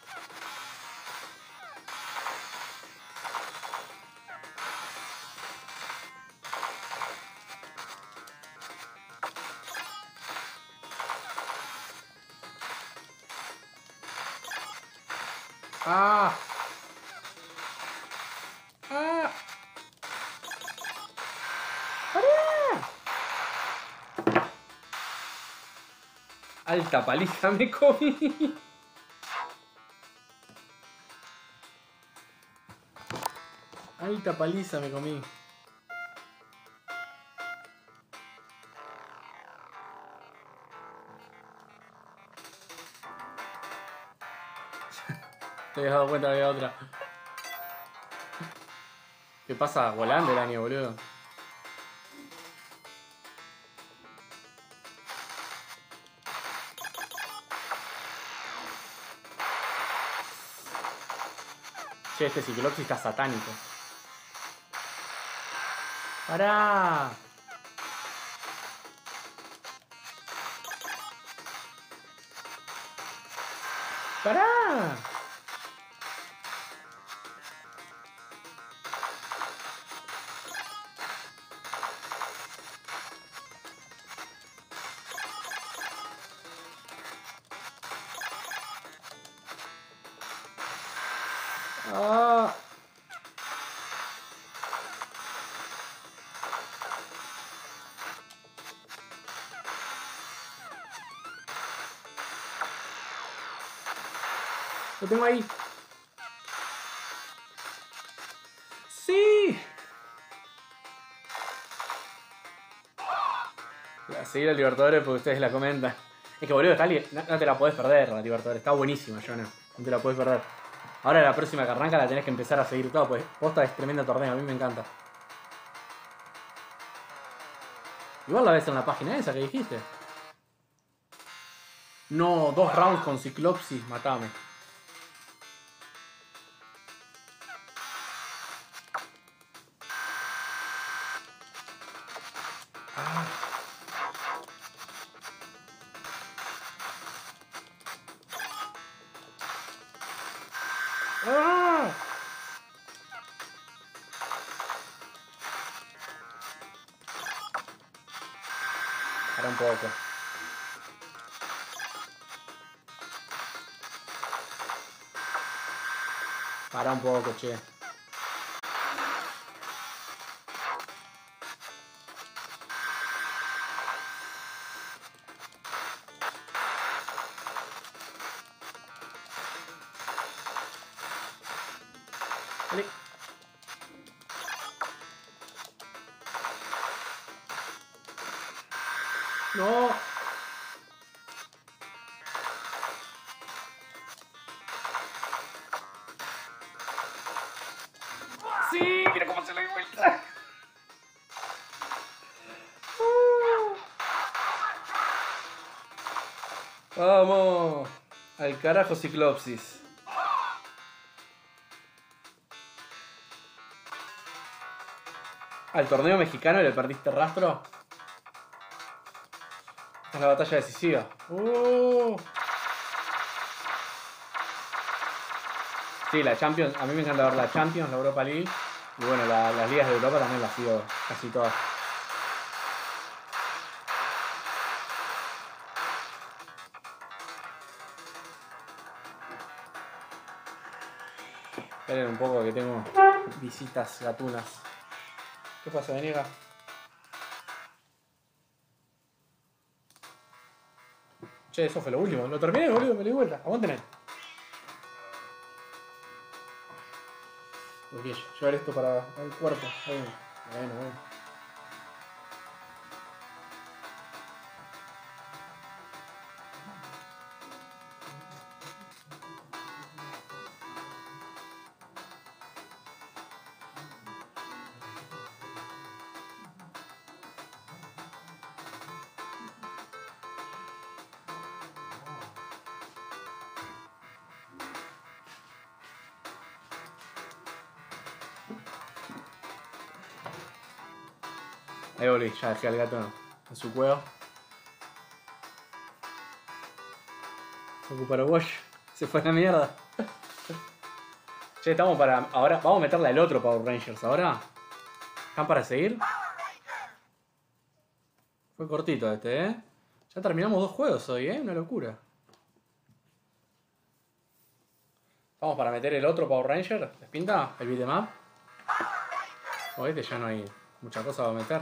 ¡Ah! ¡Ah! ¡Pará! Alta paliza me comí. Alta paliza me comí. Te habías dado cuenta que había otra. ¿Qué pasa? Volando el año, boludo. Che, este Ciclopsis está satánico. ¡Pará! ¡Pará! ¡Ah! Lo tengo ahí. ¡Sí! Voy a seguir al Libertadores porque ustedes la comentan. Es que boludo, está li- no, no te la podés perder la Libertadores. Está buenísima, Jonah. No te la podés perder. Ahora la próxima que arranca la tenés que empezar a seguir todo, pues posta es tremendo torneo, a mí me encanta. Igual la ves en la página esa que dijiste. No, dos rounds con Ciclopsis, matame. Ah. ¡Ah! Para un poco. Para un poco, che. Vale. No. Sí, mira cómo se le dio vuelta. Vamos. Al carajo Ciclopsis. Al torneo mexicano le perdiste rastro. Esta es la batalla decisiva. Uh. Sí, la Champions, a mí me encanta ver la Champions, la Europa League. Y bueno, la- las ligas de Europa también las sigo casi todas. Esperen un poco que tengo visitas gatunas. ¿Qué pasa, Venega? Che, eso fue lo último. Lo terminé, boludo, me lo di vuelta. Aguanten ahí. Ok, llevar esto para el cuerpo. Bueno, bueno, bueno. Ahí volví, ya dejé al gato en su cueva. Ocu Paraguay. Se fue a la mierda. Che, estamos para. Ahora, vamos a meterle al otro Power Rangers. Ahora. ¿Están para seguir? Fue cortito este, ¿eh? Ya terminamos dos juegos hoy, ¿eh? Una locura. Vamos para meter el otro Power Ranger. ¿Les pinta? El beat'em up. O este ya no hay mucha cosa para meter.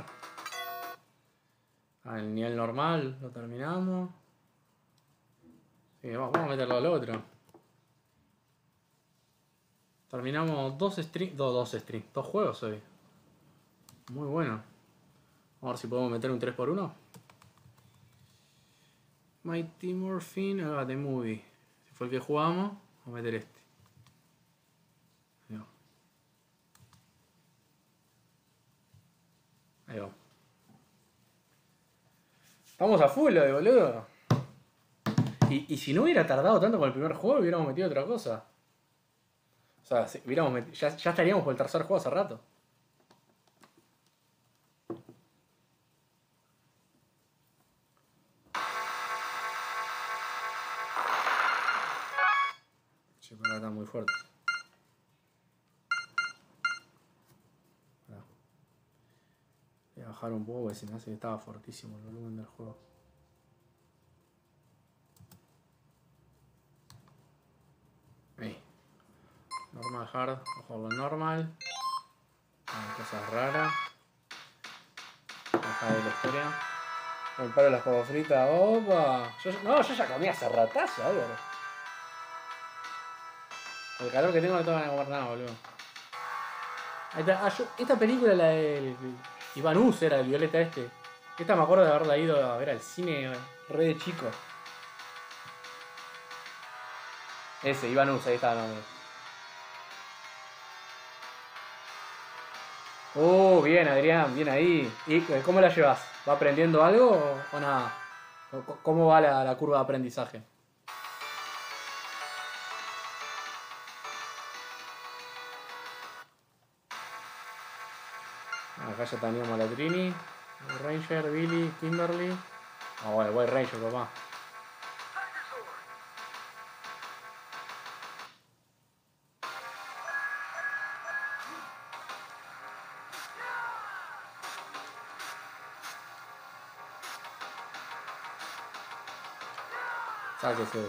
Ah, el nivel normal lo terminamos. Sí, vamos, vamos a meterlo al otro. Terminamos dos streams, dos, dos streams, dos juegos hoy. Muy bueno. Vamos a ver si podemos meter un tres por uno. Mighty Morphin, ah, The Movie. Si fue el que jugamos, vamos a meter este. Ahí va. Ahí va. Estamos a full hoy, boludo. Y, y si no hubiera tardado tanto con el primer juego, hubiéramos metido otra cosa. O sea, si hubiéramos metido, ya, ya estaríamos por el tercer juego hace rato. Sí, pero está muy fuerte. Voy a bajar un poco porque se me hace que estaba fortísimo el volumen del juego. Ahí. Normal hard, bajarlo normal. Ah, cosas raras. Bajar de la historia. Me paro las papas fritas, opa. Yo, no, yo ya comí hace ratazo, Álvaro. El calor que tengo no tengo ganas de comer nada, boludo. Ahí está. Ah, yo, esta película, la del Iván Us, era el Violeta este. Esta me acuerdo de haberla ido a ver al cine re de chico. Ese, Iván Us, ahí está el nombre. Oh, bien, Adrián, bien ahí. ¿Y cómo la llevas? ¿Va aprendiendo algo o, o nada? ¿Cómo va la, la curva de aprendizaje? Acá ya teníamos a la Trini, Ranger, Billy, Kimberly. Ah, bueno, voy Ranger, papá. Sáquese.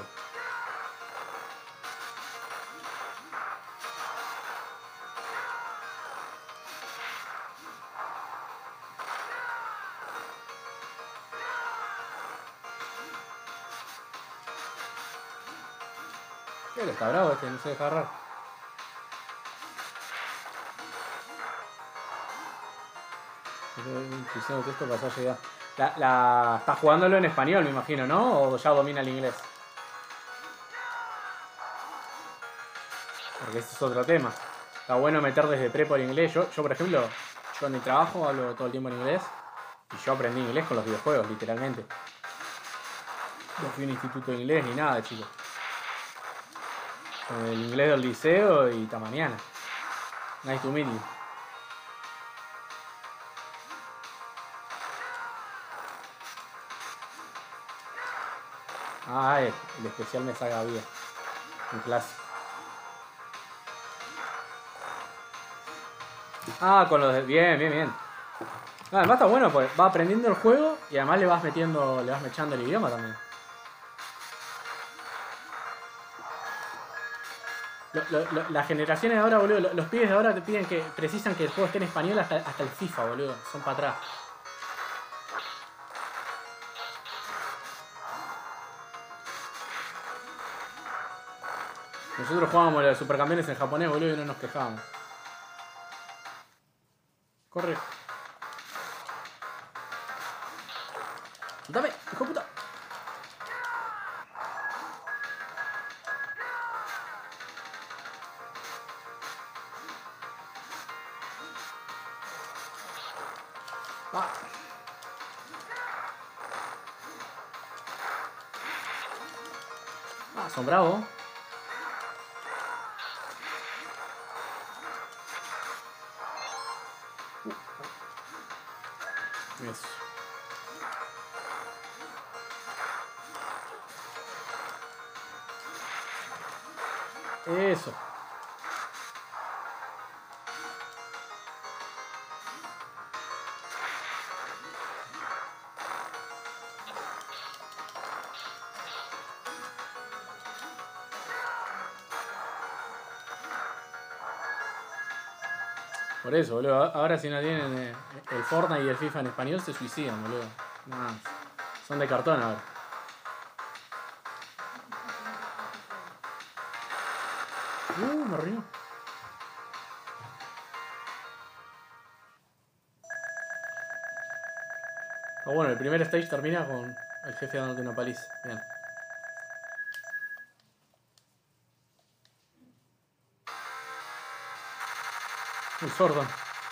¿Qué? Está bravo este, no se deja agarrar. Diciendo que esto pasó a llegar. La, la, está jugándolo en español, me imagino, ¿no? ¿O ya domina el inglés? Porque ese es otro tema. Está bueno meter desde prepo el inglés. Yo, yo, por ejemplo, yo en mi trabajo hablo todo el tiempo en inglés. Y yo aprendí inglés con los videojuegos, literalmente. No fui a un instituto de inglés ni nada, chicos. Con el inglés del liceo y hasta mañana. Nice to meet you. Ah, el, el especial me saca vida. Un clásico. Ah, con los de... Bien, bien, bien. Ah, además está bueno, pues va aprendiendo el juego y además le vas metiendo, le vas mechando el idioma también. Lo, lo, lo, las generaciones de ahora, boludo, los, los pibes de ahora te piden que precisan que el juego esté en español hasta, hasta el FIFA, boludo. Son para atrás. Nosotros jugábamos los supercampeones en japonés, boludo, y no nos quejábamos. Corre. Dame, hijo de puta. Ah. Ah, son bravos. Eso. Eso. Por eso, boludo. Ahora si no tienen eh, el Fortnite y el FIFA en español se suicidan, boludo. Nah, son de cartón ahora. Uh, me arruinó. Ah, bueno, el primer stage termina con el jefe dándote una paliza. Bien. Un sordo.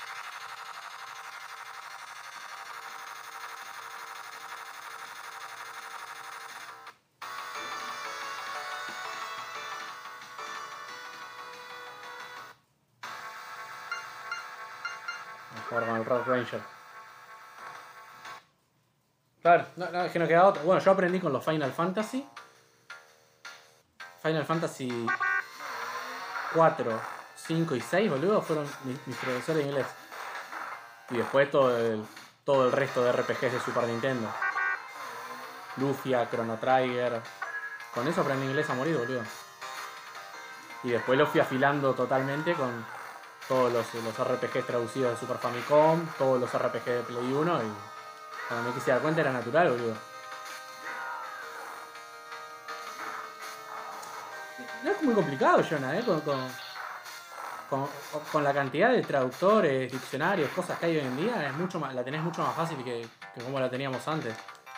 Vamos a jugar con el Rock Ranger. Claro, no, no, es que no queda otra. Bueno, yo aprendí con los Final Fantasy. Final Fantasy cuatro, cinco y seis, boludo, fueron mis, mis profesores de inglés. Y después todo el, todo el resto de R P Gs de Super Nintendo. Lufia, Chrono Trigger. Con eso aprendí inglés a morir, boludo. Y después lo fui afilando totalmente con todos los, los R P Gs traducidos de Super Famicom, todos los R P Gs de Play uno y cuando me quise dar cuenta era natural, boludo. No es muy complicado, Jonah, ¿eh? Con, con, con, con la cantidad de traductores, diccionarios, cosas que hay hoy en día, es mucho más, la tenés mucho más fácil que, que como la teníamos antes.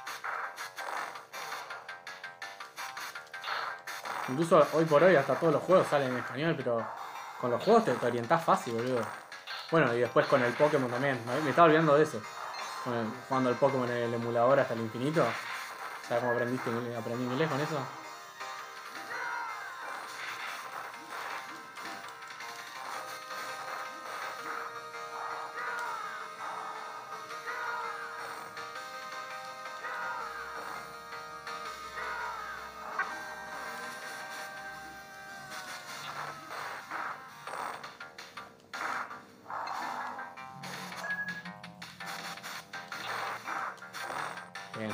Incluso hoy por hoy hasta todos los juegos salen en español, pero con los juegos te, te orientás fácil, boludo. Bueno, y después con el Pokémon también, me estaba olvidando de eso. Bueno, jugando el Pokémon en el emulador hasta el infinito. ¿Sabes cómo aprendiste, aprendí inglés con eso? Bien.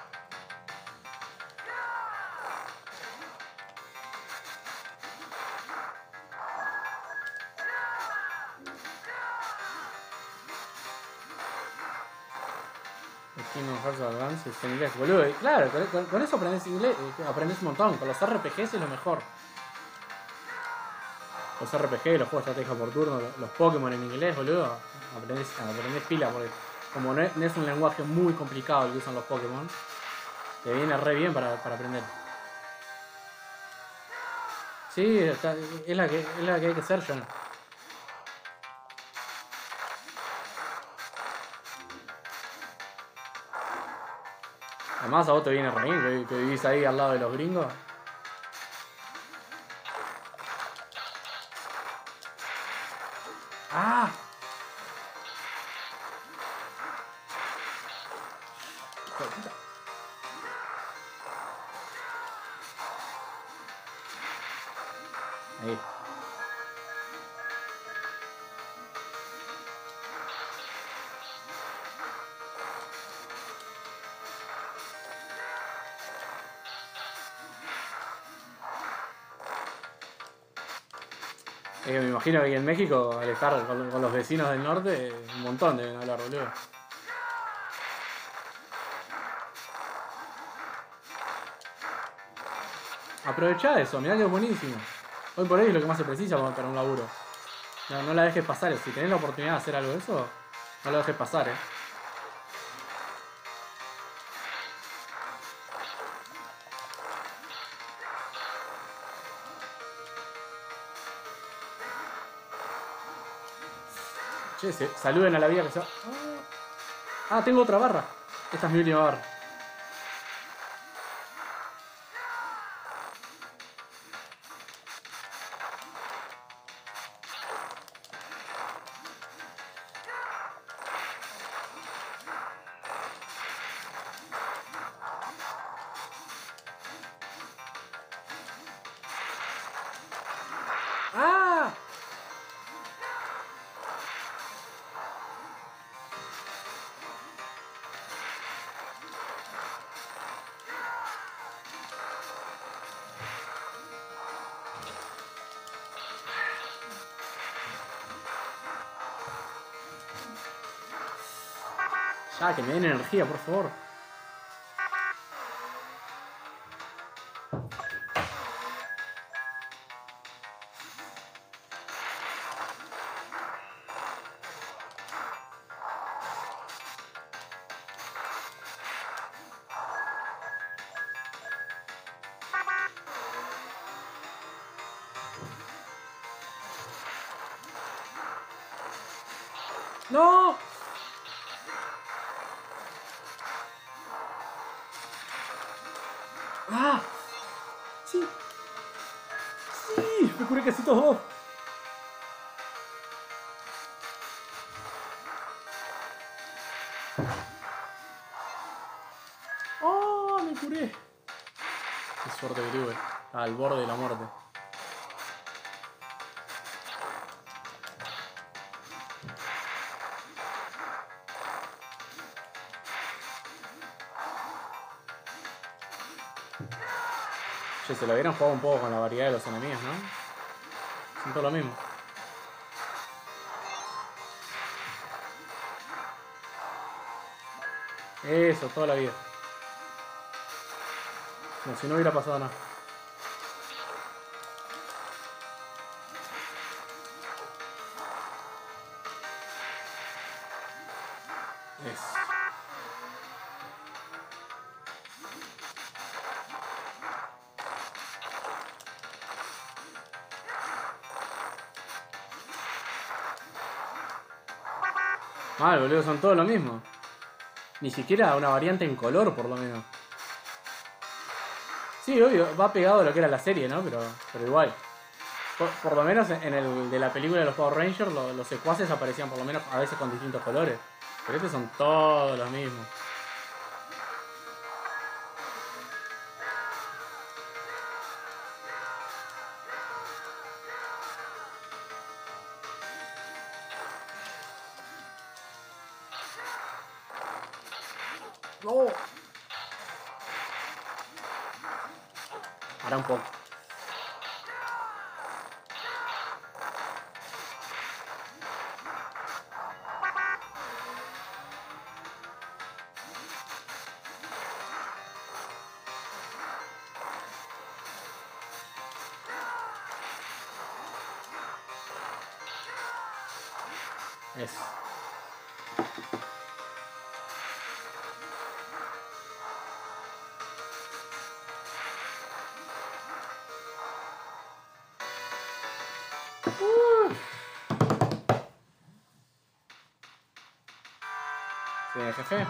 Kingdom Hearts Advance está en inglés, boludo. Y claro, con, con, con eso aprendes inglés, eh, aprendes un montón. Con los R P Gs es lo mejor. Los R P G, los juegos de estrategia por turno, los, los Pokémon en inglés, boludo. Aprendes, aprendes pila, porque como no es, no es un lenguaje muy complicado el que usan los Pokémon, te viene re bien para, para aprender. Sí, está, es, la que, es la que hay que hacer, Jonah. Además a vos te viene re bien que, que vivís ahí al lado de los gringos. ¡Ah! Ahí. Eh, me imagino que en México, al estar con, con los vecinos del norte, un montón deben hablar, boludo. Aprovechá eso, mirá que es buenísimo. Hoy por hoy es lo que más se precisa para un laburo. No, no la dejes pasar, si tenés la oportunidad de hacer algo de eso, no lo dejes pasar, eh. Che, se, saluden a la vida que se va. Ah, tengo otra barra. Esta es mi última barra. ¡Ah! Ya, que me den energía, por favor. ¡No! ¡Ah! ¡Sí! ¡Sí! Me curé casi todo. ¡Oh! Me curé. Qué suerte que tuve. Al borde de la muerte. Che, se lo hubieran jugado un poco con la variedad de los enemigos, ¿no? Son todo lo mismo. Eso, toda la vida. Como si no hubiera pasado nada. Eso. Ah, boludo, son todos lo mismo. Ni siquiera una variante en color, por lo menos. Sí, obvio, va pegado a lo que era la serie, ¿no? Pero, pero igual. Por, por lo menos en el de la película de los Power Rangers, lo, los secuaces aparecían por lo menos a veces con distintos colores. Pero estos son todos los mismos. ¡No! Ahora un poco. Eso. Uh. Sí, jefe.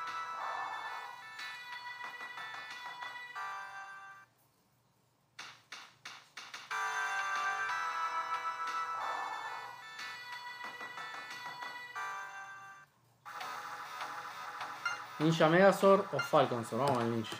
Ninja Megazord o Falcon Sword. Vamos al ninja.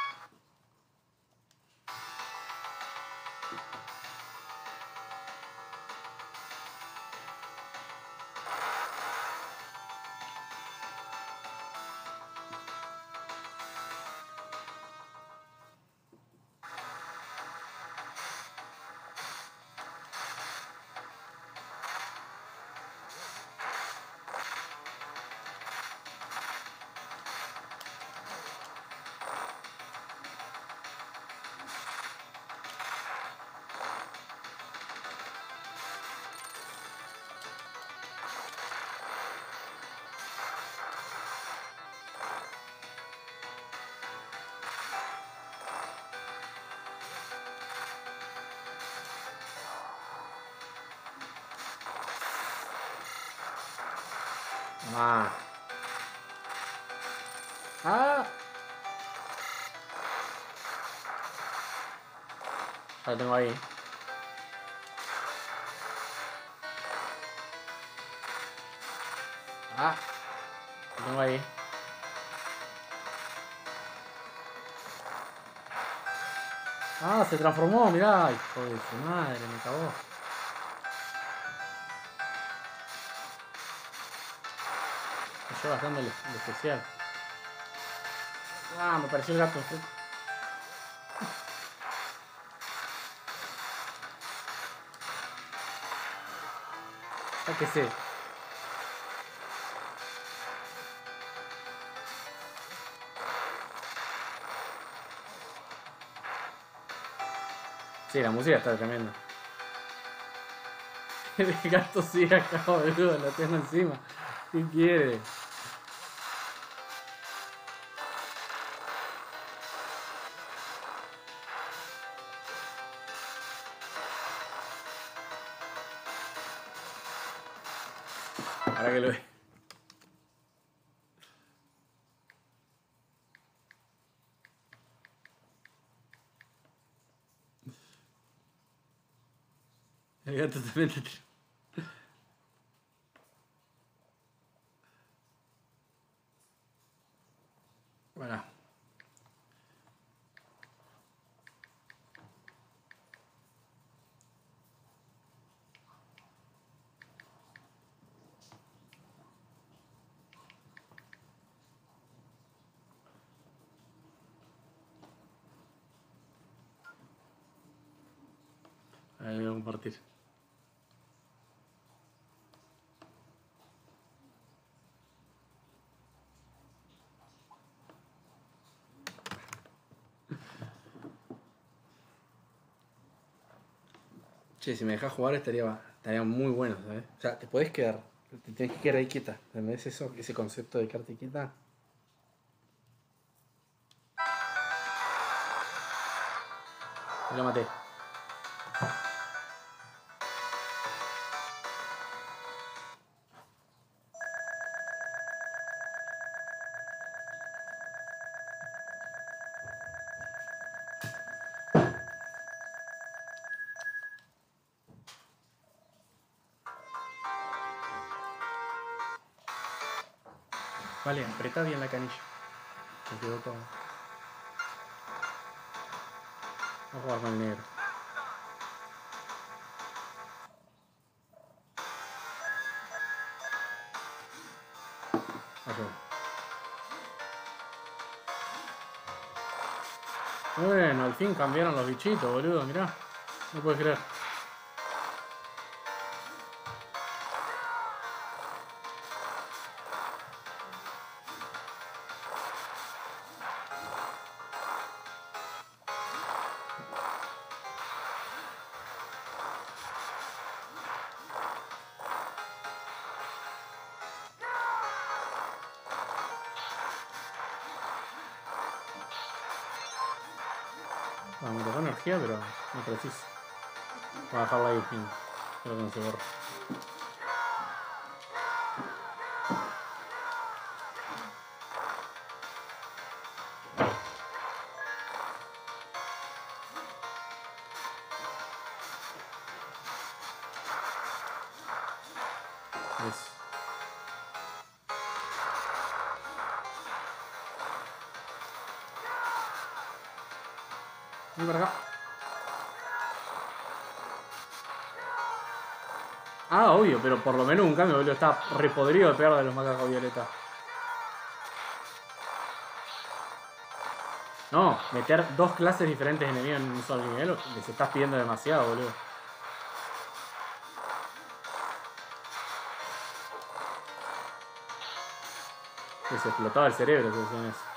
Ah. Ah. Ya lo tengo ahí. Ah. Lo tengo ahí. Ah, se transformó, mirá. Hijo de su madre, me cagó. Me lleva gastando el, el especial. Ah, me pareció el gato. Ah, que sé. Sí, la música está tremenda. El gato sigue acá, boludo, lo tengo encima. ¿Qué quiere? Ahora que lo ve. El gato se mete. Bueno. Ahí voy a compartir. Che, si me dejas jugar estaría, estaría muy bueno, ¿sabes? O sea, te podés quedar, te tenés que quedar ahí quieta. ¿Entendés eso? Ese concepto de quedarte quieta. Me lo maté. Vale, apretá bien la canilla. Me quedó todo. Vamos a jugar con el negro. Ayuda. Bueno, al fin cambiaron los bichitos, boludo, mirá. No puedes creer. Ah, me tocó energía, pero no preciso. Voy a dejarla ahí, fin. Creo que no se borra. Eso. Ven para acá. Ah, obvio, pero por lo menos un cambio, boludo. Está repodrido de pegar de los macacos violetas. No, meter dos clases diferentes de enemigos en un solo nivel les estás pidiendo demasiado, boludo. Les explotaba el cerebro si hacían eso.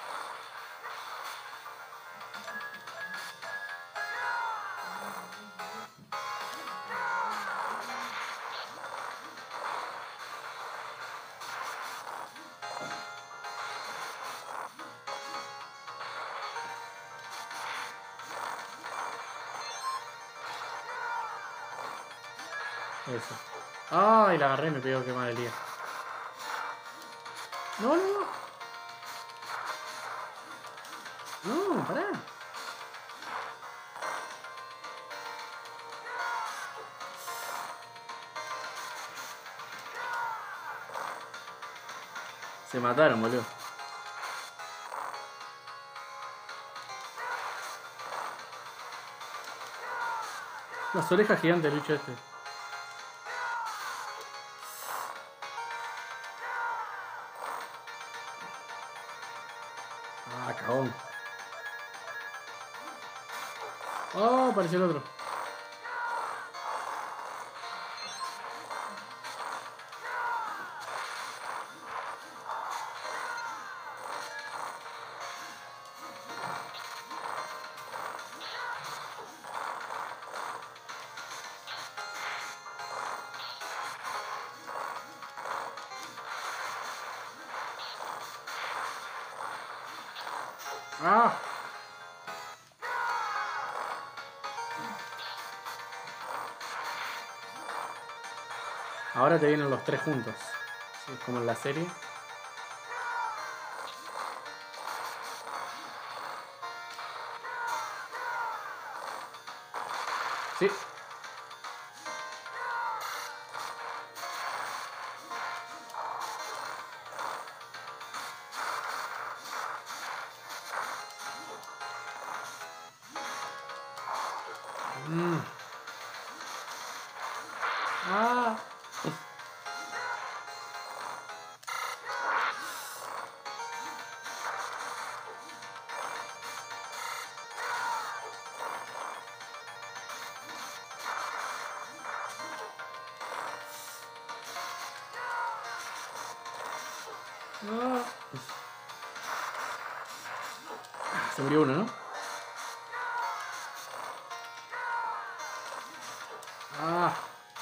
Eso. Ay, la agarré y me pegó que mal el día. No, no, no. No, pará. Se mataron, boludo. Las orejas gigantes del bicho este. Ah, cagón. Oh, apareció el otro. Ah. Ahora te vienen los tres juntos. Sí, como en la serie. Sí. Mm. Ah. Ah. Se murió uno, ¿no? Ah.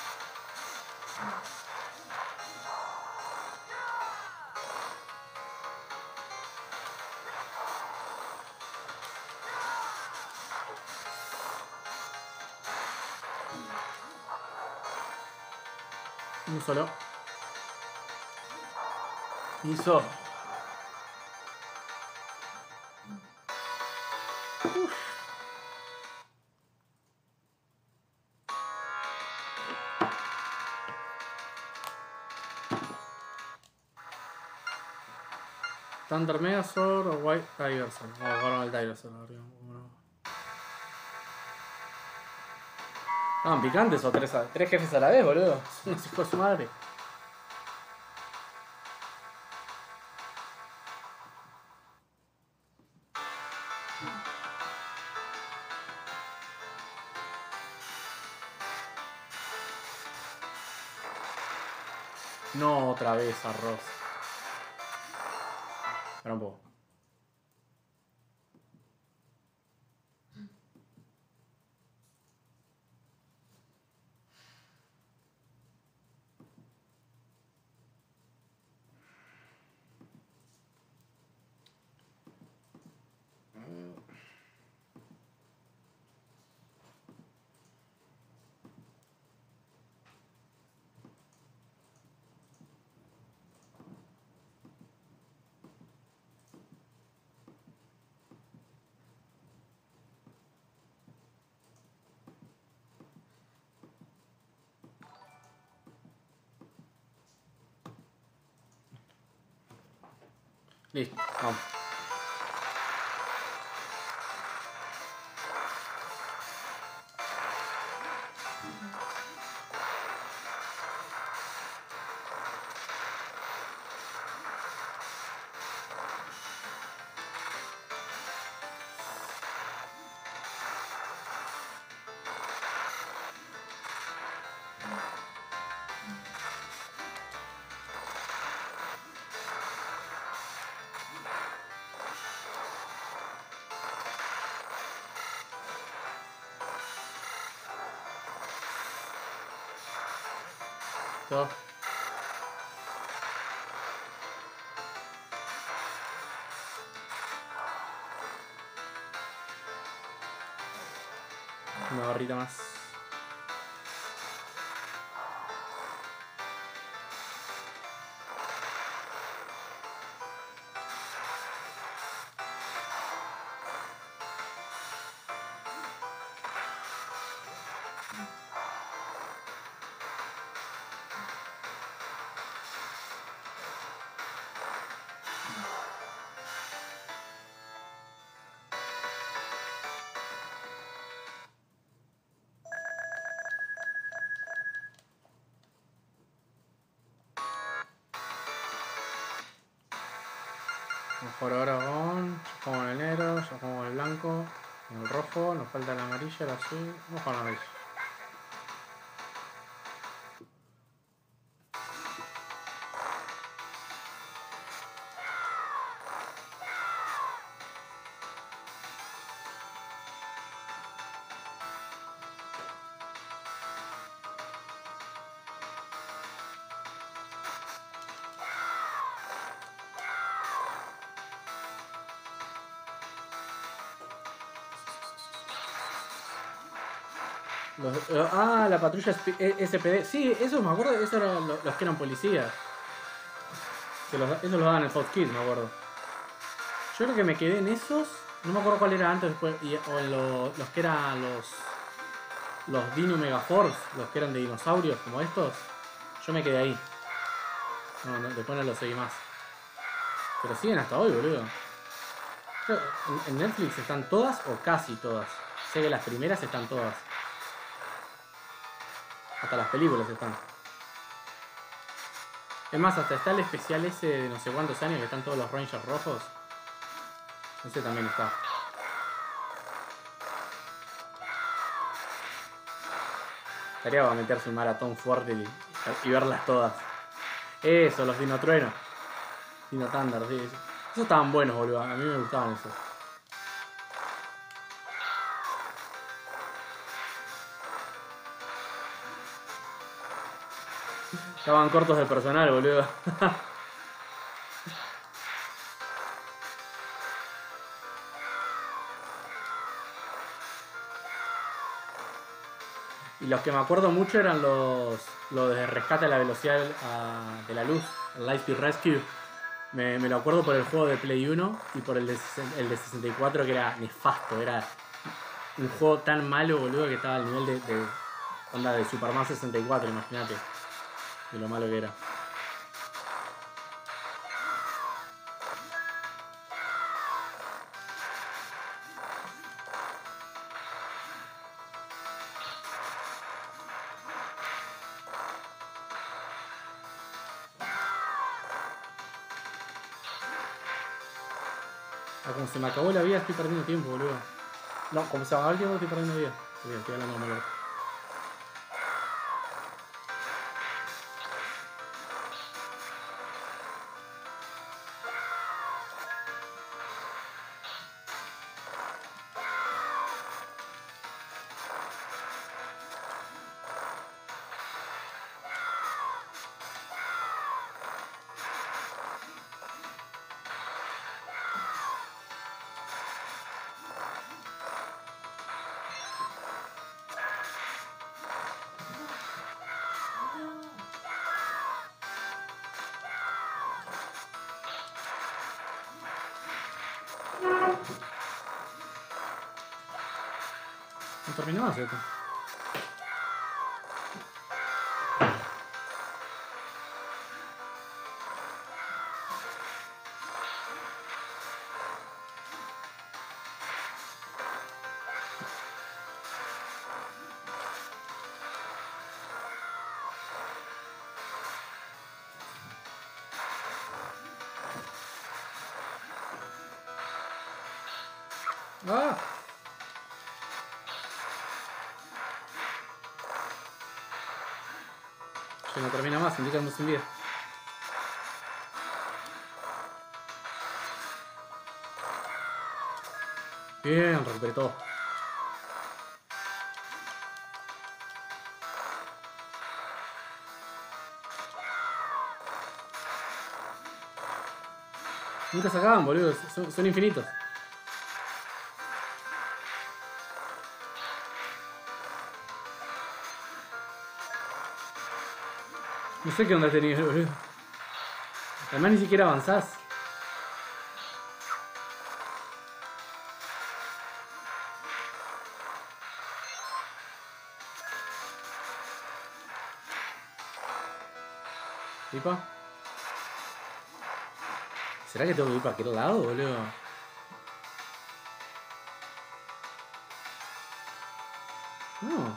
Un solo. Hizo. Thunder Megazord o White Tigerson. Vamos a jugar con el Tigerson. A ver, bueno. Ah, picantes o tres, a- tres jefes a la vez, boludo. Son unos hijos de su madre. No, otra vez arroz. Espera un poco. Listo, vamos. Todo. Una barrita más. Mejor ahora con. Ya jugamos el negro, ya jugamos el blanco. El rojo, nos falta el amarillo, el azul. Vamos con el amarillo. Los, eh, ah, la patrulla S P D. Sí, eso me acuerdo, esos eran los, los que eran policías. Que los, esos los daban en Fox Kids, me acuerdo. Yo creo que me quedé en esos. No me acuerdo cuál era antes después. Y, o en lo- los que eran los. Los Dino Megaforce, los que eran de dinosaurios, como estos. Yo me quedé ahí. No, no, después no los seguí más. Pero siguen hasta hoy, boludo. Creo- En, en Netflix están todas o casi todas. Sé que las primeras están todas. Hasta las películas están. Es más, hasta está el especial ese de no sé cuántos años que están todos los Rangers rojos. Ese también está. Estaría para meterse un maratón fuerte y, y verlas todas. Eso, los Dino Trueno. Dino Thunder, sí. Esos estaban buenos, boludo. A mí me gustaban esos. Estaban cortos de personal, boludo. Y los que me acuerdo mucho eran los, los de rescate a la velocidad a, de la luz, el Lightspeed Rescue. Me, me lo acuerdo por el juego de Play uno y por el de, el de sesenta y cuatro, que era nefasto. Era un juego tan malo, boludo, que estaba al nivel de, de onda de Superman sesenta y cuatro, imagínate. De lo malo que era. Ah, como se me acabó la vida, estoy perdiendo tiempo, boludo. No, como se me acabó el tiempo, estoy perdiendo vida. Estoy, estoy hablando de malo. No terminó más esto. ¡Ah! Que no termina más, indicando sin vida. Bien, recuperé todo. Nunca se acaban, boludo. Son, son infinitos. No sé qué onda tenía, boludo. Además ni siquiera avanzás. ¿Pipa? ¿Será que tengo que ir para aquel lado, boludo? No.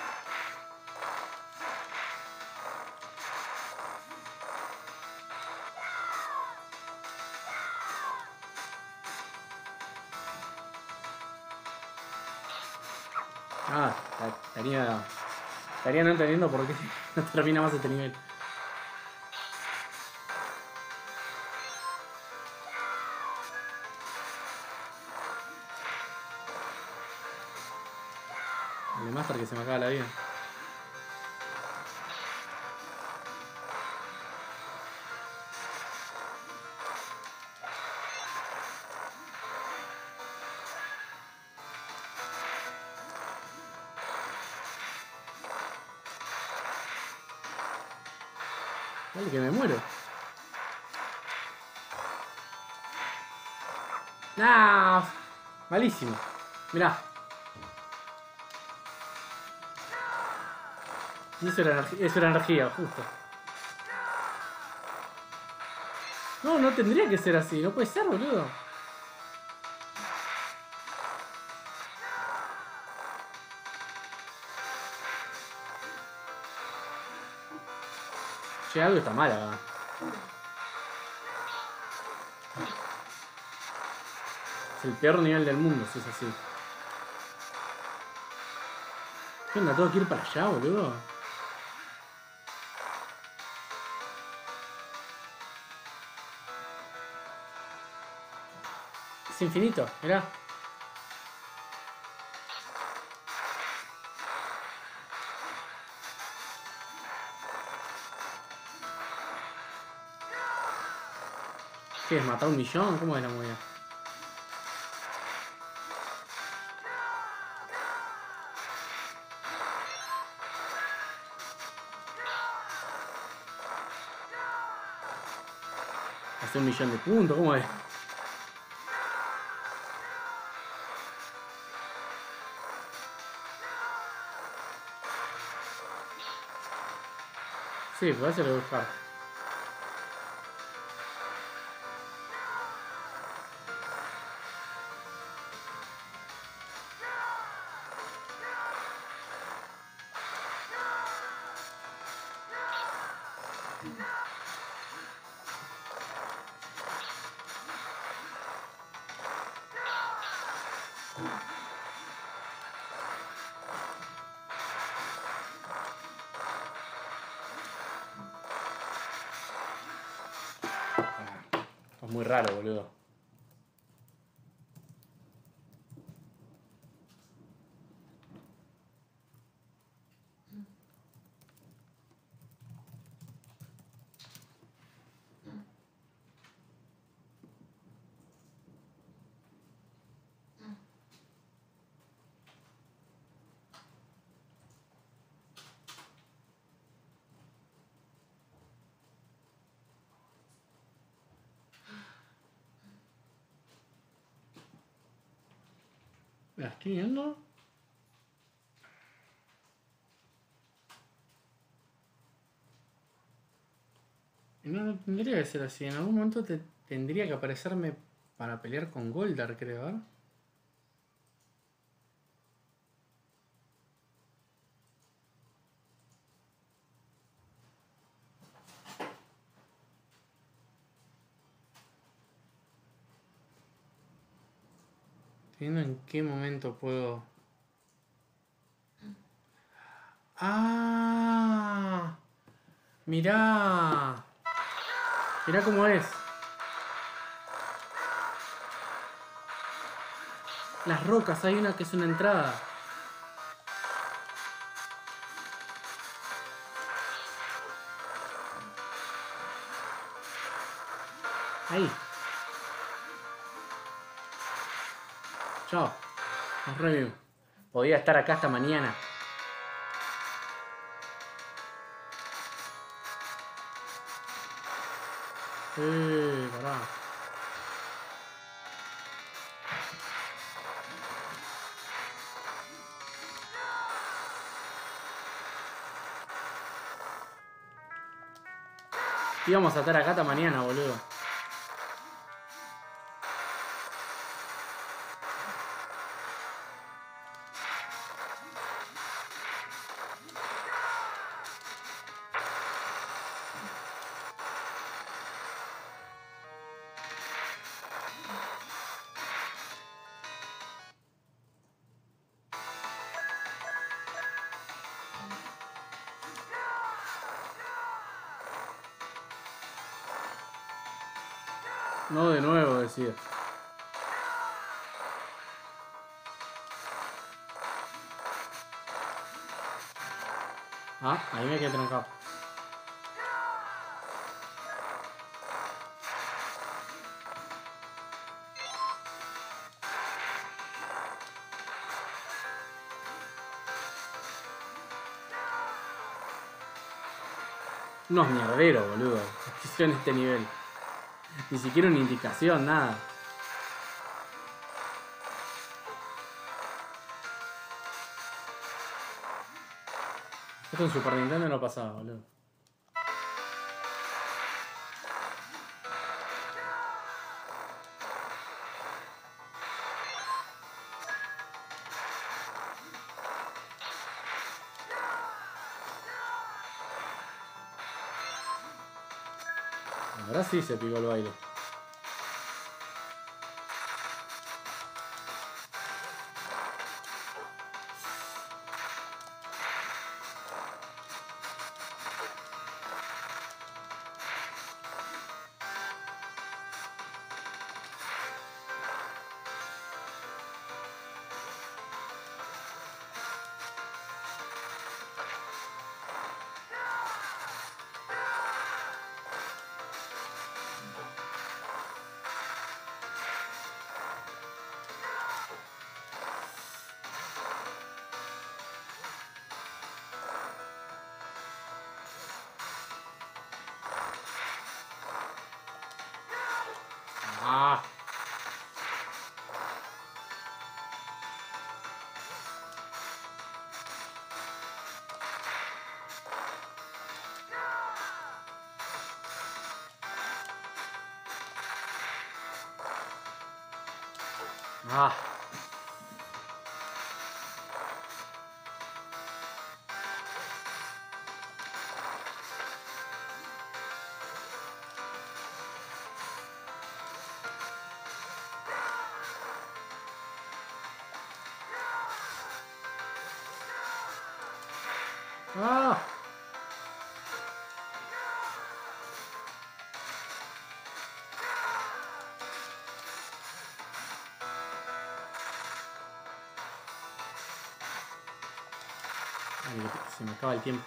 Ah, estaría, estaría no entendiendo por qué no termina más este nivel. El de Master que se me acaba la vida. Dale que me muero. ¡Nah! Malísimo. Mirá. Y eso era, energía, eso era energía, justo. No, no tendría que ser así. No puede ser, boludo. Che, algo está mal acá. Es el peor nivel del mundo si es así. ¿Qué onda? ¿Tengo que ir para allá, boludo? Es infinito, mirá. ¿Qué es? ¿Matar un millón? ¿Cómo es la movida? Hacer un millón de puntos, ¿cómo es? Sí, pues eso lo voy a buscar. Es muy raro, boludo. ¿La estoy viendo? No, no tendría que ser así. En algún momento te, tendría que aparecerme para pelear con Goldar, creo, ¿eh? Estoy viendo en qué momento puedo... ¡Ah! Mirá. Mirá cómo es. Las rocas, hay una que es una entrada. Ahí. Chao. Nos review. Podía estar acá hasta mañana. Eh, pará. Íbamos a estar acá hasta mañana, boludo. No de nuevo, decía. Ah, ahí me quedé trancado. Unos mierderos, boludo. Que hicieron este nivel. Ni siquiera una indicación, nada. Esto en Super Nintendo no pasaba, boludo. Ahora sí se picó el baile. Ah. Ah. Ah. Ay, se me acaba el tiempo.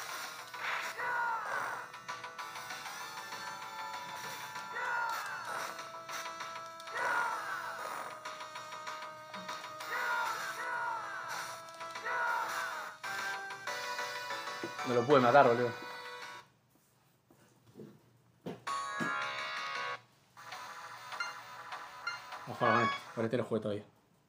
No lo pude matar, boludo. Ojo con este. Por este lo jugué todavía.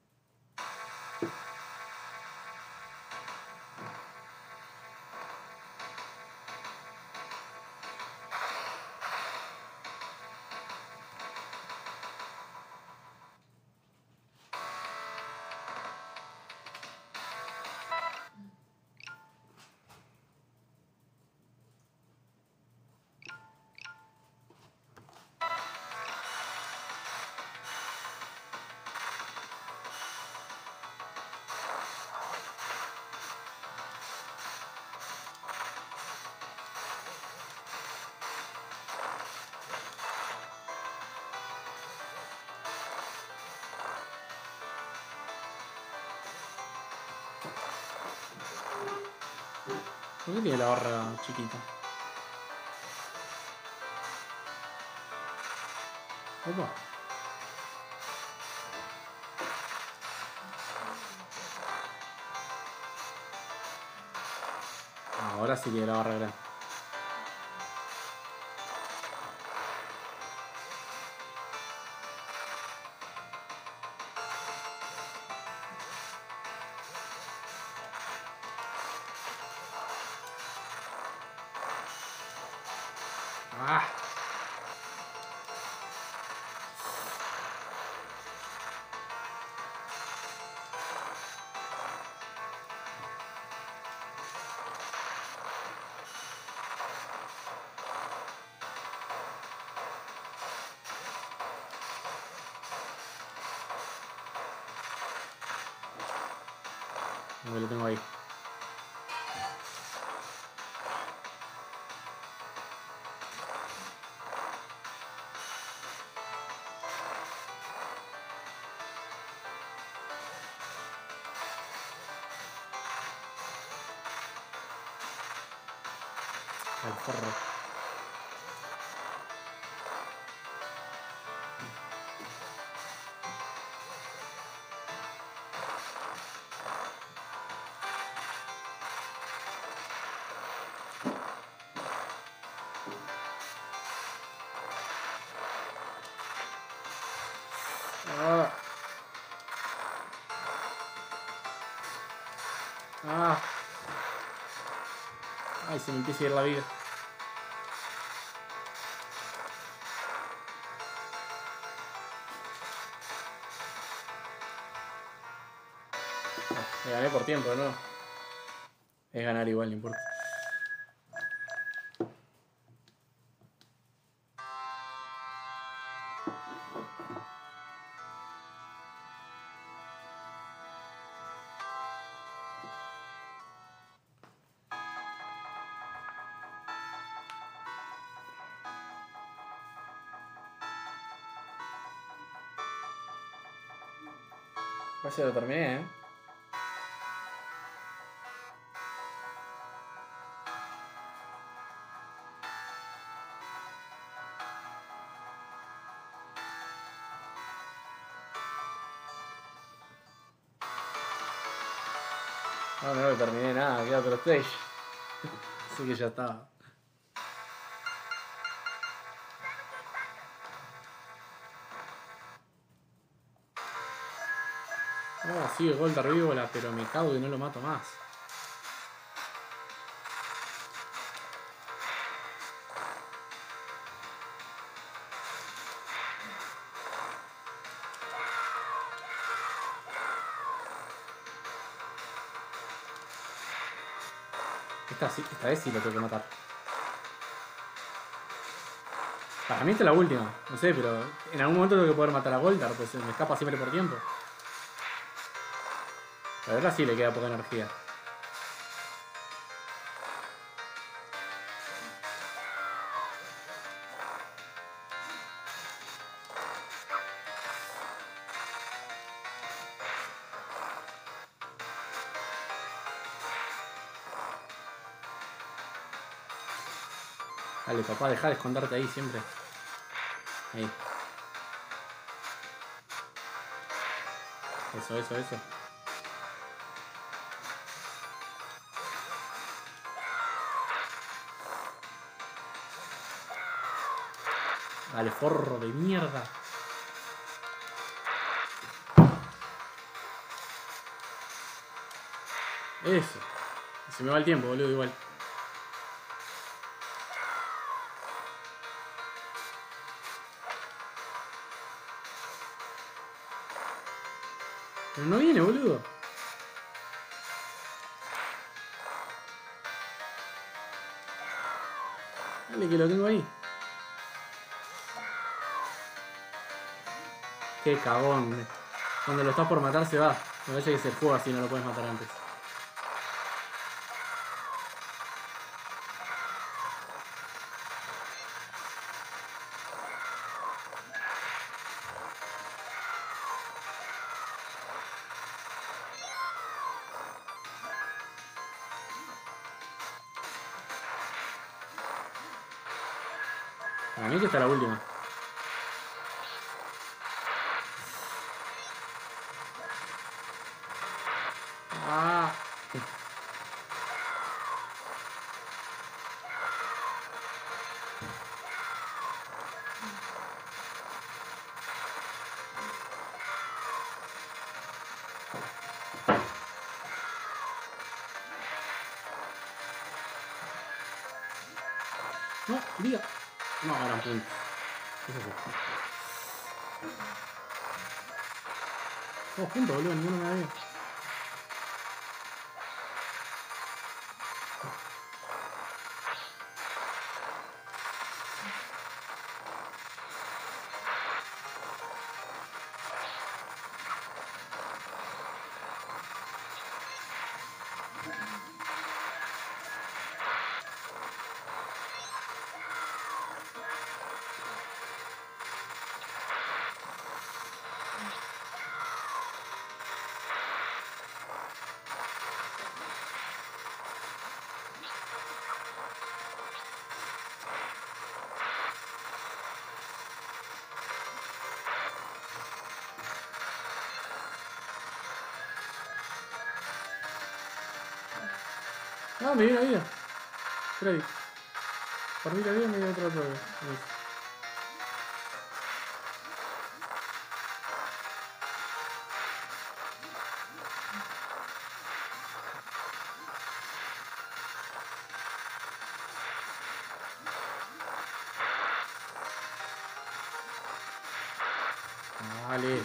¿Por qué tiene la barra chiquita? Opa. Ahora sí tiene la barra grande. Ah. Ahí lo tengo ahí. Al forro. Ah. Ah. Ay, se me empieza a ir la vida. Me gané por tiempo, ¿no? Es ganar igual, no importa. Casi lo terminé, eh. No, no lo terminé nada, queda otro stage. Así que ya está. Oh, sigue Gold Herbívola, pero me cago y no lo mato más. Esta, sí- esta vez sí lo tengo que matar. Para mí esta es la última, no sé, pero en algún momento tengo que poder matar a Goldar, pues se me escapa siempre por tiempo. La verdad sí le queda poca energía. Dale, papá, deja de esconderte ahí siempre. Ahí. Eso, eso, eso. Dale, forro de mierda. Eso. Se me va el tiempo, boludo, igual. Pero no viene, boludo. Dale, que lo tengo ahí. Qué cagón. Cuando lo estás por matar se va. Me parece que se juega así, no lo puedes matar antes. Para mí que esta es la última. Ah. No, diga. No, gran punto. Eso sí. Todos juntos, boludo, ninguno me ve. Ah, me dio la vida. Freddy. Perdí la vida y me dio otra prueba. Vale.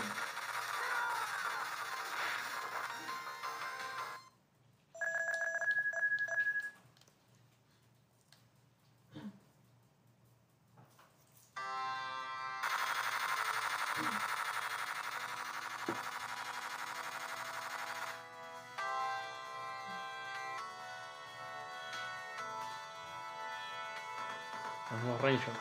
Los nuevos Rangers.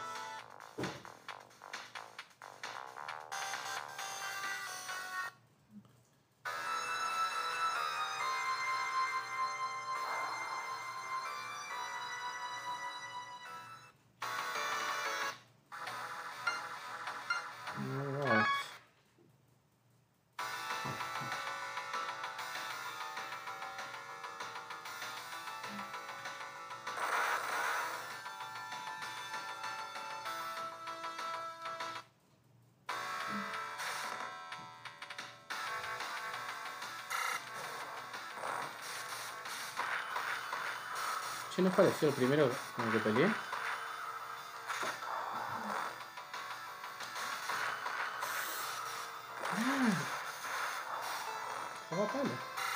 Ese no es parecido al primero con el que peleé. Ah, jugaba palo.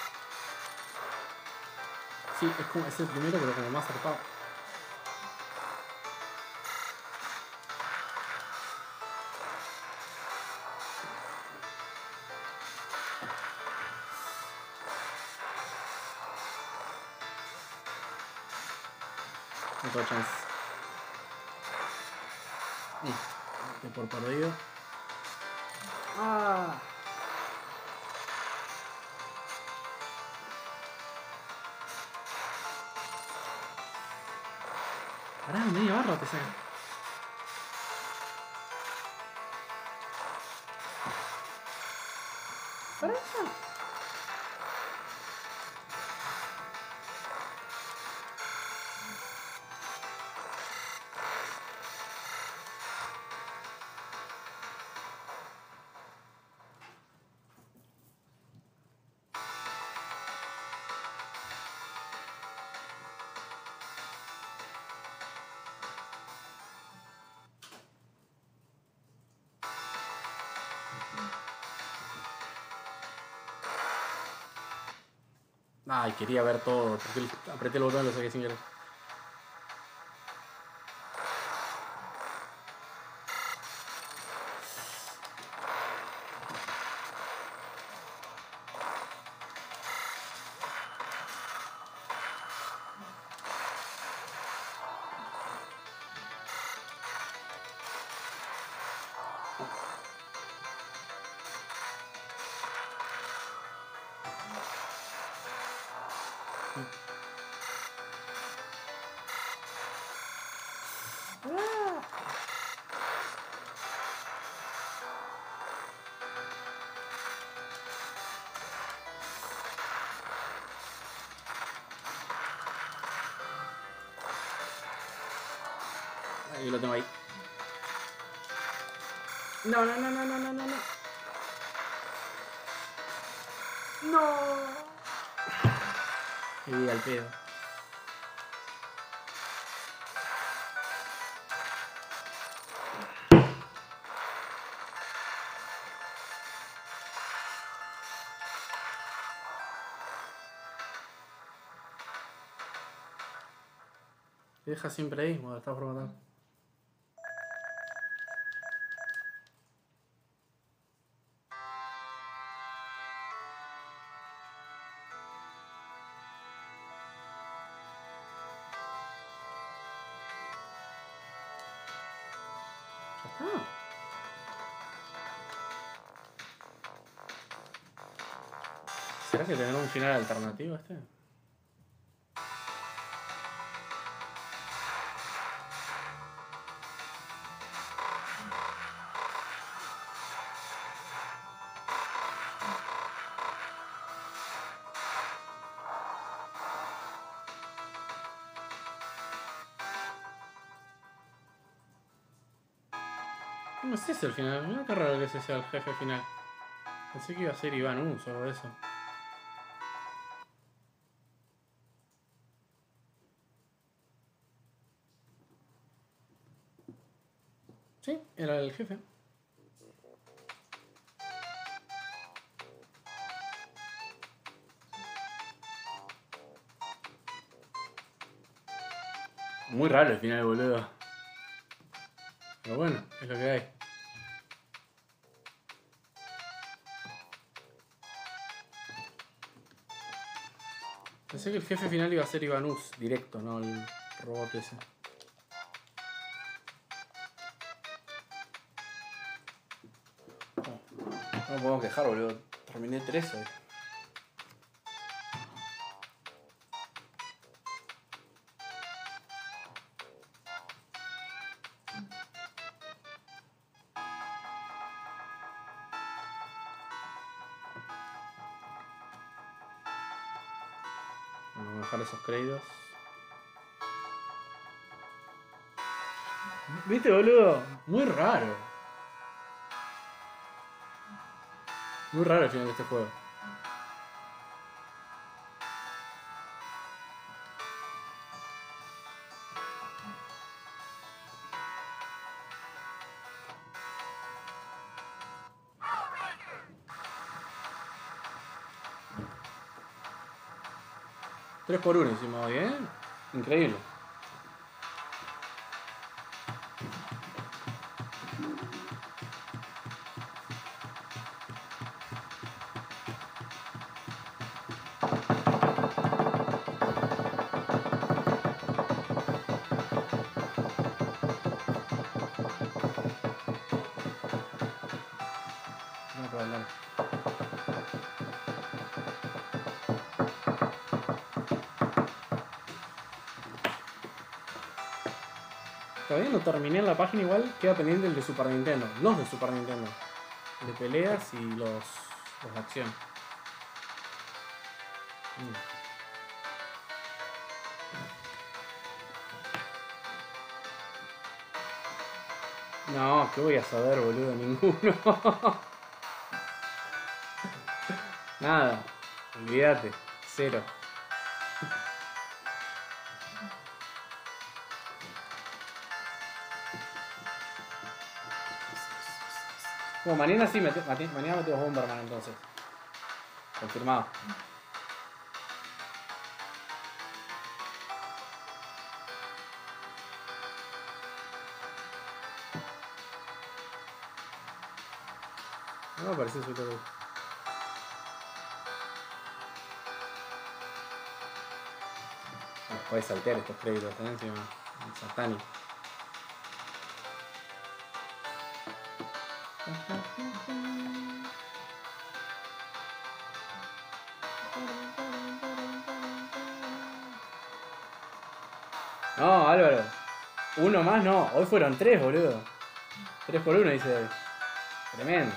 Sí, es como es el primero, pero como más zarpado. No tengo chance. Mm, por perdido. Ah. Pará, media barra te saca. Pará. Ay, quería ver todo, porque apreté el botón y lo saqué sin querer. Ahí lo tengo ahí. No, no, no, no, no, no, no, no. No. Y al pedo. Te deja siempre ahí cuando estás por matar. Ya está. ¿Será que tendrá un final alternativo este? No sé si es el final. Mira qué raro que ese sea el jefe final. Pensé que iba a ser Iván Us o algo de eso. Sí, era el jefe. Muy raro el final, boludo. Pero bueno, es lo que hay. Pensé que el jefe final iba a ser Iván Us directo, no el robot ese. No me puedo quejar, boludo. Terminé tres hoy. Vamos a bajar esos créditos. ¿Viste, boludo? Muy raro. Muy raro el final de este juego. tres por uno hicimos hoy, ¿eh? Increíble. No problema. Todavía no terminé la página igual, queda pendiente el de Super Nintendo. Los de Super Nintendo. De peleas y los, los de acción. Mm. No, ¿qué voy a saber, boludo? Ninguno. Nada. Olvídate. Cero. Bueno, mañana sí, mete, mate, mañana metemos Bomberman entonces. Confirmado. No me parece súper bien. No, puedes saltear estos créditos, ¿eh? Encima. Satánico. No, Álvaro. Uno más no. Hoy fueron tres, boludo. Tres por uno, dice David. Tremendo.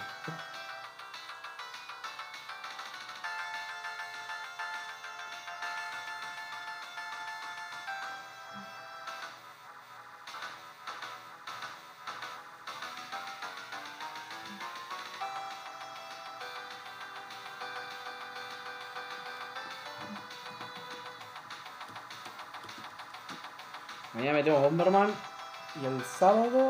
Mañana metemos Bomberman. Y el sábado.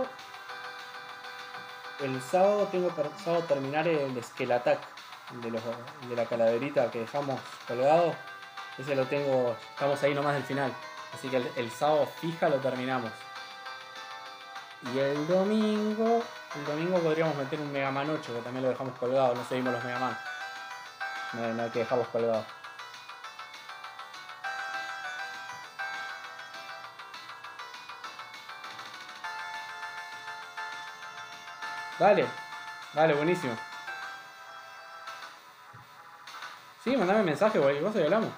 El sábado tengo pensado terminar el Skill Attack. De, los, de la calaverita que dejamos colgado. Ese lo tengo. Estamos ahí nomás del final. Así que el, el sábado fija lo terminamos. Y el domingo. El domingo podríamos meter un Mega Man ocho, que también lo dejamos colgado. No seguimos los Mega Man. No, no hay que dejarlos colgados. Dale, dale, buenísimo. Sí, mandame mensaje, güey, vos y hablamos.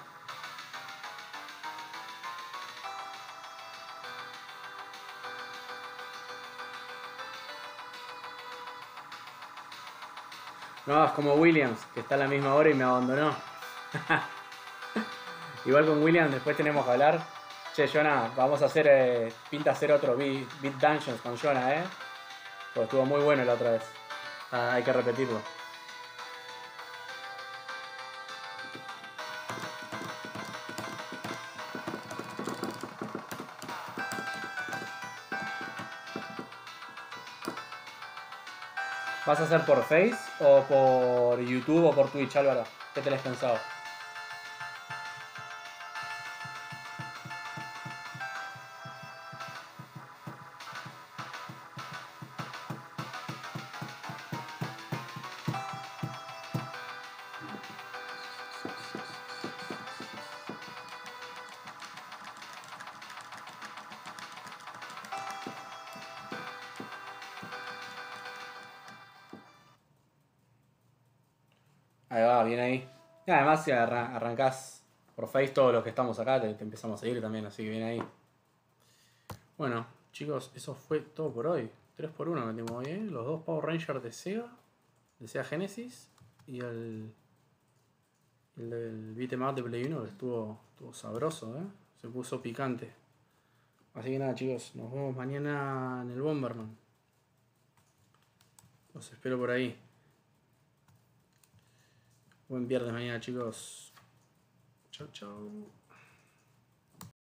No, es como Williams, que está a la misma hora y me abandonó. Igual con Williams después tenemos que hablar. Che, Jonah, vamos a hacer, eh, pinta hacer otro Beat, Beat Dungeons con Jonah, eh. Porque estuvo muy bueno la otra vez. Ah, hay que repetirlo. ¿Vas a hacer por Face o por YouTube o por Twitch, Álvaro? ¿Qué tenés pensado? Ahí va, bien ahí. Y además si arran arrancás por Face todos los que estamos acá, te, te empezamos a seguir también, así que bien ahí. Bueno, chicos, eso fue todo por hoy. tres por uno metimos hoy, ¿eh? Los dos Power Rangers de Sega, de Sega Genesis, y el, el del beat'em up de Play uno, que estuvo, estuvo sabroso, ¿eh? Se puso picante. Así que nada, chicos, nos vemos mañana en el Bomberman. Los espero por ahí. Buen viernes mañana, chicos. Chau, chau.